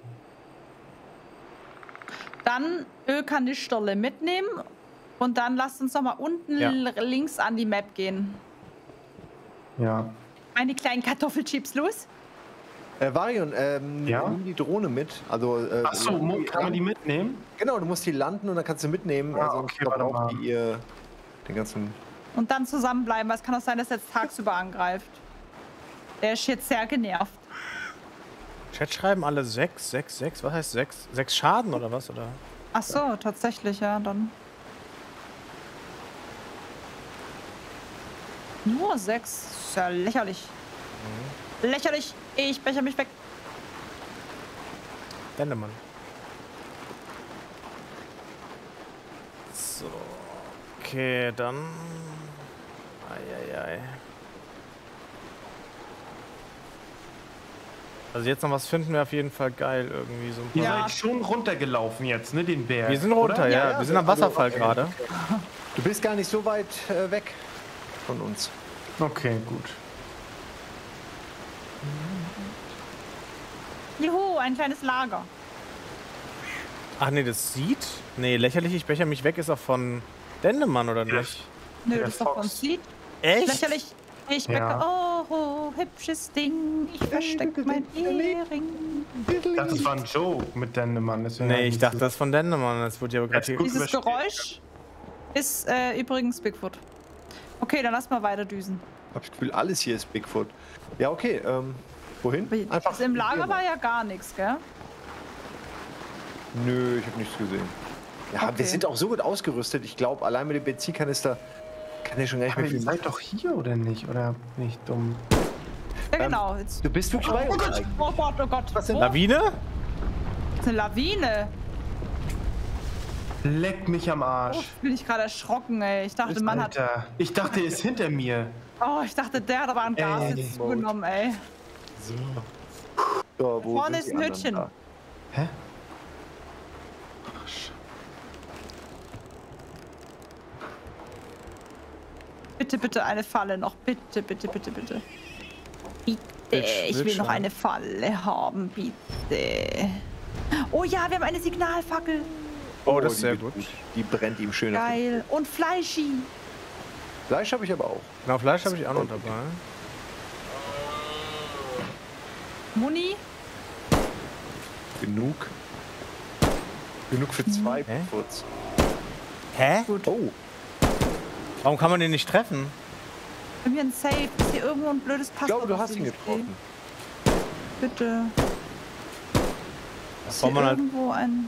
Dann Ölkanisterle mitnehmen und dann lasst uns noch mal unten Ja. l- links an die Map gehen. Ja. Meine kleinen Kartoffelchips los. Äh, Varion, ähm, Ja? nimm die Drohne mit. Also, äh, Achso, Mo- kann man die mitnehmen? Genau, du musst die landen und dann kannst du mitnehmen. Ah, also, okay, warte auch mal. die ihr den ganzen. Und dann zusammenbleiben, weil es kann auch sein, dass er jetzt tagsüber angreift. Der ist jetzt sehr genervt. Chat schreiben alle sechs, sechs, sechs. Was heißt sechs? Sechs Schaden oder was? Oder? Ach so, tatsächlich, ja, dann. Nur sechs. Ist ja lächerlich. Lächerlich. Ich becher mich weg. Dendemann. So. Okay, dann. Eieiei. Also jetzt noch was finden wir auf jeden Fall geil irgendwie. So ein Ihr paar. Ja. seid schon runtergelaufen jetzt, ne, den Berg. Wir sind runter, oder? ja. ja, wir sind am Wasserfall also, gerade. Du bist gar nicht so weit äh, weg von uns. Okay, gut. Juhu, ein kleines Lager. Ach nee, das sieht. Nee, lächerlich, ich becher mich weg ist auch von Dendemann, oder Ja. nicht? Nö, Der das ist doch Fox. uns sieht. Echt? Lächerlich. Ich Ja. becke. Oh, oh, hübsches Ding. Ich versteck mein Ehering. Ich dachte, das war ein Joke mit Dendemann. deswegen hab Nee, ich nicht dachte, so- das ist von Dendemann. Das wurde ja aber Jetzt gerade guck- hier. Dieses überspielt. Geräusch ist äh, übrigens Bigfoot. Okay, dann lass mal weiter düsen. Ich hab das Gefühl, alles hier ist Bigfoot. Ja, okay. Ähm, wohin? Das im Lager war ja gar nichts, gell? Nö, ich habe nichts gesehen. Ja, Okay. wir sind auch so gut ausgerüstet. Ich glaube, allein mit dem Benzinkanister kann der schon gar nicht Aber mehr ihr viel seid doch hier, oder nicht? Oder bin ich dumm? Ja, genau. Jetzt. Du bist wirklich bei Oh uns Gott, eigentlich. oh Gott, oh Gott. Was denn? Wo? Lawine? Das ist eine Lawine. Leck mich am Oh, Arsch. bin ich gerade erschrocken, ey. Ich dachte, man hat. Alter, ich dachte, er ist hinter mir. Oh, ich dachte, der hat aber ein Gas Ey. jetzt zugenommen, ey. So. So, wo Vorne sind ist die ein anderen? Hütchen. Da. Hä? Ach, Sch- Bitte, bitte eine Falle noch. Bitte, bitte, bitte, bitte. Bitte, Wird- ich wird will noch schon. eine Falle haben, bitte. Oh ja, wir haben eine Signalfackel. Oh, das ist die sehr wird gut. Die brennt ihm schön auf den Geil. Und Fleischi. Fleisch habe ich aber auch. Genau, Fleisch habe ich auch noch dabei. Muni. Genug. Genug für zwei Hä? Putz. Hä? Gut. Oh, Warum kann man den nicht treffen? Bei mir ein Safe. Ist hier irgendwo ein blödes ich Passwort? glaube, du was hast ihn ich getroffen. sehe? Bitte. Das Ist soll hier man halt. irgendwo ein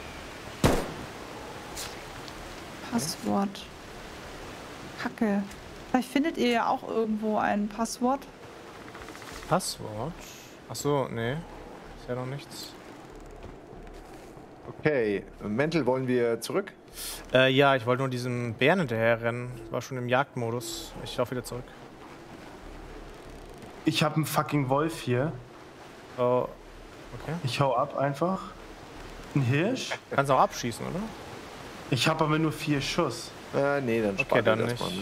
Passwort? Kacke. Vielleicht findet ihr ja auch irgendwo ein Passwort. Passwort? Achso, nee. Ist ja noch nichts. Okay, Mental, wollen wir zurück? Äh, ja, ich wollte nur diesem Bären hinterher rennen. War schon im Jagdmodus. Ich laufe wieder zurück. Ich habe einen fucking Wolf hier. Oh. Okay. Ich hau ab einfach. Ein Hirsch? Kannst auch abschießen, oder? Ich habe aber nur vier Schuss. Äh, nee, dann Okay, sparen wir dann das nicht. mal, ne?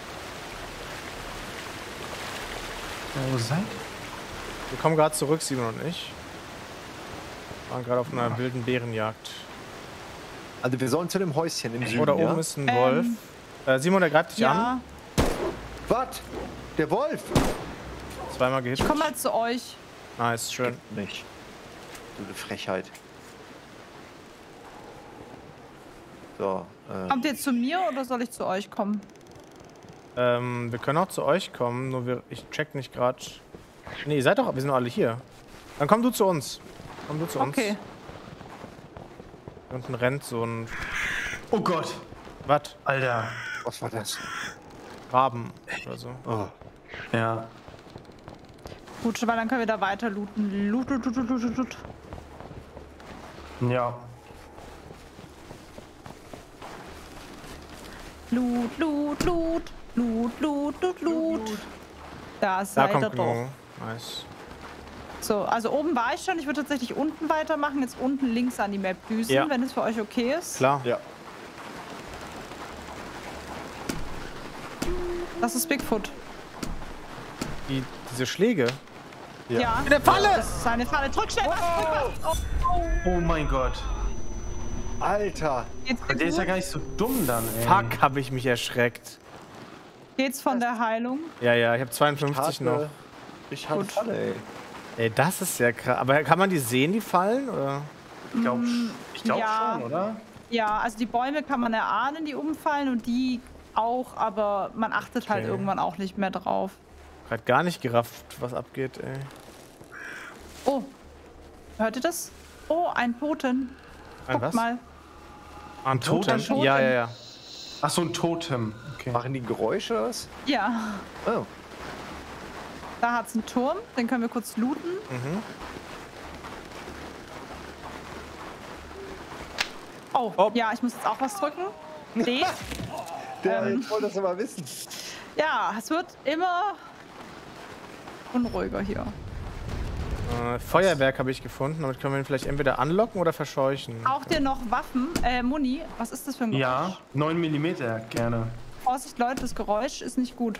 Äh, Wo seid ihr? Wir kommen gerade zurück, Simon und ich. Waren gerade auf einer wilden Bärenjagd. Also wir sollen zu dem Häuschen im Süden, Oder ja? oben ist ein Ähm, Wolf. Äh, Simon, der greift dich Ja, an. Was? Der Wolf? Zweimal gehittet. komm mal zu euch. Nice, schön. Nicht. Du eine Frechheit. So, äh, Kommt ihr zu mir oder soll ich zu euch kommen? Ähm, wir können auch zu euch kommen, nur wir, ich check nicht gerade. Nee, ihr seid doch, wir sind alle hier. Dann komm du zu uns. Komm du zu uns. Okay. Hier unten rennt so ein, Oh Gott. was? Alter. was war das? Raben oder so. Oh. Ja. Gut, weil dann können wir da weiter looten. Loot, loot, loot, loot, loot, loot. Ja. Loot, loot, loot. Loot, loot, loot, loot. Da Da seid ihr kommt doch. genug. Nice. So, also oben war ich schon. Ich würde tatsächlich unten weitermachen. Jetzt unten links an die Map düsen, Ja. wenn es für euch okay ist. Klar. Ja. Das ist Bigfoot. Die, diese Schläge. Ja. In der Falle! Das ist eine Falle. Drück schnell was, drück was. Oh, Oh mein Gott. Alter. geht's dir Der ist ja gut? gar nicht so dumm dann, ey. Fuck, habe ich mich erschreckt. Geht's von der Heilung? Ja, ja, ich habe zweiundfünfzig noch. Ich hatte Gut. Falle, ey. Ey, das ist ja krass. Aber kann man die sehen, die Fallen? Oder? Ich glaube ich glaub ja. schon, oder? Ja, also die Bäume kann man erahnen, die umfallen und die auch, aber man achtet halt Okay. irgendwann auch nicht mehr drauf. Gerade gar nicht gerafft, was abgeht, ey. Oh, hört ihr das? Oh, ein Toten. Ein Guckt was? mal. Ah, ein Totem? Totem? Ja, ja, ja. Ach so, ein Totem. Okay. Machen die Geräusche oder was? Ja, Oh. da hat's einen Turm, den können wir kurz looten. Mhm. Oh, Oh. ja, ich muss jetzt auch was drücken. D. Der, Ähm. ich wollte das aber wissen. Ja, es wird immer unruhiger hier. Äh, Feuerwerk habe ich gefunden. Damit können wir ihn vielleicht entweder anlocken oder verscheuchen. Braucht ihr noch Waffen? Äh, Muni, was ist das für ein Geräusch? Ja, neun Millimeter, gerne. Vorsicht, Leute, das Geräusch ist nicht gut.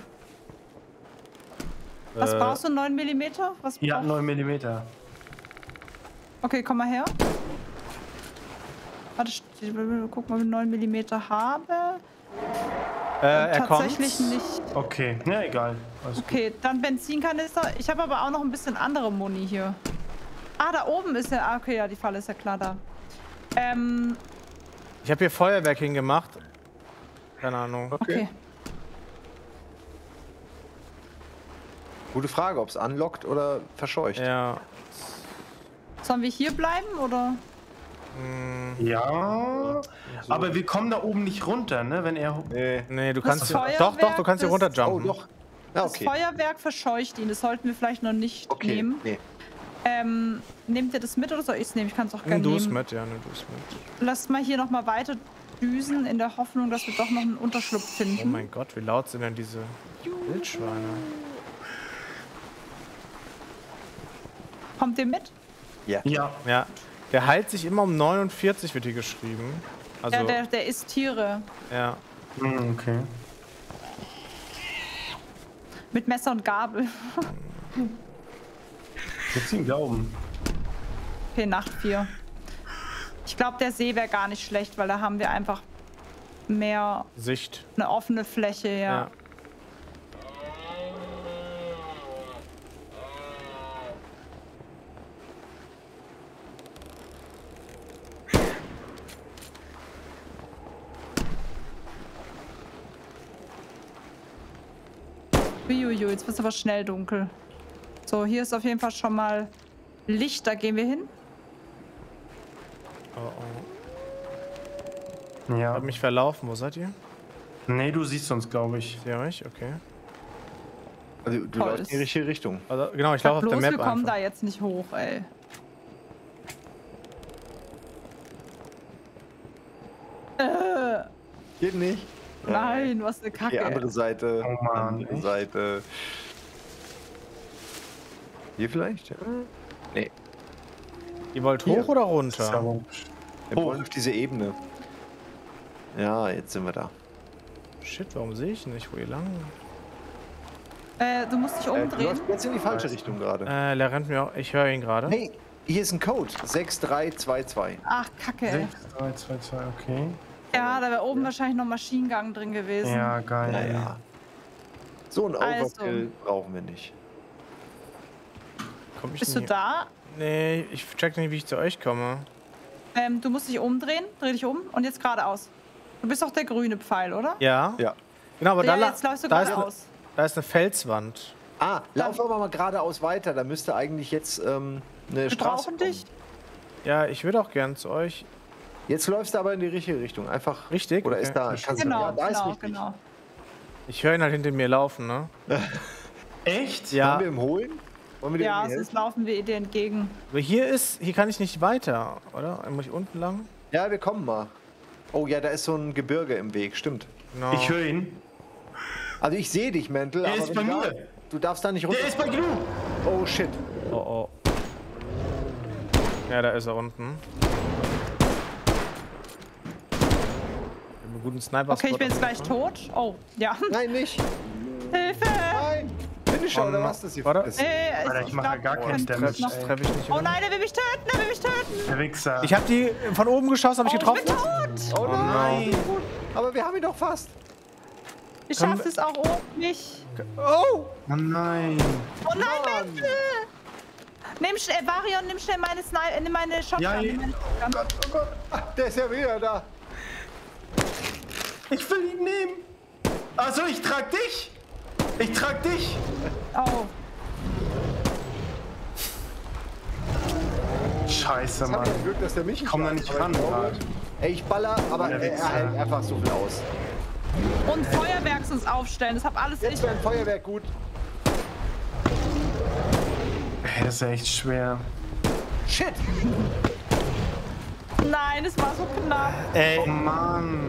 Was Äh, brauchst du? neun Millimeter? Was Ja, brauchst- neun Millimeter. Okay, komm mal her. Warte, ich will gucken, ob ich neun Millimeter habe. Äh, er kommt. Tatsächlich nicht. Okay, ja, egal. Alles gut. Okay, dann Benzinkanister. Ich habe aber auch noch ein bisschen andere Muni hier. Ah, da oben ist ja. ah, Okay, ja, die Falle ist ja klar da. Ähm, Ich habe hier Feuerwerk hingemacht. Keine Ahnung. okay. Gute Frage, ob es anlockt oder verscheucht. Ja. Sollen wir hier bleiben oder? Ja, aber wir kommen da oben nicht runter, ne? Wenn er. Nee. Nee, du Das kannst hier, Feuerwerk doch, doch, du kannst hier ist- Oh, runterjumpen. doch. Ja, Das okay. Feuerwerk verscheucht ihn. Das sollten wir vielleicht noch nicht Okay. nehmen. Nee. Ähm, nehmt ihr das mit oder soll ich es nehmen? Ich kann es auch gerne Nimm du es nehmen. mit, ja, nimm du es mit. Lasst mal hier noch mal weiter düsen in der Hoffnung, dass wir doch noch einen Unterschlupf finden. Oh mein Gott, wie laut sind denn diese Wildschweine? Kommt ihr mit? Ja. Ja. Ja, der heilt sich immer um neunundvierzig, wird hier geschrieben. Also, Ja, der, der isst Tiere. ja. Hm, okay. Mit Messer und Gabel. Jetzt ihm glauben. Okay, Nacht vier. Ich glaube, der See wäre gar nicht schlecht, weil da haben wir einfach mehr Sicht. eine offene Fläche, ja. Ja. Uiuiui, jetzt wird es aber schnell dunkel. So, hier ist auf jeden Fall schon mal Licht, da gehen wir hin. Oh, oh. Ich Ja. hab mich verlaufen. Wo seid ihr? Nee, du siehst uns, glaube ich. Seht ihr euch? Okay. Also du Toll. läufst in die richtige Richtung. Also, genau, ich Sag laufe auf der bloß, Map wir kommen einfach. da jetzt nicht hoch, ey. Äh, Geht nicht. nein, was eine Die Kacke. andere Seite. Oh Mann, andere echt? Seite. Hier vielleicht? Ja. Nee, Ihr wollt Hier. hoch oder runter? So. wir wollen auf diese Ebene. Ja, jetzt sind wir da. Shit, warum sehe ich nicht, wo ihr lang? Äh, du musst dich Äh, du umdrehen. läufst jetzt in die falsche Richtung gerade. Äh, der rennt mir auch. Ich höre ihn gerade. Hey, hier ist ein Code. sechs drei zwei zwei. Ach, Kacke, ey. sechs, drei, zwei, zwei, okay. Ja, da wäre oben wahrscheinlich noch Maschinengang drin gewesen. Ja, geil. Naja. So ein Also. Overkill brauchen wir nicht. Komm ich Bist du denn da? hier? Nee, ich check nicht, wie ich zu euch komme. Ähm, du musst dich umdrehen. Dreh dich um und jetzt geradeaus. Du bist doch der grüne Pfeil, oder? Ja? Ja. Genau, aber Ja, da, la- jetzt läufst du da, ist eine, geradeaus. da ist eine Felswand. Ah, lauf aber mal geradeaus weiter. Da müsste eigentlich jetzt ähm, eine Wir Straße brauchen kommen. dich. Ja, ich würde auch gern zu euch. Jetzt läufst du aber in die richtige Richtung. Einfach. Richtig? Oder Okay. ist da. Kannst Genau, du, ja, da ist genau, richtig. genau. Ich höre ihn halt hinter mir laufen, ne? Echt? Ja. Wollen wir ihm holen? Wollen wir dir Ja, irgendwie sonst helfen? laufen wir dir entgegen. Aber hier ist, hier kann ich nicht weiter, oder? Muss ich unten lang? Ja, wir kommen mal. Oh ja, da ist so ein Gebirge im Weg. Stimmt. Genau. Ich höre ihn. Also ich sehe dich, Mäntel. Der aber ist wenn bei du da- mir. Du darfst da nicht runter. Der ist bei Gnu. Oh shit. Oh, oh. Ja, da ist er unten. Ich hab einen guten Sniper. Okay, ich bin jetzt gleich tot. Oh, ja. Nein, nicht. Hilfe! Nein. Finisher Oh, oder no. was das hier Warte. ist? Äh, Alter, ich mache glaub, gar wir keinen können Damage, noch- ey. Treffe ich nicht. Oh wieder. nein, der will mich töten, der will mich töten. Der Wichser. Ich habe die von oben geschossen, habe ich Oh, ich getroffen. bin tot. Oh nein. nein. Aber wir haben ihn doch fast. Ich Können schaff es auch ohne mich. Oh! Oh nein. Oh nein, Mäntel! Nimm schnell, Varion, nimm schnell meine Sniper, äh, nimm meine Shotgun. Ja, nimm meine Shotgun. Oh Gott. Ah, der ist ja wieder da. Ich will ihn nehmen. Also ich trag dich. Ich trag dich. Oh, Scheiße, Ich hab Mann. das Glück, dass der mich Ich komm da schneidet, nicht aber ran ich glaube- gerade. Ey, ich baller, aber Der er, er Wichser. hält einfach so viel aus. und Feuerwerk uns aufstellen, das hab alles Jetzt ich. wäre ein Feuerwerk gut. Ey, das ist ja echt schwer. Shit. Nein, es war so knapp. Ey, Oh Mann.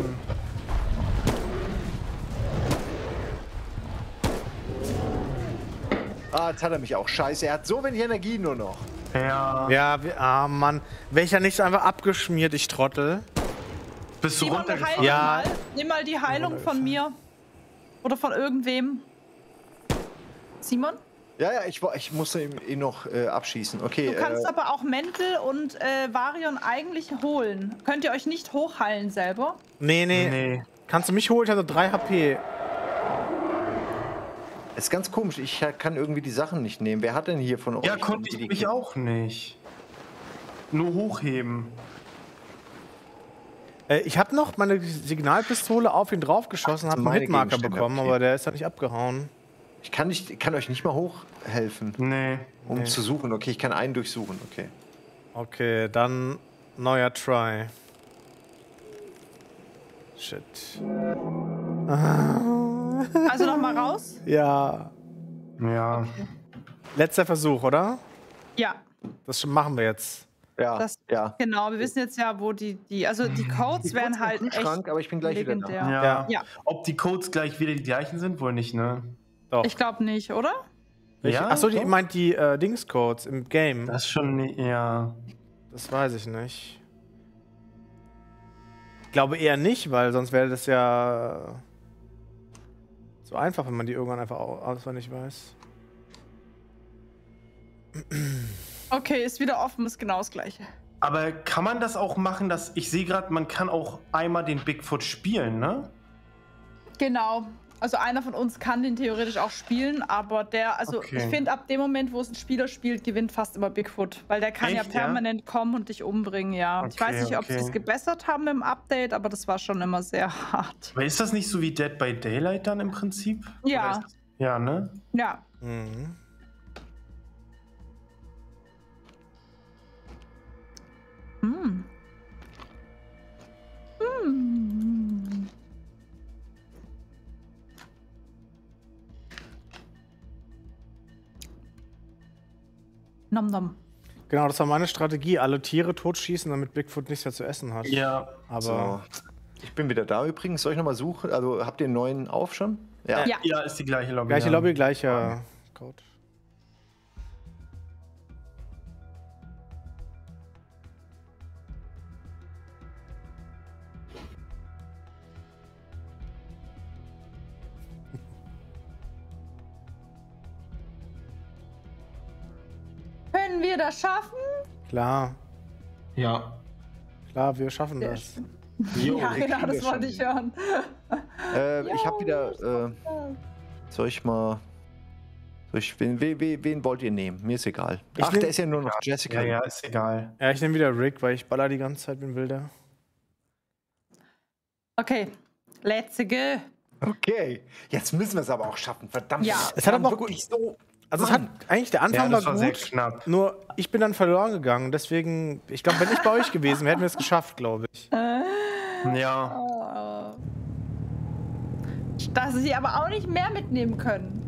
Ah, jetzt hat er mich auch. Scheiße, er hat so wenig Energie nur noch. Ja. ja, wir, ah Mann. Welcher nicht so einfach abgeschmiert, ich Trottel. Bist du Simon, wir heilen runtergefallen? Ja. mal. Nimm mal die Heilung von mir. Oder von irgendwem. Simon? Ja, ja, ich, wo- ich musste ihn, ihn noch äh, abschießen. Okay, Du kannst äh, aber auch Mäntel und äh, Varion eigentlich holen. Könnt ihr euch nicht hochheilen selber? Nee, nee, Nee. Kannst du mich holen? Ich hatte drei H P. ist ganz komisch. Ich kann irgendwie die Sachen nicht nehmen. Wer hat denn hier von euch? Ja, konnte ich die- mich auch nicht. Nur hochheben. Äh, ich habe noch meine Signalpistole auf ihn draufgeschossen, habe einen meine Hitmarker Gegenstände, bekommen, okay. aber der ist halt nicht abgehauen. Ich kann, nicht, ich kann euch nicht mal hochhelfen, Nee. um Nee. zu suchen. Okay, ich kann einen durchsuchen. Okay. Okay, dann neuer Try. Shit. Also nochmal raus? Ja. Ja. Letzter Versuch, oder? Ja. Das machen wir jetzt. Ja, Das, ja. genau, wir wissen jetzt ja, wo die, die also die Codes Ich werden kurz im halt echt Kühlschrank, aber ich bin gleich legendär. wieder da. Ja. Ja. Ja. Ob die Codes gleich wieder die gleichen sind? Wohl nicht, ne? Doch. Ich glaube nicht, oder? Welche? Ja, Achso, die doch. meint die äh, Dings-Codes im Game. Das ist schon, ni- ja. Das weiß ich nicht. Ich glaube eher nicht, weil sonst wäre das ja so einfach, wenn man die irgendwann einfach au- auswendig weiß. Okay, ist wieder offen, ist genau das gleiche. Aber kann man das auch machen, dass ich sehe gerade, man kann auch einmal den Bigfoot spielen, ne? Genau. Also einer von uns kann den theoretisch auch spielen, aber der, also Okay. ich finde, ab dem Moment, wo es ein Spieler spielt, gewinnt fast immer Bigfoot. Weil der kann Echt, ja ja? permanent kommen und dich umbringen, ja. ich Okay, weiß nicht, ob sie okay. es gebessert haben im Update, aber das war schon immer sehr hart. Aber ist das nicht so wie Dead by Daylight dann im Prinzip? Ja. Oder ist das- Ja, ne? Ja. Mhm. Hm. Hm. Nom nom. Genau, das war meine Strategie. Alle Tiere totschießen, damit Bigfoot nichts mehr zu essen hat. Ja. Aber So. Ich bin wieder da übrigens. Soll ich nochmal suchen? Also habt ihr einen neuen auf schon? Ja. Ja. Ja, ist die gleiche Lobby. gleiche ja. Lobby, gleicher Code. Können wir das schaffen? Klar, Ja. klar, wir schaffen Sehr das. Jo, ja, wir genau, kriegen das das wollte schon ich hören. Äh, ich habe wieder. Äh, soll ich mal. Soll ich, wen, wen, wen, wen wollt ihr nehmen? Mir ist egal. Ich Ach, nehm- der ist ja nur noch Ja, Jessica. ja, ist egal. Ja, ich nehme wieder Rick, weil ich baller die ganze Zeit mit Wilder. Okay, let's go. Okay. Jetzt müssen wir es aber auch schaffen. Verdammt. Ja. Es hat Wir haben aber auch wirklich gut- so. Also es hat eigentlich der Anfang Ja, das war war sehr gut, knapp. nur ich bin dann verloren gegangen. Deswegen, ich glaube, wenn ich bei euch gewesen wäre, hätten wir es geschafft, glaube ich. Ja. Oh. Dass sie aber auch nicht mehr mitnehmen können.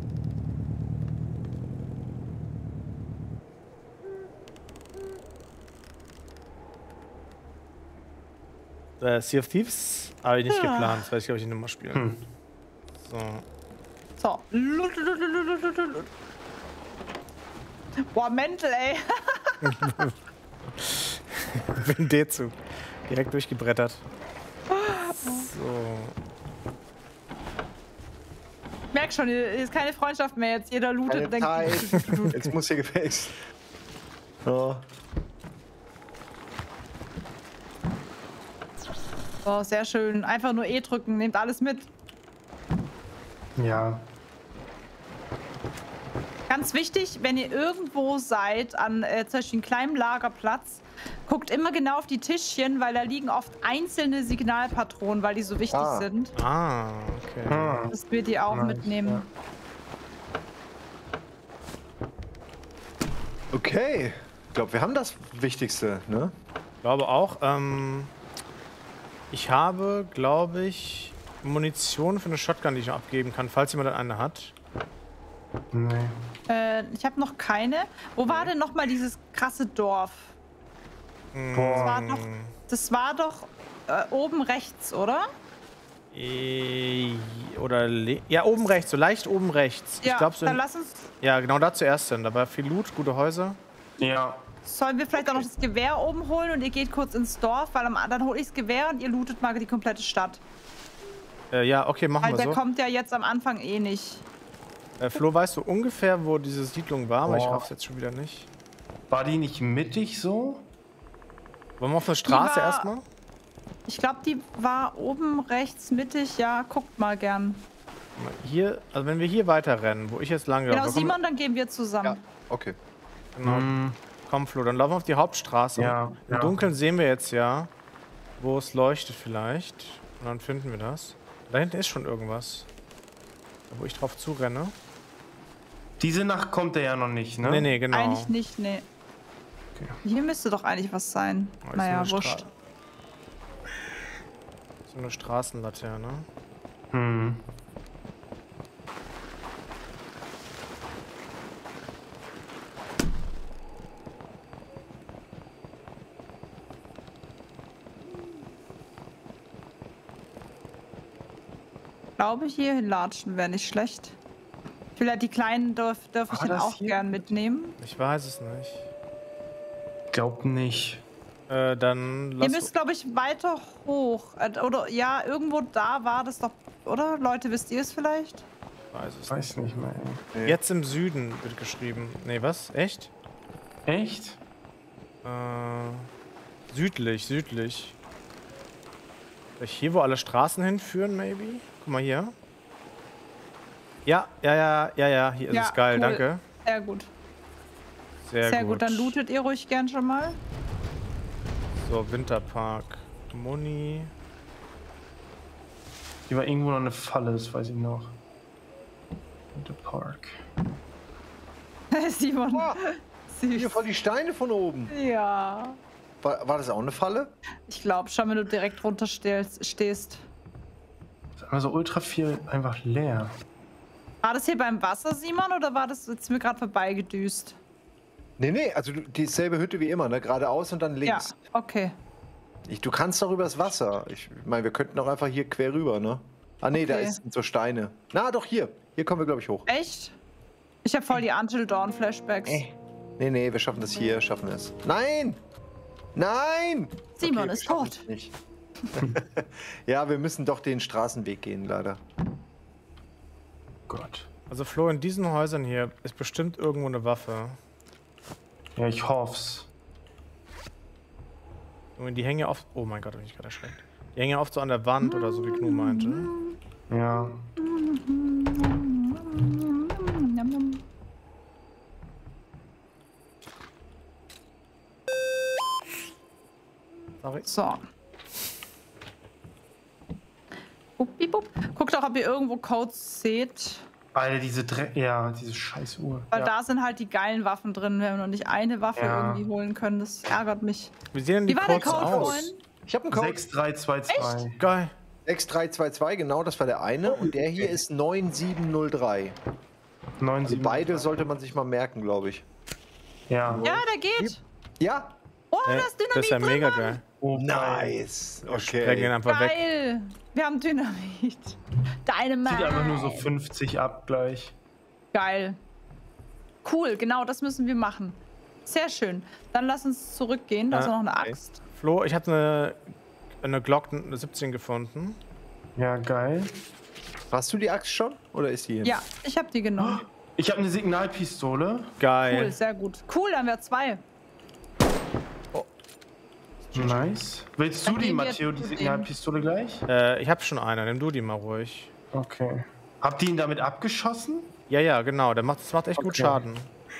Äh, Sea of Thieves habe ich nicht Ja. geplant. Das werde ich, glaube ich, nicht nochmal spielen. Hm. So. So. Lut, lut, lut, lut, lut, lut. Boah, Mental, ey. Bin D-Zug. Direkt durchgebrettert. So. Ich merk schon, hier ist keine Freundschaft mehr jetzt. Jeder lootet Keine und Zeit. denkt. Jetzt muss hier gefälligst. So. Oh, sehr schön. Einfach nur E drücken, nehmt alles mit. Ja. Ganz wichtig, wenn ihr irgendwo seid, an äh, zum Beispiel einem kleinen Lagerplatz, guckt immer genau auf die Tischchen, weil da liegen oft einzelne Signalpatronen, weil die so wichtig Ah. sind. Ah, okay. Ah. Das wird ihr auch Nice, mitnehmen. Okay. Ich glaube, wir haben das Wichtigste, ne? Ich glaube auch. Ähm, ich habe, glaube ich, Munition für eine Shotgun, die ich noch abgeben kann, falls jemand eine hat. Nee. Äh, ich habe noch keine. Wo war denn noch mal dieses krasse Dorf? Das war doch, das war doch äh, oben rechts, oder? Äh, Oder le- ja, oben rechts, so leicht oben rechts. Ja, ich glaube so. dann in- lass uns. Ja, genau da zuerst hin. Da war viel Loot, gute Häuser. Ja. Sollen wir vielleicht auch noch das Gewehr oben holen und ihr geht kurz ins Dorf, weil am, dann hole ich das Gewehr und ihr lootet mal die komplette Stadt. Äh, ja, okay, machen Weil wir der so. kommt ja jetzt am Anfang eh nicht. Äh, Flo, weißt du ungefähr, wo diese Siedlung war? Aber ich Boah. raff's jetzt schon wieder nicht. War die nicht mittig so? Wollen wir auf eine Straße war- erstmal? Ich glaube, die war oben rechts mittig. Ja, guckt mal gern. Hier, also wenn wir hier weiter rennen, wo ich jetzt lang Genau, laufe, komm- Simon, dann gehen wir zusammen. Ja. Okay. Genau. Hm. Komm, Flo, dann laufen wir auf die Hauptstraße. Ja, Im ja. Dunkeln sehen wir jetzt ja, wo es leuchtet vielleicht. Und dann finden wir das. Da hinten ist schon irgendwas. Da, wo ich drauf zurenne. Diese Nacht kommt er ja noch nicht, ne? Nee, nee, genau. Eigentlich nicht, nee. Okay. Hier müsste doch eigentlich was sein. Oh, ist Naja, so eine wurscht. Stra- So eine Straßenlaterne. Hm. glaube, hier hinlatschen wäre nicht schlecht. Ich will ja die Kleinen, darf, darf ich War den das auch hier? gern mitnehmen. Ich weiß es nicht. Glaub nicht. Äh, dann Ihr lass. müsst, glaube ich, weiter hoch. Äh, Oder ja, irgendwo da war das doch, oder? Leute, wisst ihr es vielleicht? weiß es Weiß nicht mehr. Ey. nicht. Jetzt im Süden wird geschrieben. Nee, was? Echt? Echt? Äh, südlich, südlich. Vielleicht hier, wo alle Straßen hinführen, maybe? Guck mal hier. Ja, ja, ja, ja, ja, hier ist Ja, es geil, cool. danke. Sehr gut. Sehr, Sehr gut. gut, dann lootet ihr ruhig gern schon mal. So, Winterpark. Muni. Hier war irgendwo noch eine Falle, das weiß ich noch. The Park. Simon. Oh, hier Süß. voll die Steine von oben. Ja. War, war das auch eine Falle? Ich glaube schon, wenn du direkt runter stehst. stehst. Ist einfach so ultra viel einfach leer. War das hier beim Wasser, Simon, oder war das jetzt mir gerade vorbeigedüst? Nee, nee, also du- dieselbe Hütte wie immer, ne? Geradeaus und dann links. Ja, okay. Ich, du kannst doch übers Wasser. Ich meine, wir könnten auch einfach hier quer rüber, ne? Ah, nee, da Okay. ist, sind so Steine. Na, doch, hier. Hier kommen wir, glaube ich, hoch. Echt? Ich habe voll die Until Dawn Flashbacks. Äh. Nee, nee, wir schaffen das hier, schaffen wir es. Nein! Nein! Simon wir ist schaffen tot. es Nicht. Ja, wir müssen doch den Straßenweg gehen, leider. Gott. Also Flo, in diesen Häusern hier ist bestimmt irgendwo eine Waffe. Ja, ich hoff's. Und die hängen ja oft. Oh mein Gott, hab ich gerade erschreckt. Die hängen ja oft so an der Wand oder so, wie Gnu meinte. Ja. Yum, yum. Sorry. So. Uppi, bup. Guckt auch, ob ihr irgendwo Codes seht. Alter, diese Dre ja, diese scheiß Uhr. Weil Ja. da sind halt die geilen Waffen drin. Wir haben noch nicht eine Waffe Ja. irgendwie holen können. Das ärgert mich. Wie sehen denn die Wie war der Codes Code aus? vorhin? Ich habe einen Code. sechs drei zwei zwei. Geil. sechs drei zwei zwei, genau, das war der eine. Und der hier ist neun sieben null drei. neun Also sieben. beide sollte man sich mal merken, glaube ich. Ja. Ja, der geht. Ja? Oh, Hey, das Dynamit das ist ja drin, mega Mann. geil. Oh, Nice. Wir sprengen ihn Okay. einfach weg. Geil. Wir haben Dynamit. Dynamit. Sieht einfach nur so fünfzig ab gleich. Geil. Cool, genau, das müssen wir machen. Sehr schön. Dann lass uns zurückgehen. Da ist Ah, noch eine okay. Axt. Flo, ich habe eine, eine Glock siebzehn gefunden. Ja, geil. Hast du die Axt schon? Oder ist die hier? Ja, ich habe die genommen. Ich habe eine Signalpistole. Geil. Cool, sehr gut. Cool, dann haben wir zwei. Nice. Willst du Dann die, gehen wir Matteo, die zu dem. Signalpistole gleich? Äh, ich habe schon eine. Nimm du die mal ruhig. Okay. Habt ihr ihn damit abgeschossen? Ja, ja, genau. Der macht, das macht echt gut Okay. Schaden.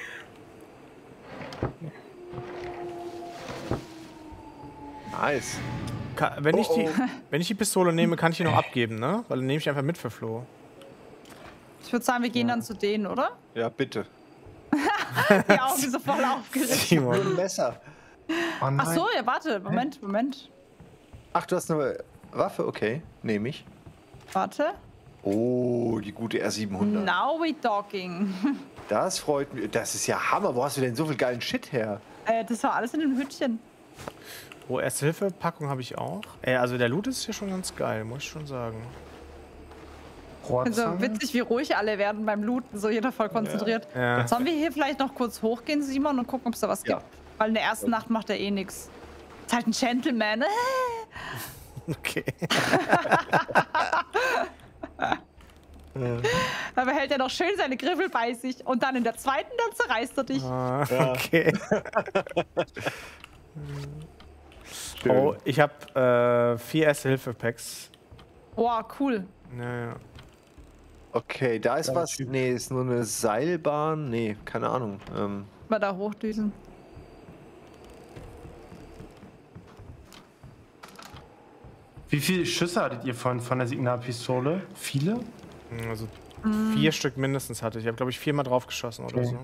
Nice. Ka wenn, ich Oh, die, oh. wenn ich die Pistole nehme, kann ich die noch abgeben, ne? Weil dann nehme ich einfach mit für Flo. Ich würde sagen, wir gehen dann zu denen, oder? Ja, bitte. Die Augen so voll aufgeregt. Simon. Nur ein Messer. Oh nein. Ach so, ja, warte. Moment, Moment. Ach, du hast eine Waffe? Okay, nehme ich. Warte. Oh, die gute R siebenhundert. Now we talking. Das freut mich. Das ist ja Hammer. Wo hast du denn so viel geilen Shit her? äh, das war alles in dem Hütchen. Oh, Erste-Hilfe-Packung habe ich auch. Ey, also der Loot ist hier schon ganz geil, muss ich schon sagen. Also Rohrzange? witzig, wie ruhig alle werden beim Looten. So jeder voll konzentriert. Ja. Sollen wir hier vielleicht noch kurz hochgehen, Simon, und gucken, ob es da was Ja. gibt? Weil in der ersten Nacht macht er eh nichts. Ist halt ein Gentleman. Okay. Da behält er noch schön seine Griffel bei sich. Und dann in der zweiten, dann zerreißt er dich. Ah, okay. Schön. Oh, ich habe äh, vier Erste-Hilfe-Packs. Boah, cool. Ja, ja. Okay, da ist Geiler was. Typ. Nee, ist nur eine Seilbahn. Nee, keine Ahnung. Ähm, Mal da hochdüsen. Wie viele Schüsse hattet ihr von, von der Signalpistole? Viele? Also vier Stück mindestens hatte ich. Ich habe, glaube ich, viermal drauf geschossen oder Okay. so.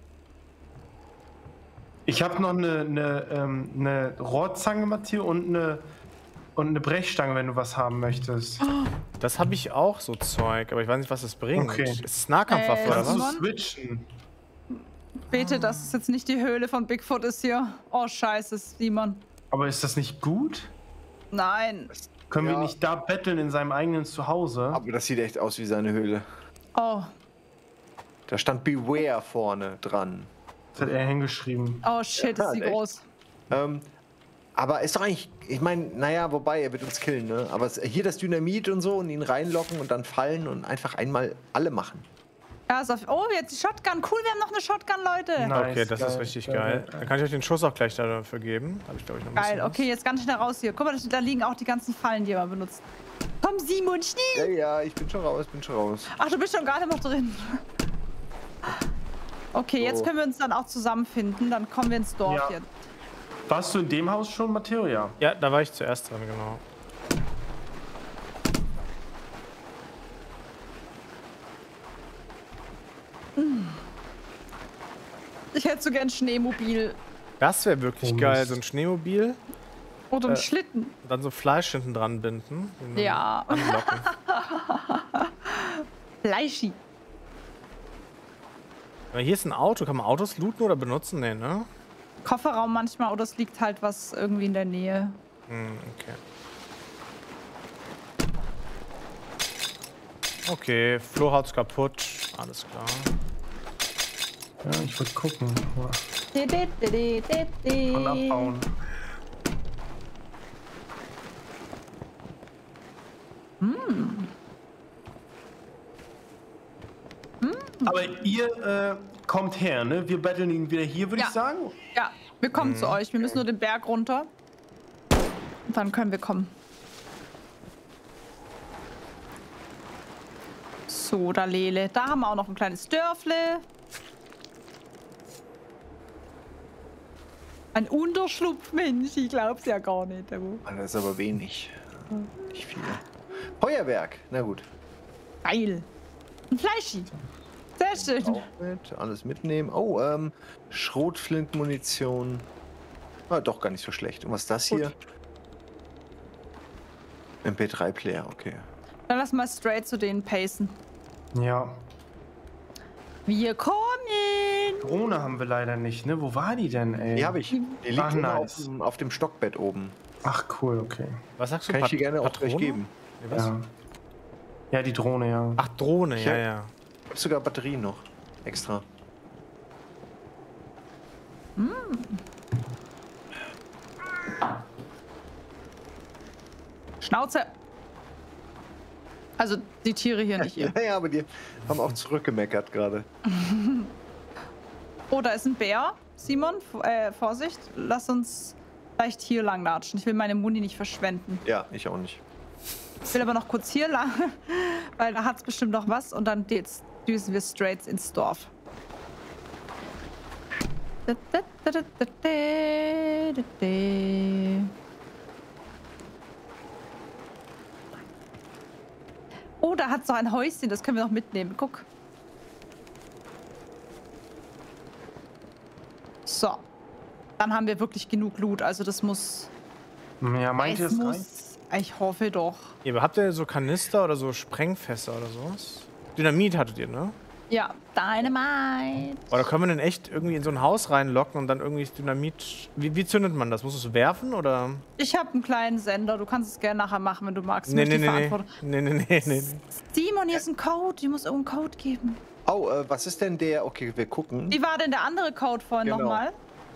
Ich habe noch eine, eine, ähm, eine Rohrzange, Matteo, und eine, und eine Brechstange, wenn du was haben möchtest. Das habe ich auch, so Zeug, aber ich weiß nicht, was das bringt. Okay. Ist es Nahkampfwaffe Äh, oder Kannst du was? Simon? switchen? Bete, dass es jetzt nicht die Höhle von Bigfoot ist hier. Oh, scheiße, Simon. Aber ist das nicht gut? Nein. Können Ja. wir nicht da betteln in seinem eigenen Zuhause? Aber das sieht echt aus wie seine Höhle. Oh, Da stand Beware vorne dran. Das hat er hingeschrieben. oh shit, Ja, ist die echt. groß. Ähm, aber ist doch eigentlich, ich meine, naja, wobei, er wird uns killen, ne? Aber es, hier das Dynamit und so und ihn reinlocken und dann fallen und einfach einmal alle machen. Ja, ist auf, oh, jetzt die Shotgun. Cool, wir haben noch eine Shotgun, Leute. Nice, Okay, das ist geil, richtig geil, geil. geil. Dann kann ich euch den Schuss auch gleich dafür geben. Da hab ich, glaube ich, noch ein Geil, bisschen was. okay, jetzt ganz schnell raus hier. Guck mal, da liegen auch die ganzen Fallen, die ihr mal benutzt. Komm, Simon, schnell! Ja, ja, ich bin schon raus, bin schon raus. Ach, du bist schon gerade noch drin. Okay, jetzt So. können wir uns dann auch zusammenfinden. Dann kommen wir ins Dorf Ja. jetzt. Warst du in dem Haus schon, Matteo? Ja. Ja, da war ich zuerst dran, genau. Ich hätte so gern Schneemobil Das wäre wirklich Oh, geil, Mist. so ein Schneemobil. oder einen Äh. Schlitten. Und dann so Fleisch hinten dran binden. und dann Ja. Anlocken. Fleischi. Aber hier ist ein Auto. Kann man Autos looten oder benutzen? Nee, ne? Kofferraum manchmal oder es liegt halt was irgendwie in der Nähe. Hm, okay. Okay, Flohhaus kaputt. Alles klar. Ja, ich wollte gucken. De, de, de, de, de, de. Und abbauen. Aber ihr äh, kommt her, ne? Wir betteln ihn wieder hier, würde Ja. ich sagen. Ja, wir kommen Mhm. zu euch. Wir müssen nur den Berg runter. Und dann können wir kommen. So, da Lele. Da haben wir auch noch ein kleines Dörfle. Ein Unterschlupf, Mensch. Ich glaub's ja gar nicht. Du. Ah, das ist aber wenig. Nicht viel. Feuerwerk, na gut. Geil. Ein Fleischi. Sehr schön. Auch mit, alles mitnehmen. Oh, ähm, Schrotflintenmunition. Ah, doch gar nicht so schlecht. Und was ist das hier? M P drei Player, okay. Dann lass mal straight zu denen pacen. Ja. Wir kommen. Drohne haben wir leider nicht, ne? Wo war die denn, ey? Die habe ich. Die liegt Ach, oben nice. auf, dem, auf dem Stockbett oben. Ach, cool, okay. Was sagst du? Kann ich dir Pat- gerne auch Patrone? gleich geben. Nee, was? Ja. Ja, die Drohne, ja. Ach, Drohne, ja, Ja. ja. Ich habe sogar Batterien noch. Extra. Schnauze. Also die Tiere hier nicht. Ihr. Ja, ja, aber die haben auch zurückgemeckert gerade. Oh, da ist ein Bär. Simon, F äh, Vorsicht. Lass uns vielleicht hier lang latschen. Ich will meine Muni nicht verschwenden. Ja, ich auch nicht. Ich will aber noch kurz hier lang, weil da hat es bestimmt noch was. Und dann jetzt düsen wir straight ins Dorf. Oh, da hat es noch ein Häuschen. Das können wir noch mitnehmen. Guck. So. Dann haben wir wirklich genug Loot. Also das muss... Ja, meint ihr es es rein? muss... Ich hoffe doch. Ja, aber habt ihr so Kanister oder so Sprengfässer oder sowas? Dynamit hattet ihr, ne? Ja, Dynamite. Oder können wir denn echt irgendwie in so ein Haus reinlocken und dann irgendwie das Dynamit... Wie, wie zündet man das? Muss es werfen oder... Ich habe einen kleinen Sender. Du kannst es gerne nachher machen, wenn du magst. Ich Nee, möchte nee, die nee, nee. Verantwortung- Nee, nee, nee, nee. Simon, hier ist ein Code. Ich muss irgendeinen Code geben. Oh, äh, was ist denn der? Okay, wir gucken. Wie war denn der andere Code vorhin Genau. nochmal?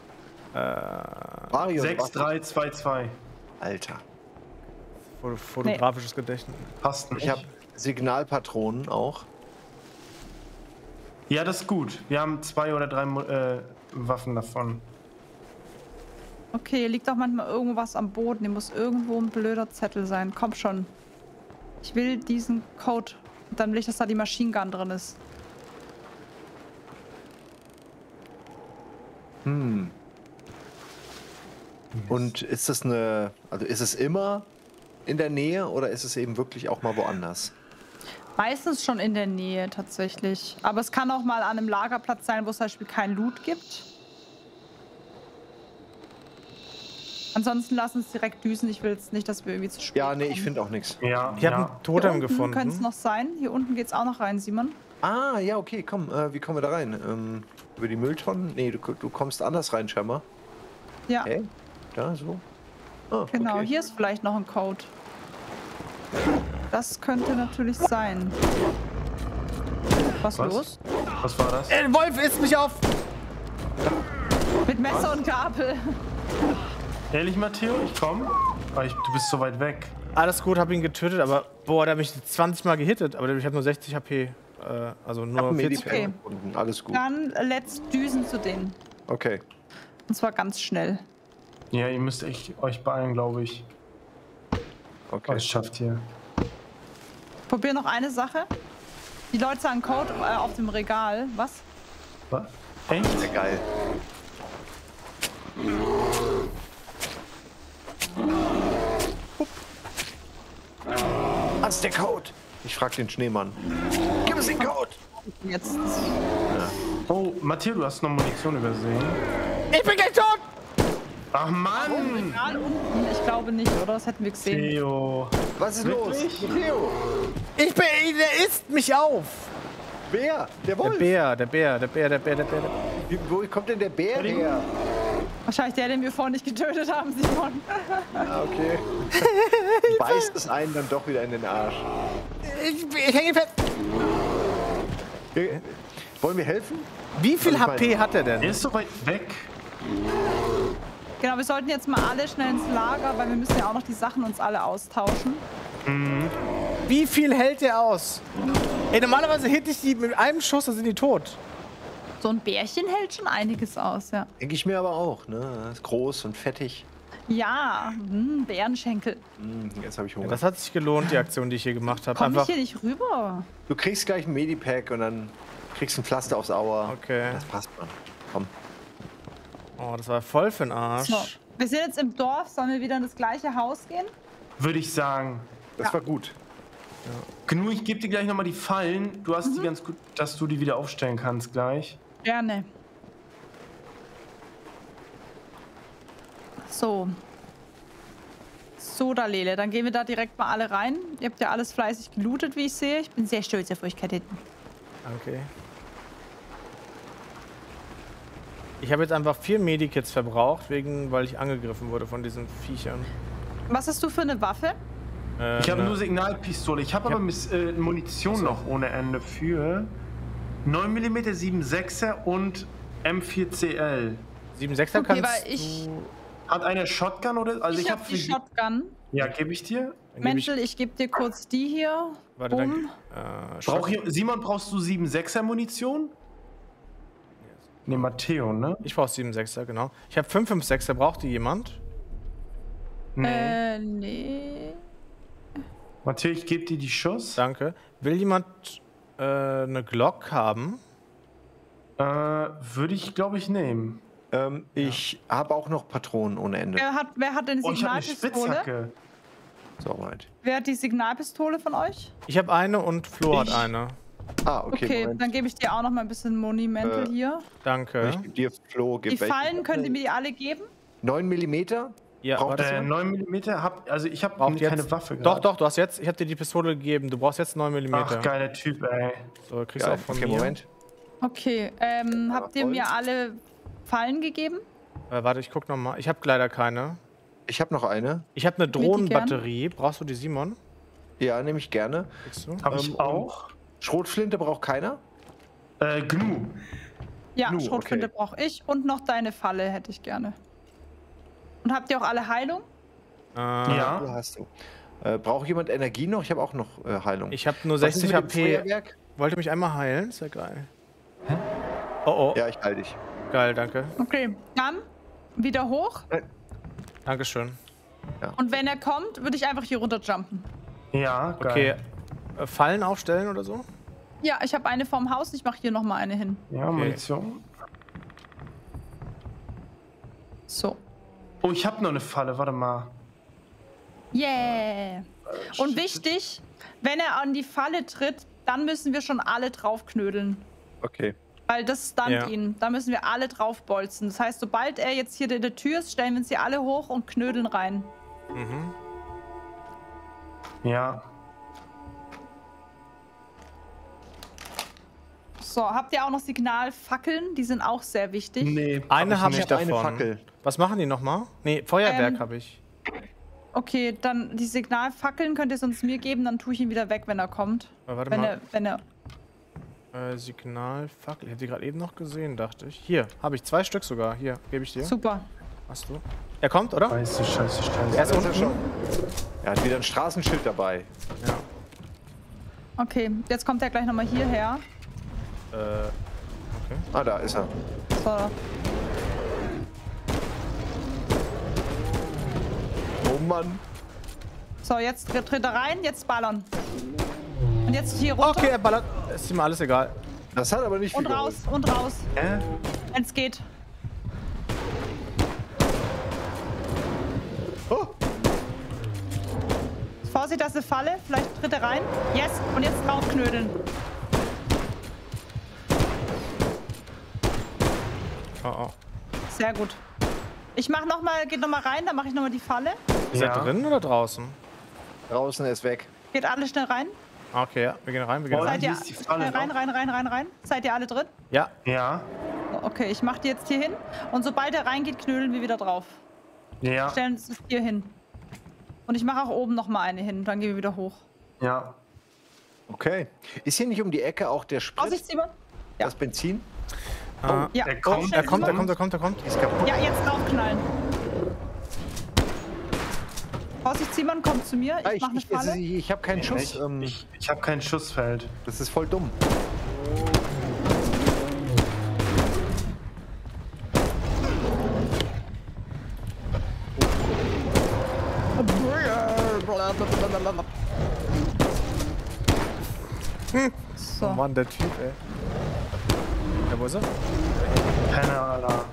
Mario. sechs drei zwei zwei. Alter. Foto- Fotografisches Gedächtnis. Passt nicht. Ich habe Signalpatronen auch. Ja, das ist gut. Wir haben zwei oder drei Mo- äh, Waffen davon. Okay, hier liegt doch manchmal irgendwas am Boden. Hier muss irgendwo ein blöder Zettel sein. Komm schon. Ich will diesen Code. Und dann will ich, dass da die Machine Gun drin ist. Hm. Und ist das eine, also ist es immer in der Nähe oder ist es eben wirklich auch mal woanders? Meistens schon in der Nähe tatsächlich. Aber es kann auch mal an einem Lagerplatz sein, wo es zum Beispiel kein Loot gibt. Ansonsten lass uns direkt düsen. Ich will jetzt nicht, dass wir irgendwie zu spät Ja, nee, kommen. ich finde auch nichts. Ja, Ich habe ja. einen Totem Hier unten könnte es gefunden. noch sein. Hier unten geht es auch noch rein, Simon. Ah, ja, okay, komm, äh, wie kommen wir da rein? Ähm, über die Mülltonnen? Nee, du, du kommst anders rein, scheinbar. Ja, Hä? Da, so? Ah, genau. okay. Hier ist vielleicht noch ein Code. Das könnte natürlich sein. Was, Was? los? Was war das? Äh, Wolf isst mich auf! Mit Messer und Gabel. Ehrlich, Matteo, ich komm? Aber ich, du bist so weit weg. Alles gut, hab ihn getötet, aber boah, der hat mich zwanzig Mal gehittet, aber ich habe nur sechzig H P. Äh, also nur vierzig. Okay. Unten. Alles gut. Dann let's düsen zu denen. Okay. Und zwar ganz schnell. Ja, ihr müsst echt euch beeilen, glaube ich. Okay. Was schafft ihr? Probier noch eine Sache. Die Leute sagen Code äh, auf dem Regal. Was? Was? Echt? Sehr geil. Was ist der Code? Ich frag den Schneemann. Gib uns den Code! Jetzt. Oh, Matteo, du hast noch Munition übersehen. Ich bin gleich tot! Ach Mann! Regal unten? Ich glaube nicht, oder? Das hätten wir gesehen. Theo. Was ist Wirklich? los? Theo! Ich bin. Der isst mich auf! Wer? Der Der Wolf? Bär, der Bär, der Bär, der Bär, der Bär. Der Bär. Wie, wo kommt denn der Bär her? Wahrscheinlich der, den wir vorhin nicht getötet haben, Simon. Ah, okay. Beißt es einen dann doch wieder in den Arsch. Ich, ich hänge fest. Wir, wollen wir helfen? Wie viel Also ich H P meine- hat er Der denn? ist so weit weg. Genau, wir sollten jetzt mal alle schnell ins Lager, weil wir müssen ja auch noch die Sachen uns alle austauschen. Wie viel hält der aus? Ey, normalerweise hitte ich die mit einem Schuss, dann sind die tot. So ein Bärchen hält schon einiges aus, ja. Denke ich mir aber auch, ne? Ist groß und fettig. Ja, hm, Bärenschenkel. Hm, jetzt habe ich Hunger. Das hat sich gelohnt, die Aktion, die ich hier gemacht habe. Komm ich Einfach. hier nicht rüber? Du kriegst gleich ein Medipack und dann kriegst du ein Pflaster aufs Auer. Okay. Das passt man. Komm. Oh, das war voll für den Arsch. So, wir sind jetzt im Dorf. Sollen wir wieder in das gleiche Haus gehen? Würde ich sagen. Das Ja. war gut. Gnu, ich gebe dir gleich nochmal die Fallen. Du hast die ganz gut, dass du die wieder aufstellen kannst gleich. Gerne. So. So, da Lele. Dann gehen wir da direkt mal alle rein. Ihr habt ja alles fleißig gelootet, wie ich sehe. Ich bin sehr stolz auf euch, Kadetten. Okay. Ich habe jetzt einfach vier Medikits verbraucht, wegen, weil ich angegriffen wurde von diesen Viechern. Was hast du für eine Waffe? Äh, Ich habe ne- nur Signalpistole. Ich habe aber Miss, äh, Munition noch ohne Ende für neun Millimeter sieben sechser und M vier C L. sieben Sechser Okay, kannst weil ich- du... Hat einer Shotgun oder? Also ich ich, habe habe die Shotgun. Ja, gebe ich dir. Dann geb ich, Mental, ich gebe dir kurz die hier. warte, dann, um. äh, Brauch Shot- hier, Simon, brauchst du sieben sechser Munition? Ne, Matteo, ne? Ich brauche sieben Sechser, genau. Ich habe fünf fünf Sechser. Braucht die jemand? Nee. Äh, nee. Matteo, ich gebe dir die Schuss. Danke. Will jemand äh, eine Glock haben? Äh, würde ich, glaube ich, nehmen. Ähm, ich habe auch noch Patronen ohne Ende. Wer hat, wer hat denn die Oh, ich habe eine Signalpistole? Spitzhacke. Soweit. Wer hat die Signalpistole von euch? Ich habe eine und Flo hat Ich- eine. Ah, okay. Okay, Moment. dann gebe ich dir auch noch mal ein bisschen Monumental Äh, hier. Danke. Ich gebe dir Flo. Gib Die welche? Fallen könnt ihr mir die alle geben? neun Millimeter? Ja, braucht warte. das Äh, neun Millimeter, hab, also ich habe Braucht keine jetzt, Waffe Doch, doch, du hast jetzt, ich habe dir die Pistole gegeben. Du brauchst jetzt neun Millimeter. Ach, geiler Typ, ey. So, kriegst du Ja, auch von okay, mir. Moment. Okay, ähm, habt ihr voll. mir alle Fallen gegeben? Äh, warte, ich guck noch mal. Ich habe leider keine. Ich habe noch eine. Ich habe eine die gern? Drohnenbatterie. Brauchst du die, Simon? Ja, nehme ich gerne. Kriegst du? Habe Ähm, ich auch. Schrotflinte braucht keiner? Äh, Gnu. Ja, Nu, Schrotflinte okay. brauche ich und noch deine Falle hätte ich gerne. Und habt ihr auch alle Heilung? Äh, Ja, Ja. hast du. Äh, braucht jemand Energie noch? Ich habe auch noch äh, Heilung. Ich habe nur Was ist sechzig mit dem H P. Feuerwerk? Wollte mich einmal heilen? Ist ja geil. Oh oh. Ja, ich heil dich. Geil, danke. Okay, dann wieder hoch. Dankeschön. Und wenn er kommt, würde ich einfach hier runterjumpen. Ja, geil. Okay. Äh, Fallen aufstellen oder so? Ja, ich habe eine vorm Haus. Ich mache hier noch mal eine hin. Ja, Munition. So. Oh, ich habe noch eine Falle, warte mal. Yeah. Und wichtig, wenn er an die Falle tritt, dann müssen wir schon alle draufknödeln. Okay. Weil das stunt Ja. ihn. Da müssen wir alle draufbolzen. Das heißt, sobald er jetzt hier in der Tür ist, stellen wir uns hier alle hoch und knödeln rein. Mhm. Ja. So, habt ihr auch noch Signalfackeln? Die sind auch sehr wichtig. Nee. Eine hab habe ich ich nicht. eine davon. Fackel. Was machen die nochmal? Nee, Feuerwerk Ähm, habe ich. Okay, dann die Signalfackeln könnt ihr sonst mir geben, dann tue ich ihn wieder weg, wenn er kommt. Aber warte Wenn mal. er, wenn er. Äh, Signalfackel. Ich hätte die gerade eben noch gesehen, dachte ich. Hier, habe ich zwei Stück sogar. Hier, gebe ich dir. Super. Hast du? Er kommt, oder? Scheiße, scheiße, scheiße. Er ist Das ist unten. er schon. Er hat wieder ein Straßenschild dabei. Ja. Okay, jetzt kommt er gleich nochmal hierher. Äh, okay. Ah, da ist er. So. Oh Mann. So, jetzt tritt tritt er rein, jetzt ballern. Und jetzt hier runter Okay, er ballert. Ist ihm alles egal. Das hat aber nicht viel und raus geholfen. und raus, Hä? wenn's geht. Oh, Vorsicht, das ist eine Falle. Vielleicht tritt er rein. Yes, und jetzt draufknödeln. Oh, oh. Sehr gut. Ich mach noch mal, geht noch mal rein, dann mache ich noch mal die Falle. Ist er drin oder draußen? draußen ist weg. Geht alle schnell rein. Okay, ja. Wir gehen rein, wir gehen Boah, rein. Seid ihr hier ist die Falle schnell rein, noch. rein, rein, rein, rein? Seid ihr alle drin? Ja. Ja. Okay, ich mach die jetzt hier hin. Und sobald er reingeht, knödeln wir wieder drauf. Ja. Stellen es hier hin. Und ich mache auch oben noch mal eine hin. Dann gehen wir wieder hoch. Ja. Okay. Ist hier nicht um die Ecke auch der Sprit, Vorsicht, Simon. Ja. das Benzin? Ah, Ja, Er kommt, schnell, er kommt, er Simon. kommt, er kommt, er kommt. Ist kaputt. Ja, jetzt draufknallen. Vorsicht, Simon, komm zu mir. Ah, Ich ich mache eine ich, Falle. ich, ich habe keinen Schuss. Ich, Ähm, ich, ich habe kein Schussfeld. das ist voll dumm. Oh So. Mann, der Typ, ey. Ja, wo ist er? Penner, Alter.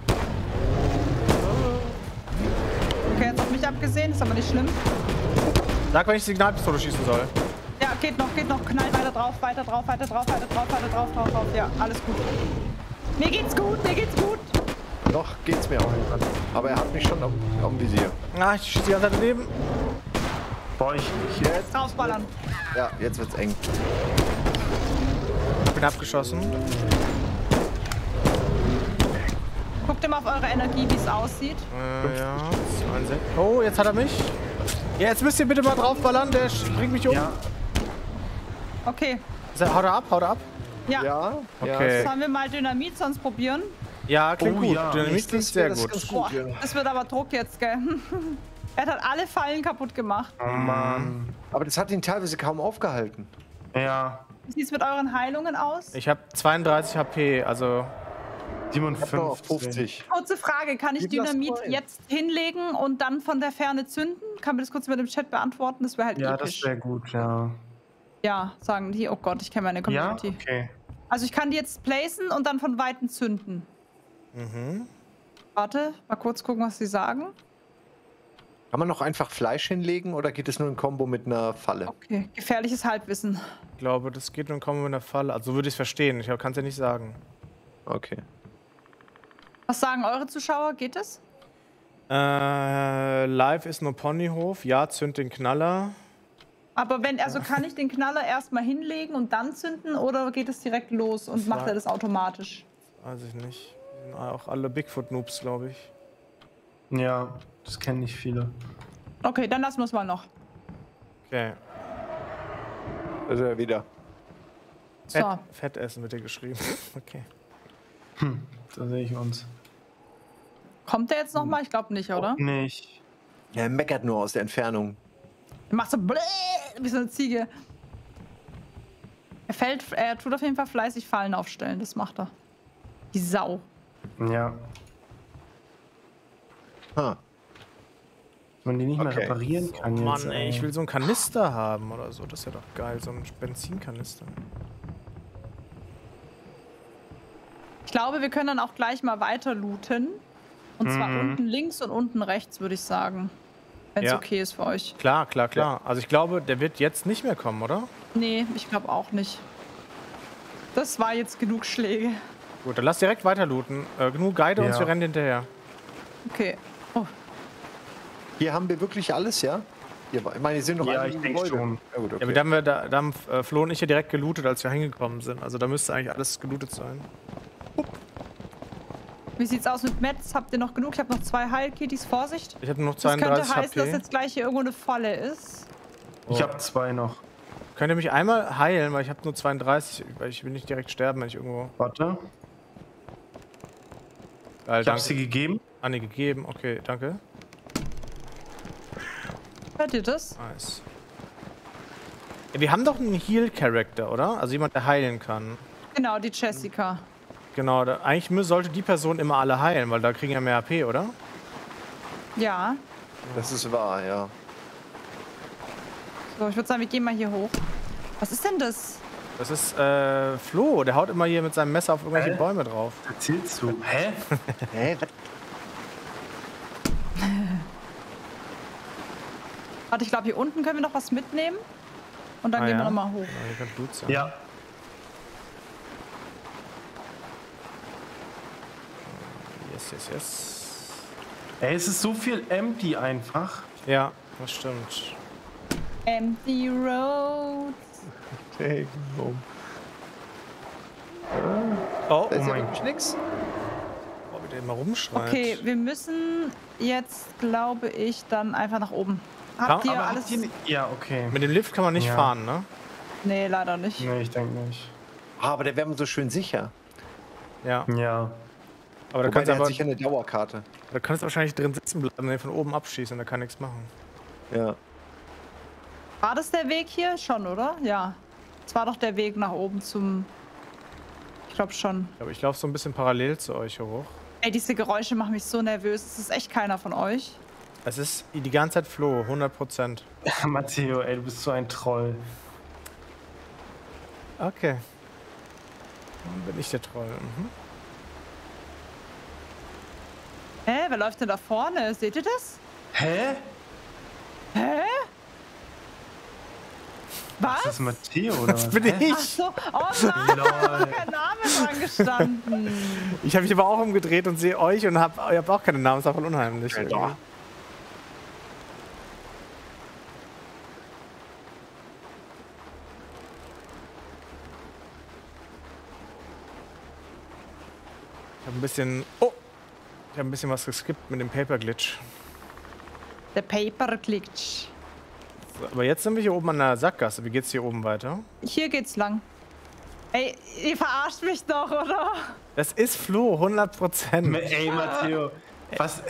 Okay, jetzt auf mich abgesehen. Ist aber nicht schlimm. Sag, wenn ich Signalpistole schießen soll. Ja, geht noch, geht noch. Knall weiter drauf, weiter drauf, weiter drauf, weiter drauf, weiter drauf, drauf, drauf. Ja, alles gut. Mir geht's gut, mir geht's gut. Noch geht's mir auch nicht. Aber er hat mich schon am, am Visier. Ah, ich schieße die ganze Zeit daneben. Boah, ich, ich Jetzt, Draufballern. ja, jetzt wird's eng. Ich bin abgeschossen. Guckt immer auf eure Energie, wie es aussieht. Äh, ja. zweiundsechzig. Oh, jetzt hat er mich. Ja, jetzt müsst ihr bitte mal draufballern. Der sch- bringt mich um. Ja. Okay. Ist er- Haut er ab, haut er ab. Ja. Ja, Okay. Sollen wir mal Dynamit sonst probieren? Ja, klingt Oh, gut. ja. Dynamit klingt sehr das gut. ganz Boah, ja. das wird aber Druck jetzt, gell? Er hat alle Fallen kaputt gemacht. Oh Mann. Aber das hat ihn teilweise kaum aufgehalten. Ja. Wie sieht's mit euren Heilungen aus? Ich habe zweiunddreißig H P, also Ich hab noch auf siebenundfünfzig. fünfzig. Kurze Frage, kann ich Gib das Dynamit rein. jetzt hinlegen und dann von der Ferne zünden? Kann mir das kurz mit dem Chat beantworten? Das wäre halt Ja, episch. das wäre gut, ja. Ja, sagen die. Oh Gott, ich kenne meine Ja? Community. Okay. Also ich kann die jetzt placen und dann von Weitem zünden. mhm. Warte, mal kurz gucken, was sie sagen. Kann man noch einfach Fleisch hinlegen oder geht es nur in Kombo mit einer Falle? Okay, gefährliches Halbwissen. Ich glaube, das geht nur kaum in der Falle. Also so würde ich es verstehen. Ich kann es ja nicht sagen. Okay. Was sagen eure Zuschauer? Geht es? Äh, live ist nur Ponyhof. Ja, zünd den Knaller. Aber wenn, also kann ich den Knaller erstmal hinlegen und dann zünden oder geht es direkt los und macht er das automatisch? Weiß ich nicht. Die sind auch alle Bigfoot-Noobs, glaube ich. Ja, das kennen nicht viele. Okay, dann lassen wir es mal noch. Okay. Also ja wieder. Fett, So. Fettessen wird hier geschrieben. Okay. Da sehe ich uns. Kommt der jetzt nochmal? Ich glaube nicht, oder? Nicht. Ja, er meckert nur aus der Entfernung. Er macht so bläh, wie so eine Ziege. Er fällt, er tut auf jeden Fall fleißig Fallen aufstellen, das macht er. Die Sau. Ja. Ha. Wenn man die nicht mehr Okay. reparieren kann jetzt. Mann, ey, ich will so einen Kanister haben oder so. Das wäre doch geil, so ein Benzinkanister. Ich glaube, wir können dann auch gleich mal weiter looten. Und zwar Mhm. unten links und unten rechts, würde ich sagen. Wenn es Ja. okay ist für euch. Klar, klar, klar. Also ich glaube, der wird jetzt nicht mehr kommen, oder? Nee, ich glaube auch nicht. Das war jetzt genug Schläge. Gut, dann lass direkt weiter looten. Äh, genug Guide und Ja. wir rennen hinterher. Okay. Oh, Hier haben wir wirklich alles, ja? Hier, ich meine, die sind noch Ja, einige ich denke Gebäude. schon. Ja, gut, Ja, okay. aber da haben wir, da, da haben äh, Flo und ich ja direkt gelootet, als wir hingekommen sind. Also da müsste eigentlich alles gelootet sein. Wie sieht's aus mit Mets? Habt ihr noch genug? Ich habe noch zwei Heilkitties. Vorsicht. Ich habe nur noch Das könnte zweiunddreißig heißen, dass H P. jetzt gleich hier irgendwo eine Falle ist. Ich habe zwei noch. Könnt ihr mich einmal heilen, weil ich habe nur zweiunddreißig, weil ich will nicht direkt sterben, wenn ich irgendwo... Warte. Geil, Ich habe sie danke. gegeben. Ah, nee, gegeben. Okay, danke. Hört ihr das? Nice. Ja, wir haben doch einen Heal-Character, oder? Also jemand, der heilen kann. Genau, die Jessica. Genau, da, eigentlich mü- sollte die Person immer alle heilen, weil da kriegen ja mehr H P, oder? Ja. Das ist wahr, ja. So, ich würde sagen, wir gehen mal hier hoch. Was ist denn das? Das ist äh, Flo, der haut immer hier mit seinem Messer auf irgendwelche Hä? Bäume drauf. Was erzählst du? Hä? Hä? Was? Warte, ich glaube, hier unten können wir noch was mitnehmen. Und dann Ah, gehen ja? wir nochmal hoch. Ja, hier kann Blut sein. Ja. Yes, yes, yes. Ey, es ist so viel empty einfach. Ja, das stimmt. Empty Roads. Oh, Da ist ja mein wirklich nix. oh, wie der immer rumschreit. Okay, wir müssen jetzt, glaube ich, dann einfach nach oben. Habt Ja, ihr Aber alles? habt ihr nicht- Ja, okay. Mit dem Lift kann man nicht Ja. fahren, ne? Nee, leider nicht. Nee, ich denke nicht. Ah, aber der wäre so schön sicher. Ja. Ja. Aber da Wobei, kannst du der hat aber, sicher eine Dauerkarte. da kannst du wahrscheinlich drin sitzen bleiben und den von oben abschießen, da kann nichts machen. Ja. War das der Weg hier? Schon, oder? Ja. Es war doch der Weg nach oben zum... Ich glaube schon. Aber ich laufe so ein bisschen parallel zu euch hoch. Ey, diese Geräusche machen mich so nervös. Es ist echt keiner von euch. Es ist die ganze Zeit Flo, hundert Prozent. Matteo, ey, du bist so ein Troll. Okay. Dann bin ich der Troll. Mhm. Hä? Wer läuft denn da vorne? Seht ihr das? Hä? Hä? Was? Das ist Matteo, oder was? Bin Hä? ich? Ach so. Oh nein, da Lol. ist kein Name dran gestanden. Ich habe mich aber auch umgedreht und sehe euch und hab, ihr habt auch keine Namen, ist auch voll unheimlich. Doch. Ich habe ein bisschen. Oh! Ich habe ein bisschen was geskippt mit dem Paper Glitch. Der Paper Glitch. So, aber jetzt sind wir hier oben an der Sackgasse. Wie geht's hier oben weiter? Hier geht's lang. Ey, ihr verarscht mich doch, oder? Das ist Flo, hundert Prozent. Ey, Matteo. Was?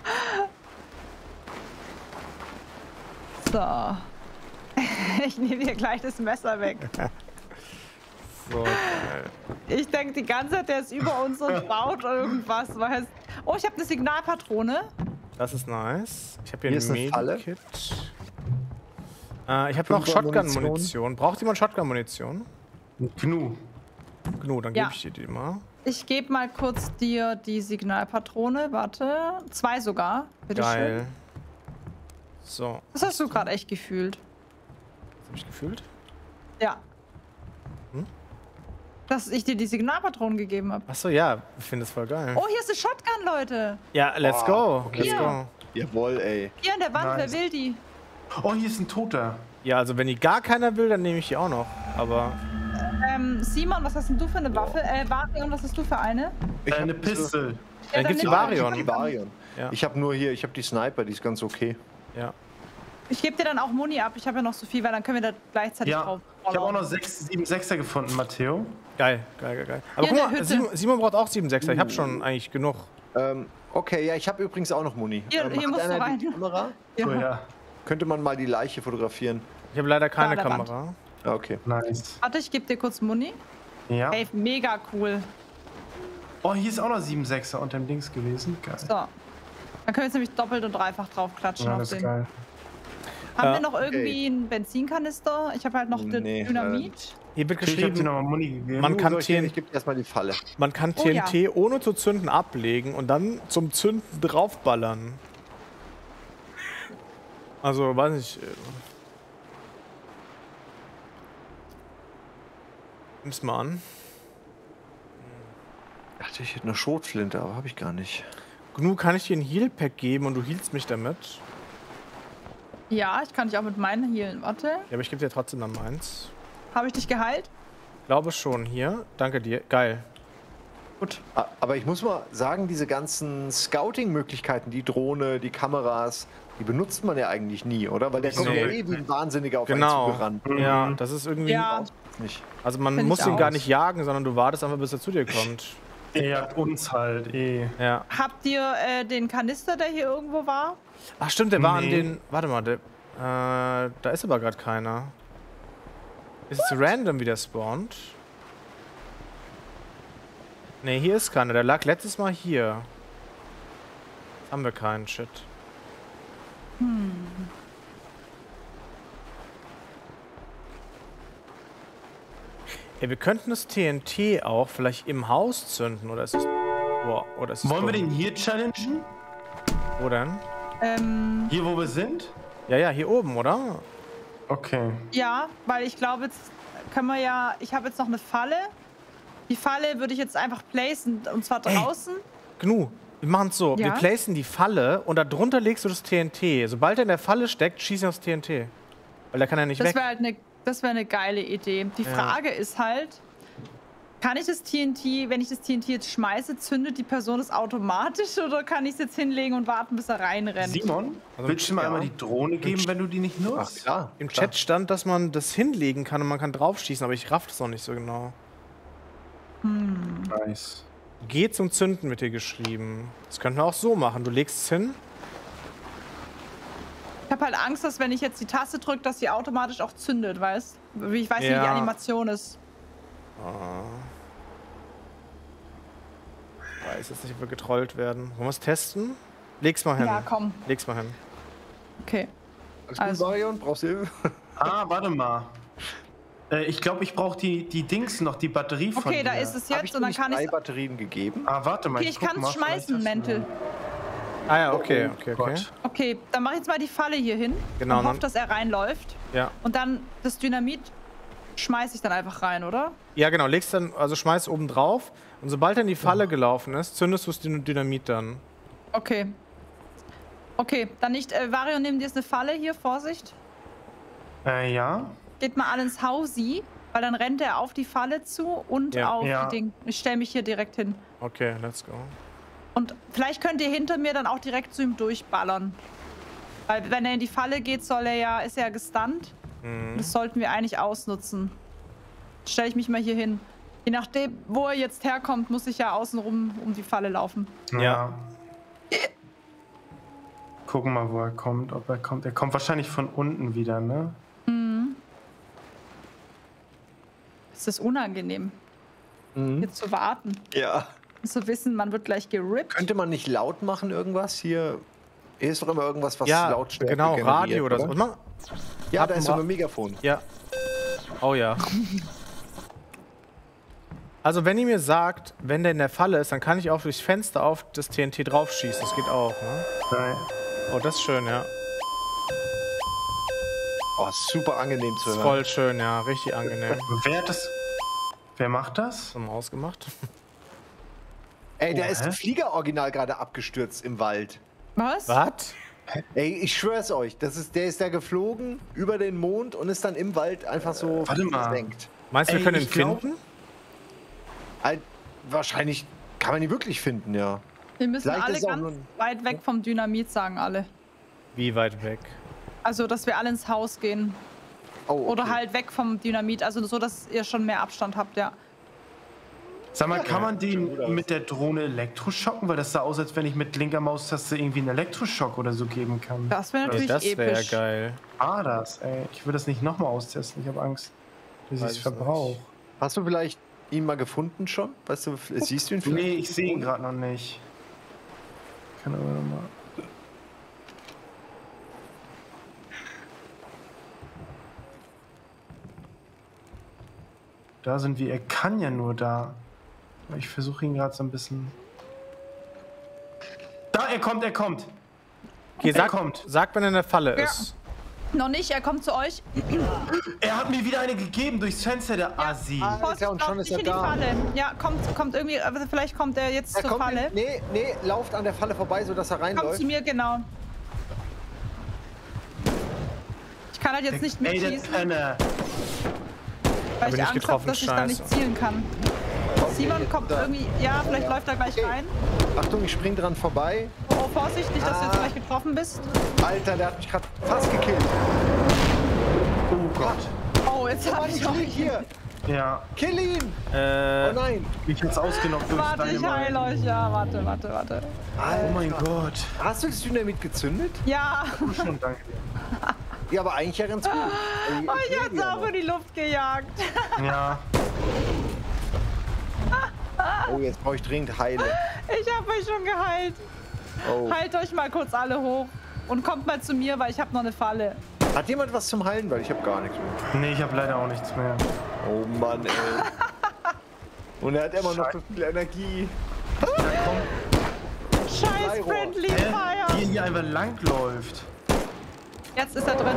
So. Ich nehme dir gleich das Messer weg. So, geil. Ich denke die ganze Zeit, der ist über uns und baut irgendwas. Weißt. Oh, ich habe eine Signalpatrone. Das ist nice. Ich habe hier, Hier ein ist eine Falle. Medikit. Äh, ich habe noch Fünfer Shotgun-Munition. Braucht jemand Shotgun-Munition? Gnu. Genug, dann Ja. gebe ich dir die mal. Ich gebe mal kurz dir die Signalpatrone. Warte. Zwei sogar. Bitte schön. Geil. So, Das hast du gerade echt gefühlt. habe ich gefühlt? Ja. Hm? Dass ich dir die Signalpatronen gegeben habe. Achso, ja, ich finde es voll geil. Oh, hier ist eine Shotgun, Leute. Ja, let's Oh, go. okay. Let's go. Jawohl, ey. Hier an der Wand, Nice. wer will die? Oh, hier ist ein Toter. Ja, also wenn die gar keiner will, dann nehme ich die auch noch. Aber Ähm, Simon, was hast denn du für eine Waffe? Äh, Varion, was hast du für eine? Ich Äh, hab eine so- Pistole. dann gibt's die nimm mal Varion. Die Varion. Ja. Ich habe nur hier, ich habe die Sniper, die ist ganz okay. ja. Ich gebe dir dann auch Muni ab. Ich habe ja noch so viel, weil dann können wir da gleichzeitig Ja, drauf. ich habe auch noch sechs, sieben Sechser gefunden, Matteo. Geil, geil, geil, geil. Aber Hier in guck der mal, Hütte. Simon, Simon braucht auch sieben Sechser. Ich habe schon eigentlich genug. Ähm, okay, ja, ich habe übrigens auch noch Muni. Hier- ähm, hier hat musst du einer rein. die Kamera? So, ja. Könnte man mal die Leiche fotografieren? Ich habe leider keine Da, an der Wand. Kamera. Ah, okay. Nice. Warte, ich gebe dir kurz Muni. Ja. Ey, mega cool. Oh, hier ist auch noch sieben Sechser unter dem Dings gewesen. Geil. So. Dann können wir jetzt nämlich doppelt und dreifach drauf klatschen Ja, auf das ist den. geil. Haben Ja, wir noch irgendwie einen Benzinkanister? Ich habe halt noch den Nee, Dynamit. Hier wird Okay, ich habe dir geschrieben, nochmal Muni gegeben. man kann, So, ich T N ich gebe erstmal die Falle. man kann Oh, T N T ja. ohne zu zünden ablegen und dann zum Zünden draufballern. Also, weiß nicht. äh, Nimm's mal an. Ich dachte, ich hätte eine Schrotflinte, aber habe ich gar nicht. Genug kann ich dir ein Heal-Pack geben und du healst mich damit. Ja, ich kann dich auch mit meinen healen. Warte. Ja, aber ich gebe dir trotzdem dann meins. Habe ich dich geheilt? Glaube schon. Hier. Danke dir. Geil. Gut. Aber ich muss mal sagen, diese ganzen Scouting-Möglichkeiten, die Drohne, die Kameras, die benutzt man ja eigentlich nie, oder? Weil der kommt Nee. ja eh wie ein Wahnsinniger auf Genau. einen zugerannt. Ja, das ist irgendwie. Ja, Nicht. Also man Find muss ich ihn auch. gar nicht jagen, sondern du wartest einfach, bis er zu dir kommt. Er jagt uns halt eh. Ja. habt ihr äh, den Kanister, der hier irgendwo war? Ach stimmt, der war an Nee. den. Warte mal, der, äh, da ist aber gerade keiner. Ist es random, wie der spawnt? Ne, hier ist keiner. Der lag letztes Mal hier. Jetzt haben wir keinen Shit. Ey, wir könnten das T N T auch vielleicht im Haus zünden, oder ist es. Boah, oder ist es Wollen wir dumm? den hier challengen? Wo denn? Ähm, Hier, wo wir sind? Ja, ja, hier oben, oder? Okay. ja, weil ich glaube, jetzt können wir ja. Ich habe jetzt noch eine Falle. Die Falle würde ich jetzt einfach placen, und zwar draußen. Gnu, wir machen es so. Ja? Wir placen die Falle und darunter legst du das T N T. Sobald er in der Falle steckt, schießt er aufs T N T. Weil der kann ja nicht Das weg. wäre halt eine, das wäre eine geile Idee. Die Ja. Frage ist halt, kann ich das T N T, wenn ich das T N T jetzt schmeiße, zündet die Person es automatisch oder kann ich es jetzt hinlegen und warten, bis er reinrennt? Simon, Also, willst du mir ja. einmal die Drohne geben, wenn du die nicht Ach nutzt? klar. Im klar. Chat stand, dass man das hinlegen kann und man kann draufschießen, aber ich raff das noch nicht so genau. Nice. Geh zum Zünden mit dir geschrieben. Das könnten wir auch so machen. Du legst es hin. Ich habe halt Angst, dass wenn ich jetzt die Taste drücke, dass sie automatisch auch zündet, weißt? Wie ich weiß nicht, wie die Ja. Animation ist. Ich weiß jetzt nicht, ob wir getrollt werden. Wollen wir es testen? Leg's mal hin. Ja, komm. Leg's mal hin. Okay. Alles gut, Also. Marion? Brauchst du Hilfe? Ah, warte mal. Äh, ich glaube, ich brauche die, die Dings noch, die Batterie von Okay, da dir. ist es Habe jetzt ich und dir dann nicht kann drei ich. Batterien gegeben? Ah, warte mal. Okay, ich guck kann mal, es schmeißen, vielleicht hast du- Mäntel. Ah ja, okay, okay, okay. Gott. Okay, dann mache ich jetzt mal die Falle hier hin Genau, und hoffe, dann- dass er reinläuft. Ja. Und dann das Dynamit schmeiße ich dann einfach rein, oder? Ja, genau. Legst dann, also schmeiß oben drauf und sobald er in die Falle gelaufen ist, zündest du das Dyn- Dynamit dann. Okay. Okay, dann nicht. Äh, Vario, nimm dir jetzt eine Falle hier, Vorsicht. Äh, ja. Geht mal alle ins Hausi, weil dann rennt er auf die Falle zu und Ja. auf Ja. die Ding. Ich stelle mich hier direkt hin. Okay, let's go. Und vielleicht könnt ihr hinter mir dann auch direkt zu ihm durchballern. Weil wenn er in die Falle geht, soll er ja, ist er ja gestunt. Mhm. Das sollten wir eigentlich ausnutzen. Stelle ich mich mal hier hin. Je nachdem, wo er jetzt herkommt, muss ich ja außenrum um die Falle laufen. Ja. Gucken mal, wo er kommt, ob er kommt. Er kommt wahrscheinlich von unten wieder, ne? Es ist unangenehm, hier zu warten. Ja. Zu wissen, man wird gleich gerippt. Könnte man nicht laut machen irgendwas? Hier, hier ist doch immer irgendwas, was Ja, Lautstärke genau, generiert, Radio oder so. oder? Und man, Ja, Hab da ein ist so Ra- ein Megafon. ja. Oh ja. Also wenn ihr mir sagt, wenn der in der Falle ist, dann kann ich auch durchs Fenster auf das T N T draufschießen. Das geht auch, ne? Nein. Oh, das ist schön, ja. Oh, super angenehm zu Das ist hören. voll schön, ja. Richtig angenehm. Wer hat das? Wer macht das? Haben wir ausgemacht. Ey, da Oh, ist hä? ein Flieger original gerade abgestürzt im Wald. Was? Was? Ey, ich schwör's euch, das ist, der ist da geflogen über den Mond und ist dann im Wald einfach so Warte mal. versenkt. Meinst du, wir Ey, können ihn ich glaub- finden? Halt, wahrscheinlich kann man ihn wirklich finden, ja. Wir müssen Vielleicht alle ist es auch ganz nur ein- weit weg vom Dynamit, sagen alle. Wie weit weg? Also, dass wir alle ins Haus gehen. Oh, okay. Oder halt weg vom Dynamit. Also so, dass ihr schon mehr Abstand habt, ja. Sag mal, kann man sieht gut aus. den mit der Drohne elektroschocken? Weil das sah aus, als wenn ich mit linker Maustaste irgendwie einen Elektroschock oder so geben kann. Das wäre natürlich das wäre episch. geil. Ah, das, ey. Ich will das nicht nochmal austesten. Ich habe Angst, dass ich Weiß es ich verbrauche. Hast du vielleicht ihn mal gefunden schon? Weißt du, siehst du ihn vielleicht? Nee, ich sehe ihn gerade noch nicht. Kann aber noch mal. Da sind wir. Er kann ja nur da. Aber ich versuche ihn gerade so ein bisschen. Da, er kommt, er kommt. Okay, Er sag, kommt. sag, wenn er in der Falle Ja. ist. Noch nicht, er kommt zu euch. Er hat mir wieder eine gegeben durchs Fenster, der Assi. Ah, Vorsicht, ja, und schon lauft ist nicht er in die da. Falle. Ja, kommt, kommt irgendwie, aber vielleicht kommt er jetzt Er zur kommt Falle. in, nee, nee, lauft an der Falle vorbei, sodass er Kommt reinläuft. zu mir, genau. Ich kann halt jetzt nicht Ey, der mitschießen, Penner. weil bin ich ich Angst habe, getroffen, dass ich da nicht scheiße. zielen kann. Simon kommt irgendwie. Ja, vielleicht läuft er gleich Okay. rein. Achtung, ich spring dran vorbei. Oh, vorsichtig, dass du jetzt Ah. gleich getroffen bist. Alter, der hat mich gerade fast gekillt. Oh Gott. Oh, jetzt hab Mann, ich ich auch. lieg hier. Ja, Kill ihn. Äh, Oh nein. ich hab's ausgenockt durch Warte, ich heil Dynamite. euch. Ja, warte, warte, warte. Oh mein Gott. Hast du das Dynamit gezündet? Ja. Schon, danke. Ja, aber eigentlich ja ganz gut. Also, Oh, ich will hab's die ja auch noch. in die Luft gejagt. Ja. Oh, jetzt brauche ich dringend Heile. Ich hab euch schon geheilt. Oh. Halt euch mal kurz alle hoch. Und kommt mal zu mir, weil ich hab noch eine Falle. Hat jemand was zum Heilen? Weil ich habe gar nichts mehr. Nee, ich hab leider auch nichts mehr. Oh Mann, ey. Und er hat immer noch so viel Energie. Scheiß Friendly Hä? Fire. Hier, hier einfach lang läuft. Jetzt ist er drin.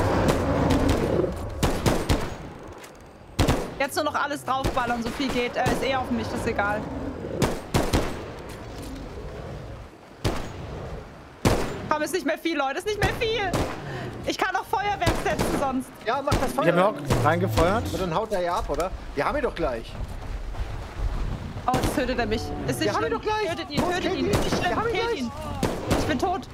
Jetzt nur noch alles draufballern, so viel geht. Er ist eh auf mich, ist egal. Komm, ist nicht mehr viel, Leute, ist nicht mehr viel. Ich kann auch Feuerwerk setzen sonst. Ja, mach das ich habe mir Feuer. auch reingefeuert. Aber dann haut er ja ab, oder? Wir haben ihn doch gleich. Oh, jetzt tötet er mich. Ist nicht Wir haben ihn schlimm. doch gleich. Tötet ihn, Los, tötet killt ihn. ihn. Ist nicht Wir schlimm, haben ihn killt gleich. ihn. Ich bin tot.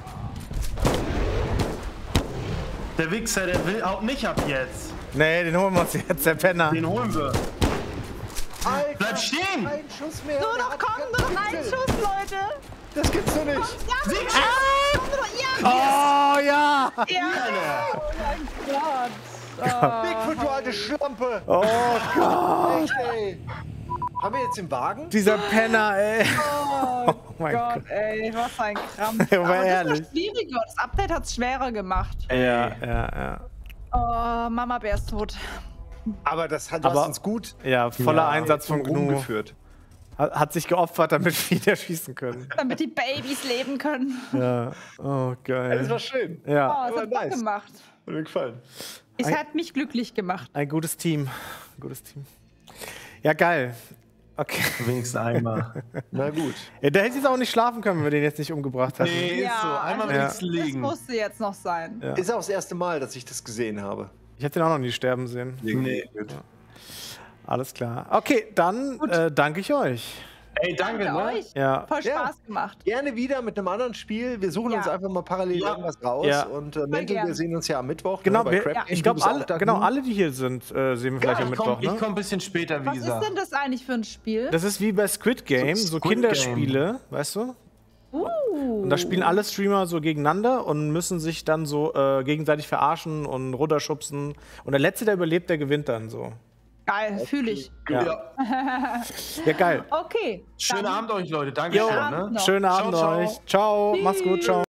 Der Wichser, der will auch nicht ab jetzt. Nee, den holen wir uns jetzt, der Penner. Den holen wir. Alter, Bleib stehen! Ein Schuss mehr. Nur Der noch hat komm, keinen nur noch ein Pinsel. Schuss, Leute. Das gibt's doch nicht. Ja, Sieg- ah, komm nur noch, ja. Oh ja! Ja. Oh mein Gott. Oh. Bigfoot, du alte Schlampe. Oh Gott! Echt, ey. Haben wir jetzt den Wagen? Dieser Penner, ey. Oh, mein Gott, Gott. ey, was ein Krampf. Aber Aber das ehrlich. ist schwieriger. Das Update hat es schwerer gemacht. Ja, ja, ja. Oh, Mama Bär ist tot. Aber das hat du Aber- hast uns gut Ja, voller Ja, Einsatz von Gnu. rumgeführt. Hat, hat sich geopfert, damit wir wieder schießen können. Damit die Babys leben können. Ja. Oh, Das geil. war schön. Oh, Ja, es aber hat Bock nice. gemacht. Hat mir gefallen. Es hat mich glücklich gemacht. ein gutes Team. Ein gutes Team. Ja, geil. Okay. Wenigstens einmal. Na gut. Ja, der hätte jetzt auch nicht schlafen können, wenn wir den jetzt nicht umgebracht hätten. Nee, ist so. Einmal also wenigstens das liegen. musste jetzt noch sein. Ja. Ist auch das erste Mal, dass ich das gesehen habe. Ich hätte den auch noch nie sterben sehen. Nee. Alles klar. Okay, dann äh, danke ich euch. Ey, danke, Danke ne? euch. Ja. Voll Ja. Spaß gemacht. Gerne wieder mit einem anderen Spiel. Wir suchen Ja. uns einfach mal parallel Ja. irgendwas raus. Ja. Und äh, Mental, gern. wir sehen uns ja am Mittwoch. Genau, ne, bei wir, Crap ja. Game. ich Du glaube, bist auch alle, da, genau, Gnu. alle, die hier sind, äh, sehen wir vielleicht am Ich Mittwoch. komm, ich Ne? komm ein bisschen später, Was ist Visa. denn das eigentlich für ein Spiel? Das ist wie bei Squid Game, so, Squid Kinderspiele, weißt du? Uh. Und da spielen alle Streamer so gegeneinander und müssen sich dann so äh, gegenseitig verarschen und runterschubsen. Und der Letzte, der überlebt, der gewinnt dann so. Geil, fühle ich. Ja, Ja. ja geil. Okay. Schönen dann- Abend euch, Leute. Danke Jo, schön, Abend ne? noch. schönen Ciao, Abend ciao. euch. Ciao, mach's gut, ciao.